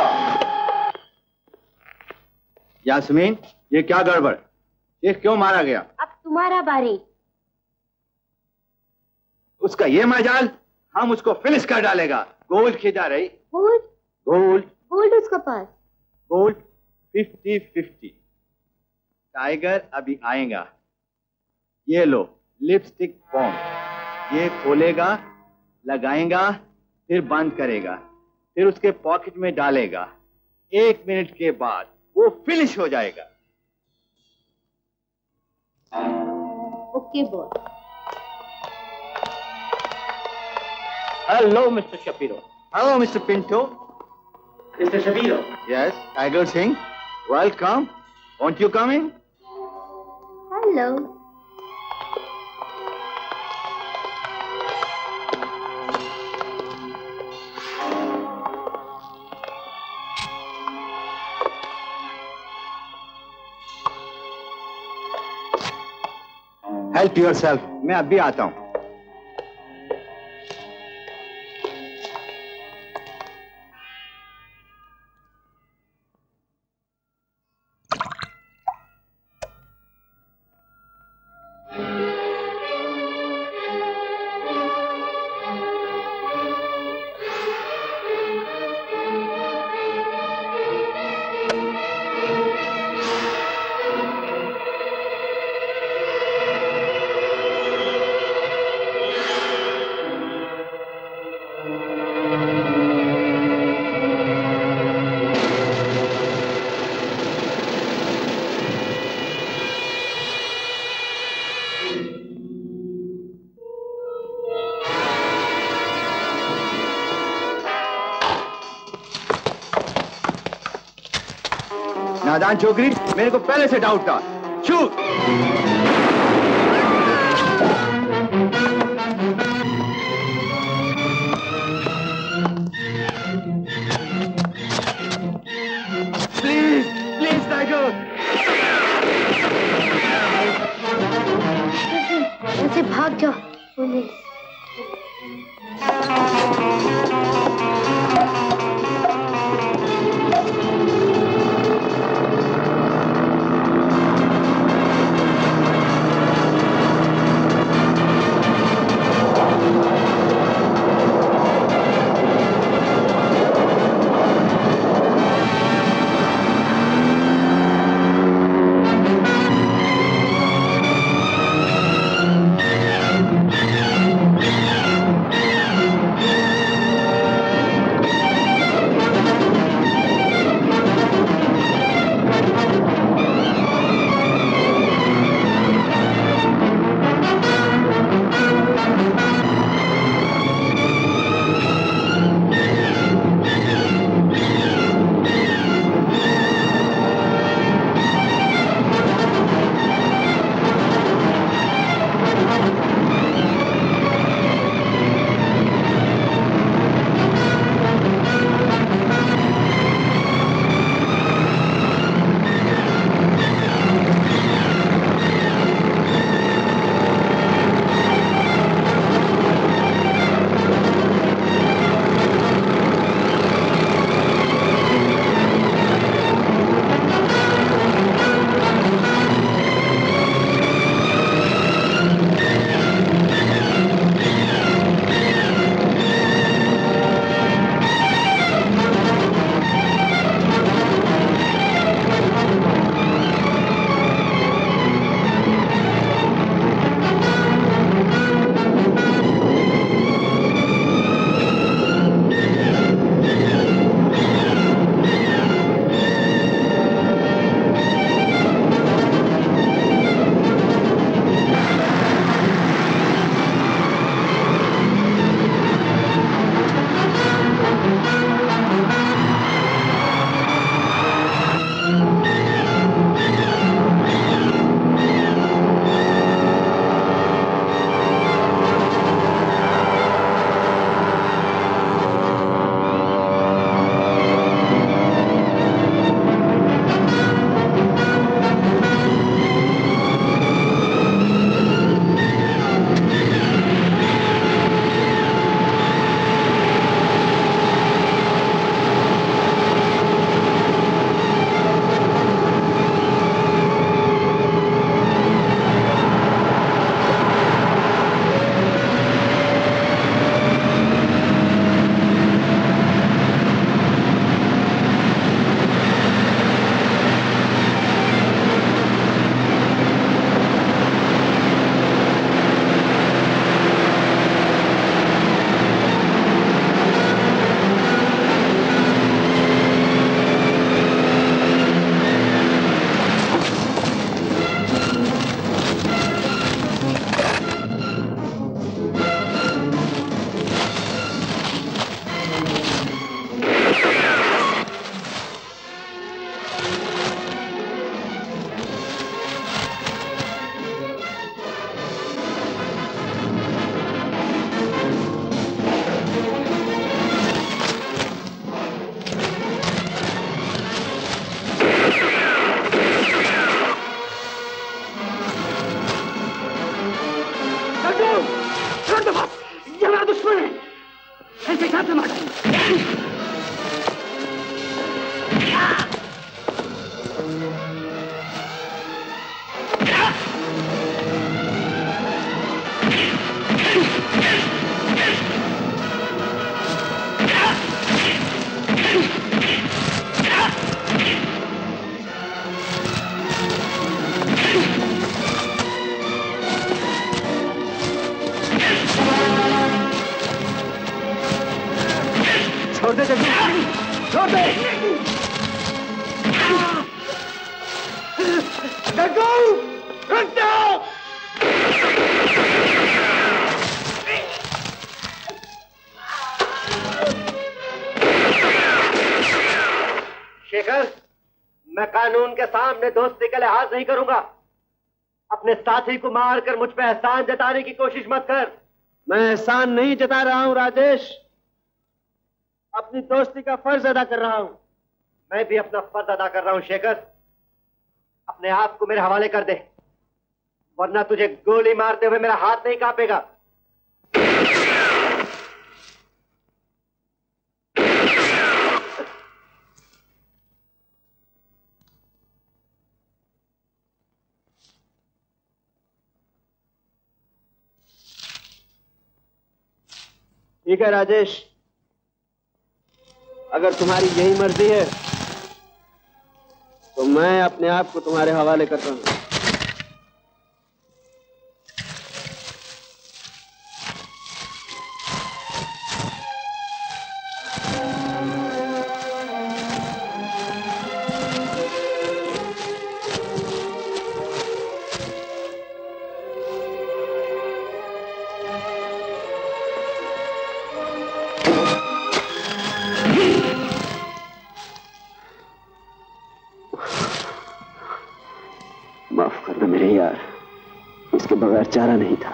Yasmin, ये क्या गड़बड़? ये क्यों मारा गया? अब तुम्हारा बारी। उसका ये मजाल, हम उसको फिनिश कर डालेगा। गोल्ड खींचा रही। गोल्ड? गोल्ड गोल्ड उसका पास। Gold fifty fifty. टाइगर अभी आएगा। ये लो लिपस्टिक पॉन्ड। ये खोलेगा, लगाएगा, फिर बंद करेगा, फिर उसके पॉकेट में डालेगा। एक मिनट के बाद वो फिनिश हो जाएगा। Okay boss. Hello, Mister Shapiro. Hello, Mister Pinto. Mister Shapiro. Yes, Tiger Singh. Welcome. Won't you come in? Hello. Help yourself, मैं अभी आता हूं। नादान छोकरी, मेरे को पहले से डाउट था। शूट। प्लीज प्लीज टाइगर, ऐसे भाग जाओ पुलिस। देखो, रुक जाओ। शेखर, मैं कानून के सामने दोस्ती का लिहाज नहीं करूंगा। अपने साथी को मारकर मुझ पे एहसान जताने की कोशिश मत कर। मैं एहसान नहीं जता रहा हूं राजेश, अपनी दोस्ती का फर्ज अदा कर रहा हूं। मैं भी अपना फर्ज अदा कर रहा हूं शेखर। अपने आप को मेरे हवाले कर दे, वरना तुझे गोली मारते हुए मेरा हाथ नहीं कांपेगा। ठीक है राजेश, अगर तुम्हारी यही मर्जी है तो मैं अपने आप को तुम्हारे हवाले करता हूं। माफ करना मेरे यार, इसके बगैर चारा नहीं था।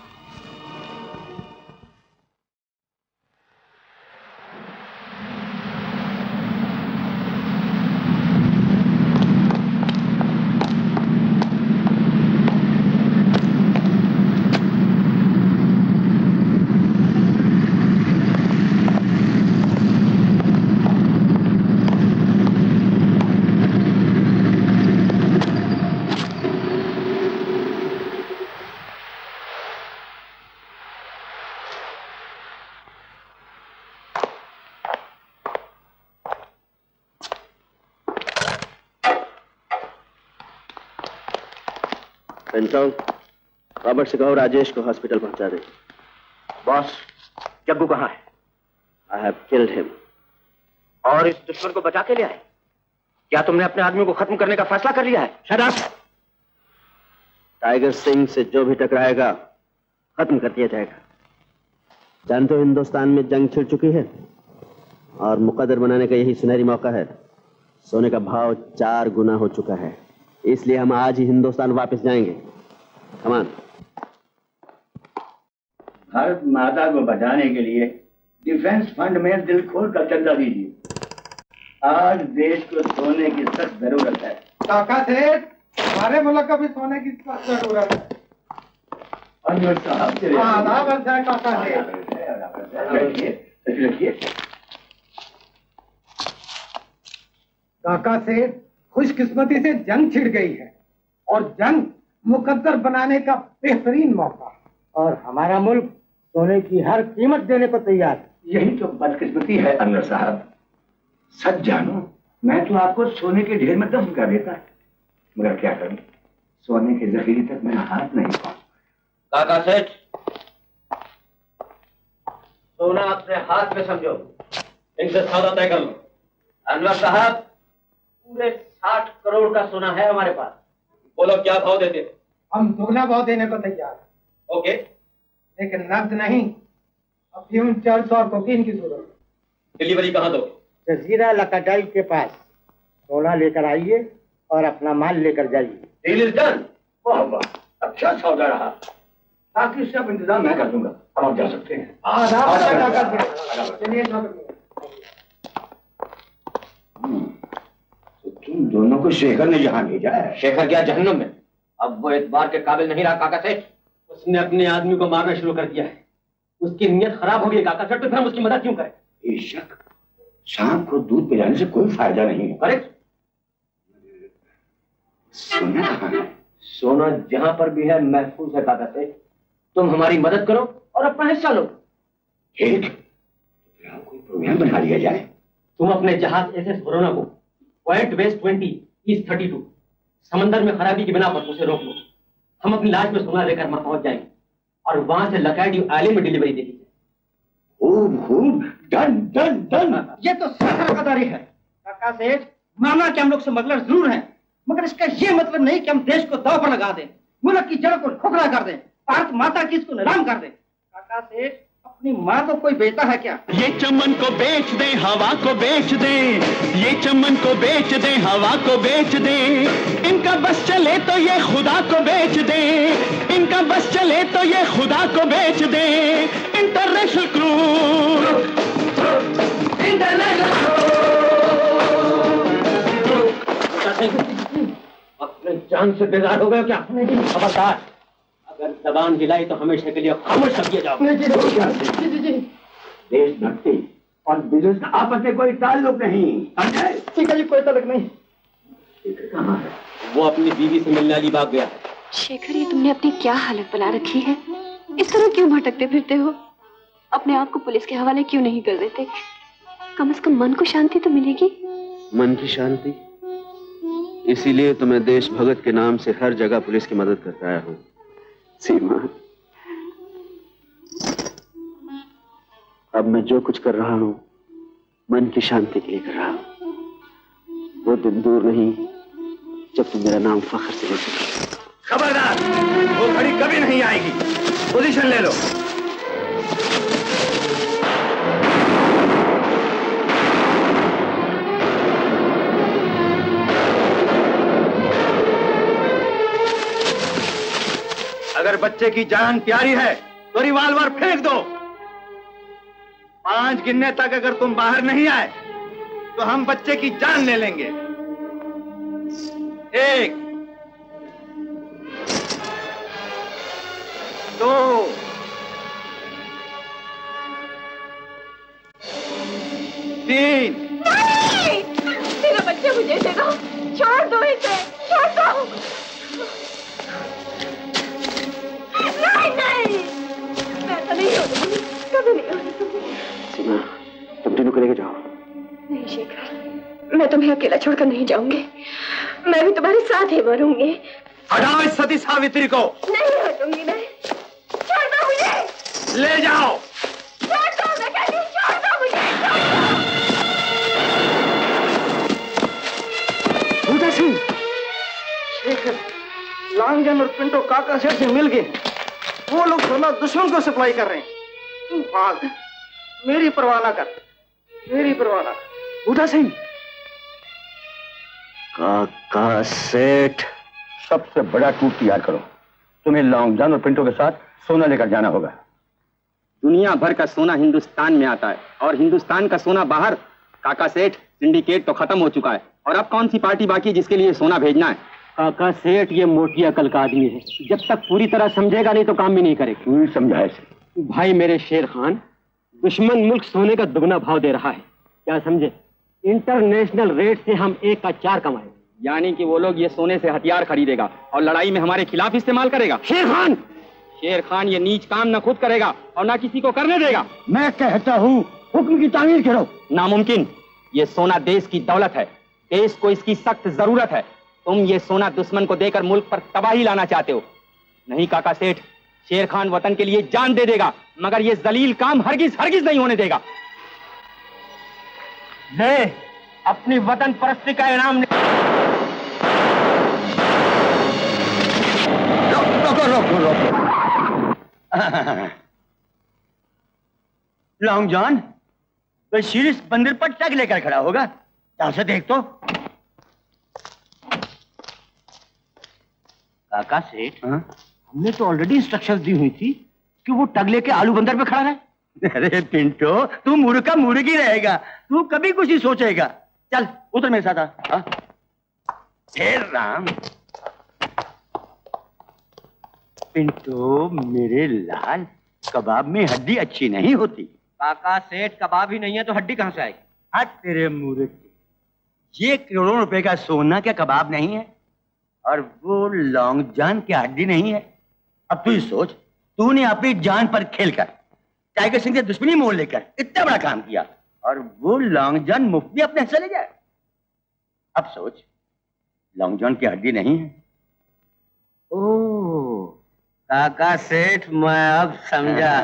पेंटोंग, रॉबर्ट से कहो राजेश को हॉस्पिटल पहुंचा दे। बॉस, जग्गू कहाँ है? I have killed him. और इस दुश्मन को बचा के ले आए? क्या तुमने अपने आदमी को खत्म करने का फैसला कर लिया है? Shut up! टाइगर सिंह से जो भी टकराएगा खत्म कर दिया जाएगा। जानते हो हिंदुस्तान में जंग छिड़ चुकी है और मुकद्दर बनाने का यही सुनहरी मौका है। सोने का भाव चार गुना हो चुका है, इसलिए हम आज ही हिंदुस्तान वापस जाएंगे। Come on. भारत माता को बचाने के लिए डिफेंस फंड में दिल खोल कर चंदा दीजिए। आज देश को सोने की सख्त जरूरत है। काका सेठ, हमारे मुल्क को भी सोने की सख्त जरूरत है। अनवर साहब चले आदाब है काका सेठ। रखिए। काका सेठ, खुशकिस्मती से जंग छिड़ गई है और जंग मुकद्दर बनाने का बेहतरीन मौका, और हमारा मुल्क सोने की हर कीमत देने को तैयार है। यही तो बदकिस्मती है अनवर साहब। सच जानो, मैं तो आपको सोने के ढेर में दफन कर देता, मगर क्या करूं, सोने के जखीरे तक मेरा हाथ नहीं पहुंच। काका सेठ, सोना अपने हाथ में समझो, इनसे सौदा तय कर लो। अनवर साहब, पूरे साठ करोड़ का सोना है हमारे पास, बोलो क्या भाव देते हो? हम दुगना भाव देने को तैयार हैं। ओके, लेकिन नब्ज नहीं, अफीम, चर्च और कोकीन की जरूरत है। डिलीवरी कहाँ दो? जजीरा लकाडाई के पास। सोना लेकर आइए और अपना माल लेकर जाइए। Deal is done. वाह वाह, अच्छा सौदा रहा। बाकी सब इंतजाम मैं कर दूंगा, अब आप जा सकते हैं। चलिए। तुम दोनों को शेखर ने जहां भेजा है। शेखर गया जहन्नुम में, अब वो एतबार के काबिल नहीं रहा काका सेठ। उसने अपने आदमी को मारना शुरू कर दिया है, उसकी नीयत खराब हो गई काका सेठ, तो फिर हम उसकी मदद क्यों करें? बेशक, शाम को दूध पिलाने से कोई फायदा नहीं है। करेक्ट। सोना कहाँ है? सोना जहां पर भी है महफूज है काका सेठ, तुम हमारी मदद करो और अपना हिस्सा लो। ठीक, कोई प्रोग्राम बना लिया जाए। तुम अपने जहाज एस एस वरोना को point west twenty east thirty two समंदर में खराबी की बिना पर उसे रोक लो। हम अपनी लाश में सोना लेकर वहां पहुंच जाएंगे और वहां से लकाडी आइलैंड में डिलीवरी दे दीजिए। खूब खूब, डन डन डन। ये तो सख्त रकादारी है काका सेठ। माना कि हम लोग स्मगलर जरूर हैं, मगर इसका ये मतलब नहीं कि हम देश को दांव पर लगा दें, मुल्क की जड़ को खोखला कर दें, भारत माता की इसको नीलाम कर दें। काका सेठ, अपनी माँ को कोई बेचता है क्या? ये चमन को बेच दे, हवा को बेच दे, ये चमन को बेच दे, हवा को बेच दे, इनका बस चले तो ये खुदा को बेच दे, इनका बस चले तो ये खुदा को बेच दे। इंटरनेशनल क्रू, इंटरनेशनल अपने जान से बेजार हो गए क्या? खबरदार, अगर जबान हिलाई तो हमेशा के लिए खामोश रखिए जाओ। देश भक्ति और बिजनेस का आपस में कोई ताल्लुक नहीं। ठीक है जी, कोई ताल्लुक नहीं। कहाँ है? वो अपनी बीवी से मिलने वाली बात गया। शेखर, ये तुमने अपनी क्या हालत बना रखी है? इस तरह क्यों भटकते फिरते हो? अपने आप को पुलिस के हवाले क्यों नहीं कर देते? कम से कम मन को शांति तो मिलेगी। मन की शांति? इसीलिए तो मैं देश भगत के नाम से हर जगह पुलिस की मदद करता आया हूँ। सीमा, अब मैं जो कुछ कर रहा हूँ मन की शांति के लिए कर रहा हूँ। वो दिन दूर नहीं जब तुम मेरा नाम फख्र से ले सके। खबरदार, वो घड़ी कभी नहीं आएगी। पोजीशन ले लो। अगर बच्चे की जान प्यारी है तो रिवाल्वर फेंक दो। पांच गिनने तक अगर तुम बाहर नहीं आए तो हम बच्चे की जान ले लेंगे। एक, दो, तीन। नहीं! मेरा बच्चा मुझे दे दो, छोड़ दो इसे, छोड़ दो। नहीं नहीं, मैं तो नहीं होती, कभी नहीं होती। सीमा, तुम तीनों को लेके जाओ। नहीं शेखर, मैं तुम्हें अकेला छोड़कर नहीं जाऊंगी। मैं भी तुम्हारे साथ ही मरूंगी। हटाओ इस सती सावित्री को। नहीं हटूंगी मैं। छोड़ दो मुझे। ले जाओ। छोड़ दो, मैं कहती हूँ छोड़ दो मुझे, छोड़ बूटा सिंह, शेखर, लांगजन और पिंटो काका सेठ से मिल गए। वो लोग सोना दुश्मन को सप्लाई कर रहे हैं। तू भाग, मेरी परवाह ना कर, मेरी परवाह ना कर। बूटा सिंह, काका सेठ, सबसे बड़ा टूर तैयार करो। तुम्हें लॉन्गजन और पिंटो के साथ सोना लेकर जाना होगा। दुनिया भर का सोना हिंदुस्तान में आता है और हिंदुस्तान का सोना बाहर। काका सेठ, सिंडिकेट तो खत्म हो चुका है और अब कौन सी पार्टी बाकी है जिसके लिए सोना भेजना है? काका सेठ, ये मोटी अकल का आदमी है। जब तक पूरी तरह समझेगा नहीं तो काम भी नहीं करेगा। तू समझाए से। भाई मेरे शेर खान, दुश्मन मुल्क सोने का दुगना भाव दे रहा है, क्या समझे? इंटरनेशनल रेट से हम एक का चार कमाए। यानी कि वो लोग ये सोने से हथियार खरीदेगा और लड़ाई में हमारे खिलाफ इस्तेमाल करेगा। शेर खान, शेर खान ये नीच काम न खुद करेगा और न किसी को करने देगा। मैं कहता हूँ हुक्म की तामीर करो। नामुमकिन। ये सोना देश की दौलत है, देश को इसकी सख्त जरूरत है। तुम ये सोना दुश्मन को देकर मुल्क पर तबाही लाना चाहते हो। नहीं काका सेठ, शेर खान वतन के लिए जान दे देगा मगर ये जलील काम हरगिज हरगिज नहीं होने देगा। दे अपनी वतन परस्ती का इनाम। रोको रोको रोको। लॉन्ग जॉन, कोई सीरियस बंदर पर टग लेकर खड़ा होगा। यहां से देख तो। काका सेठ, हमने तो ऑलरेडी इंस्ट्रक्शंस दी हुई थी कि वो टग लेके आलू बंदर पे खड़ा रहे। अरे पिंटो, तू मुर्गा मुर्गी रहेगा, तू कभी कुछ नहीं सोचेगा। चल उधर मेरे साथ आ। हे राम। पिंटो मेरे लाल, कबाब में हड्डी अच्छी नहीं होती। काका सेठ, कबाब ही नहीं है तो हड्डी कहां से आएगी? हट तेरे मूर्ख, ये करोड़ों रुपए का सोना क्या कबाब नहीं है? और वो लॉन्ग जान की हड्डी नहीं है? अब तू ही सोच, तूने अपनी जान पर खेलकर टाइगर सिंह से दुश्मनी मोल लेकर इतना बड़ा काम किया और वो लॉन्ग जान मुफ्त में अपने हिस्सा ले जाए। अब सोच, लॉन्ग जॉन की हड्डी नहीं है। ओह काका सेठ, मैं अब समझा।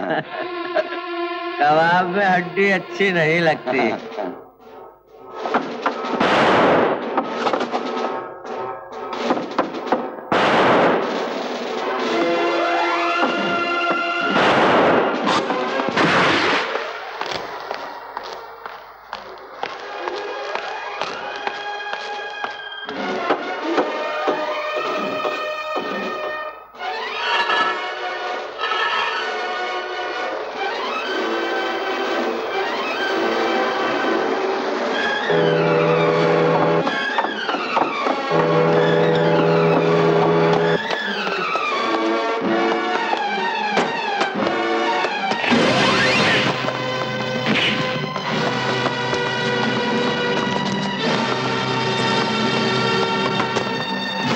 कबाब में हड्डी अच्छी नहीं लगती।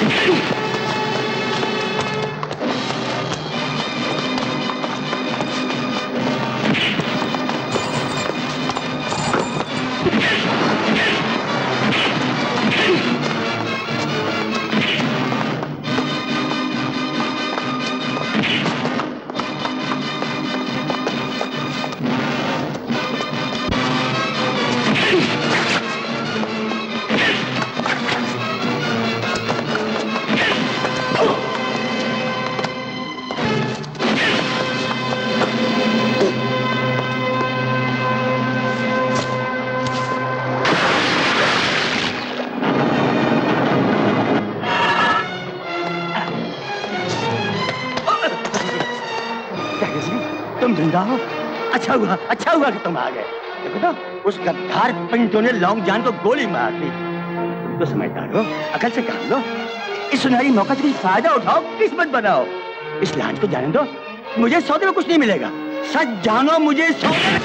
तुम जिंदा हो? अच्छा हुआ, अच्छा हुआ कि तुम आ गए। देखो तो, उस गद्दार पिंटो ने लॉन्ग जान को गोली मार दी। तुम तो समझदार हो, अकल से काम लो। इस सुनहरी मौका से कुछ फायदा उठाओ, किस्मत बनाओ। इस लांच को जाने दो, मुझे सौदे में कुछ नहीं मिलेगा। सच जानो, मुझे सौदे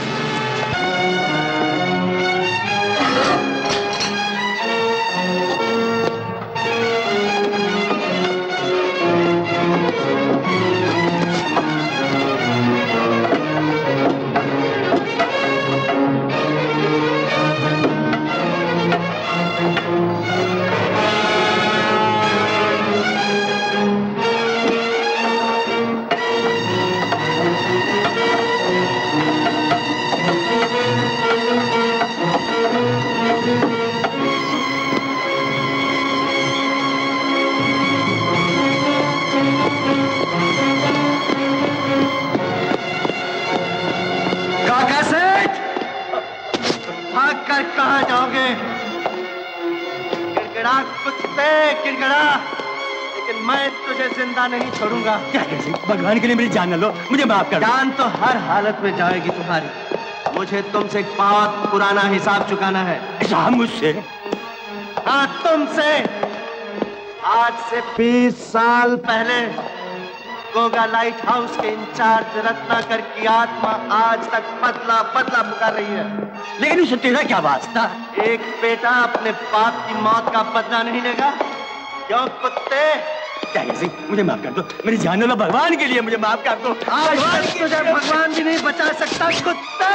कहाँ जाओगे? गिड़गिड़ा कुत्ते, गिड़गिड़ा, लेकिन मैं तुझे जिंदा नहीं छोड़ूंगा। क्या कैसे? भगवान के लिए मेरी जान न लो, मुझे माफ कर दो। जान तो हर हालत में जाएगी तुम्हारी। मुझे तुमसे एक बहुत पुराना हिसाब चुकाना है। हिसाब मुझसे? हाँ, तुमसे। आज से बीस साल पहले गोगा लाइट हाउस के इंचार्ज रत्नाकर की आत्मा आज तक बदला बदला पुकार रही है। लेकिन उसे तेरा क्या वास्ता? एक बेटा अपने बाप की मौत का बदला नहीं लेगा? क्यों कुत्ते? क्या कैसे? मुझे माफ कर दो, मेरी जान लो, भगवान के लिए मुझे माफ कर दो। भगवान की तुझे भगवान भी नहीं बचा सकता कुत्ते।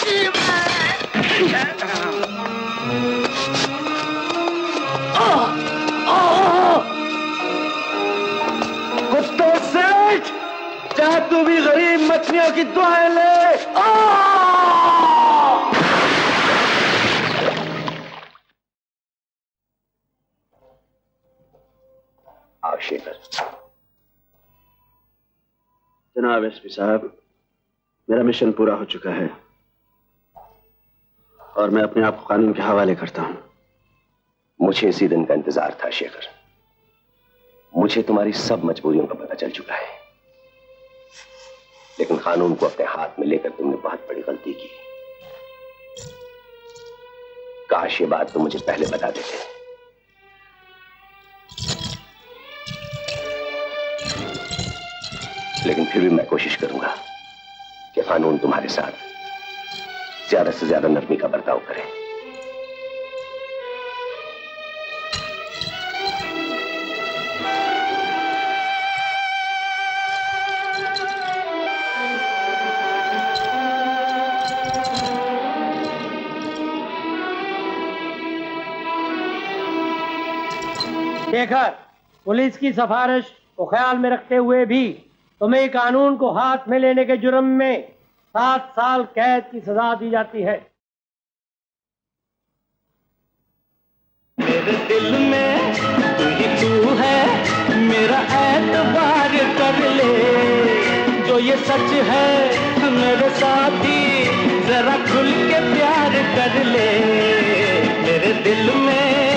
कुत्तों से जा, तू भी गरीब मछलियों की दुआएं ले। आओ शेखर। जनाब एसपी साहब, मेरा मिशन पूरा हो चुका है और मैं अपने आप को कानून के हवाले करता हूं। मुझे इसी दिन का इंतजार था शेखर। मुझे तुम्हारी सब मजबूरियों का पता चल चुका है, लेकिन कानून को अपने हाथ में लेकर तुमने बहुत बड़ी गलती की। काश ये बात तुम मुझे पहले बता देते। लेकिन फिर भी मैं कोशिश करूंगा कि कानून तुम्हारे साथ ज्यादा से ज्यादा नरमी का बर्ताव करे। शेखर, पुलिस की सिफारिश को ख्याल में रखते हुए भी तुम्हें कानून को हाथ में लेने के जुर्म में सात साल कैद की सजा दी जाती है। मेरे दिल में तू ही तू है, मेरा एतबार कर ले। जो ये सच है मेरे साथी, जरा खुल के प्यार कर ले। मेरे दिल में